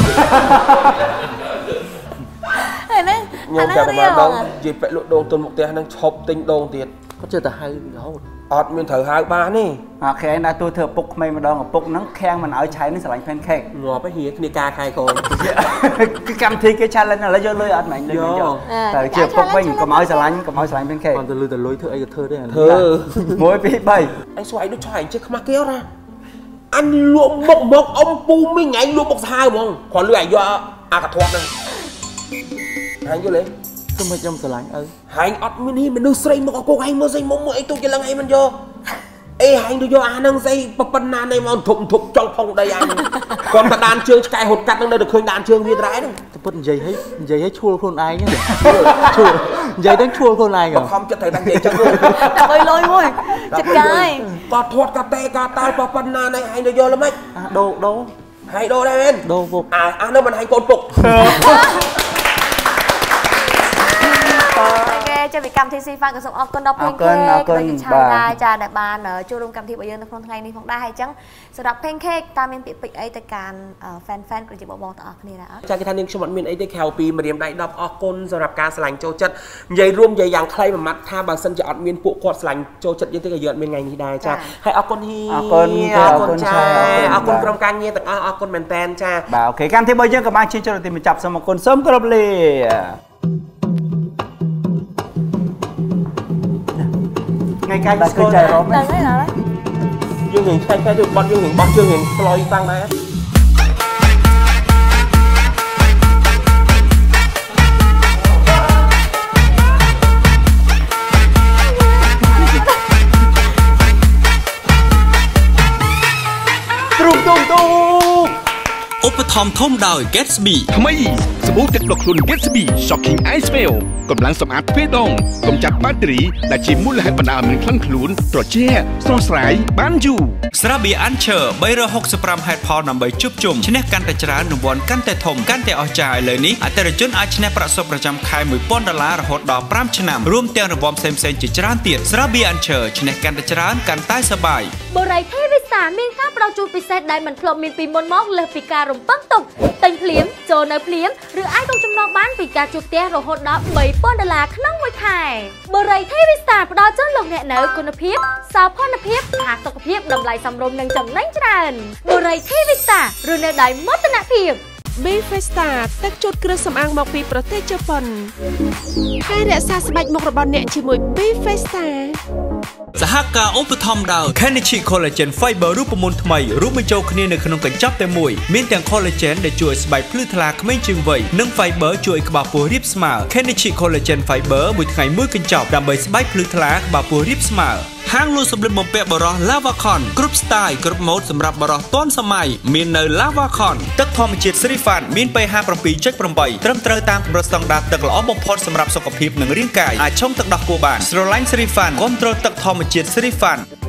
Speaker 8: nhưng
Speaker 5: cả bạn đâu dịp phải lộ đống tuần một tiền đang chọc tính đống tiền
Speaker 6: có chưa ta hay đâu
Speaker 5: mình thở 2-3 นี่
Speaker 7: khi anh đã tôi thở bục mày mà đo ngọc bục nắng khen mà nói cháy nó sẽ lạnh pancake
Speaker 5: ngọt cái gì cái ca khai còn
Speaker 7: cái cam thi cái challenge là do lôi ăn mạnh lên cho tại chiều bục mình có máu sẽ lạnh pancake
Speaker 6: còn từ lôi thưa ấy thưa đấy
Speaker 5: thưa
Speaker 7: mỗi bị bay
Speaker 5: anh xoay nó cho anh chứ không kéo ra anh luộc bọc ông pu mình anh luộc bọc hai không còn lưỡi anh do cả thoát này anh vô lên
Speaker 6: không phải trong lạnh
Speaker 5: hành ọt mình hi mình đưa xây mà có cô anh mua dây mông ấy tôi chỉ là ngày mình vô ê hành đưa vô anh đang dây bắp bần nan này mà thục trong phòng đây anh còn ta đàn chương cài hột cắt đang đây được khơi đàn chương viên rái đâu
Speaker 6: bật dây hết chua khuôn ai nhá chua dây đang chua khuôn ai
Speaker 5: rồi không cho thầy đang dây chân luôn
Speaker 8: đập ơi lôi thôi chật cay
Speaker 5: có thoát cà tê cà tai bắp bần nan này hành đưa vô lắm ấy
Speaker 6: đồ
Speaker 5: hay đồ đây bên
Speaker 6: đồ phục
Speaker 5: nó mình hành cột phục
Speaker 8: cho việc cầm thi si phan của sông con đọc pancake cái chai trà đại bàn ở chu đông cầm thi bây giờ nó không ngày này không đa hay chăngสำหรับ pancake ตามเป็นปิดไอ้แต่การแฟนๆก็จะบอกต่อนี่แหละจากที่ท่านนึงชมมีไอ้แต่แคลปีมาเรียมได้ดอกออกกลสำหรับการสลายโจจัดใหญ่ร่วมใหญ่อย่างใครมามัดถ้าบางสันจะอดมีนปุกขวดสลายโจจัดยังที่กระเยือนเป็นไงนี่ได้จ้าให้ออกกลฮีออกกลชายออกกลกรมการเงี้ยแต่ออกกลแมนแตนจ้า
Speaker 7: โอเคการที่bây giờ các bạn chia cho mìnhจับสมคนส้มกรอบเลยngày cay cứ chạy rồi
Speaker 8: đừng ấy nào đấy
Speaker 5: dương hiền cay được bật dương hiền lôi tăng đấy
Speaker 1: ឧបត្ថម្ភធំដោយ Gatsby
Speaker 2: ថ្មីសម្បូរទឹកដុសខ្លួន Gatsby Shocking Ice Spell កម្លាំងសម្អាតទ្វេដងកម្ចាត់បាក់តេរីដែលជាមូលហេតុបណ្ដាលឲ្យមានក្លិនខ្លួនត្រជាក់ស្រស់ស្រាយបានយូរ
Speaker 1: ស្រាបៀរ Anchor 365ហេតុផលដើម្បីជួបជុំឈ្នះកាន់តែច្រើនរង្វាន់កាន់តែធំកាន់តែអស្ចារ្យឥឡូវនេះអតិថិជនអាចឈ្នះប្រាក់សុទ្ធប្រចាំខែ$1000រហូតដល់5ឆ្នាំរួមទាំងរង្វាន់ផ្សេងៗជាច្រើនទៀតស្រាបៀរ Anchor ឈ្នះកាន់តែច្រើនកាន់តែសប្បាយ
Speaker 3: បូរីធីវិសាមានការផ្ដល់ជូនពិសេសដែលមិនធ្លាប់មានពីមុនមកលើសពីការរំពឹងទុកទិញភ្លាមចូលនៅភ្លាមឬអាចទៅចំណងបានពីការជួលផ្ទះរហូតដល់$3000ក្នុងមួយខែបូរីធីវិសាផ្ដល់ជូនលោកអ្នកនៅគុណភាពសោភ័ណភាពផាសុកភាពតម្លៃសមរម្យនិងចំណេញច្រើនបូរីធីវិសារស់នៅដោយមោទនភាព
Speaker 4: Bifesta ទឹកជូតគ្រឿងសម្អាងមកពីប្រទេសជប៉ុនហើយរក្សាស្បែកមុខរបស់អ្នកជាមួយ Bifesta
Speaker 1: សហការឧបត្ថម្ភដោយ Kenichi Collagen Fiber រូបមន្តថ្មីរួមបញ្ចូលគ្នានៅក្នុងកញ្ចប់តែមួយមានទាំង Collagen ដែលជួយស្បែកភ្លឺថ្លាក្មេងជាងវ័យនិង Fiber ជួយក្បាលពោះរាបស្មើ Kenichi Collagen Fiber មួយថ្ងៃមួយកញ្ចប់ដើម្បីស្បែកភ្លឺថ្លាក្បាលពោះរាបស្មើហាងលក់សម្លៀកបំពាក់បរោះ Lavacon គ្រប់ style គ្រប់ម៉ូដសម្រាប់បរោះទាន់សម័យមាននៅ Lavacon ទឹកធម្មជាតិ Srifan មាន pH 7.8 ត្រឹមត្រូវតាមកម្រិតស្តង់ដារទឹកល្អបំផុតសម្រាប់សុខភាពនិងរាងកាយអាចឆុងទឹកដោះគោបានស្រឡាញ់ Srifan គ្រប់គ្រងទឹកធម្មជាតិ Srifan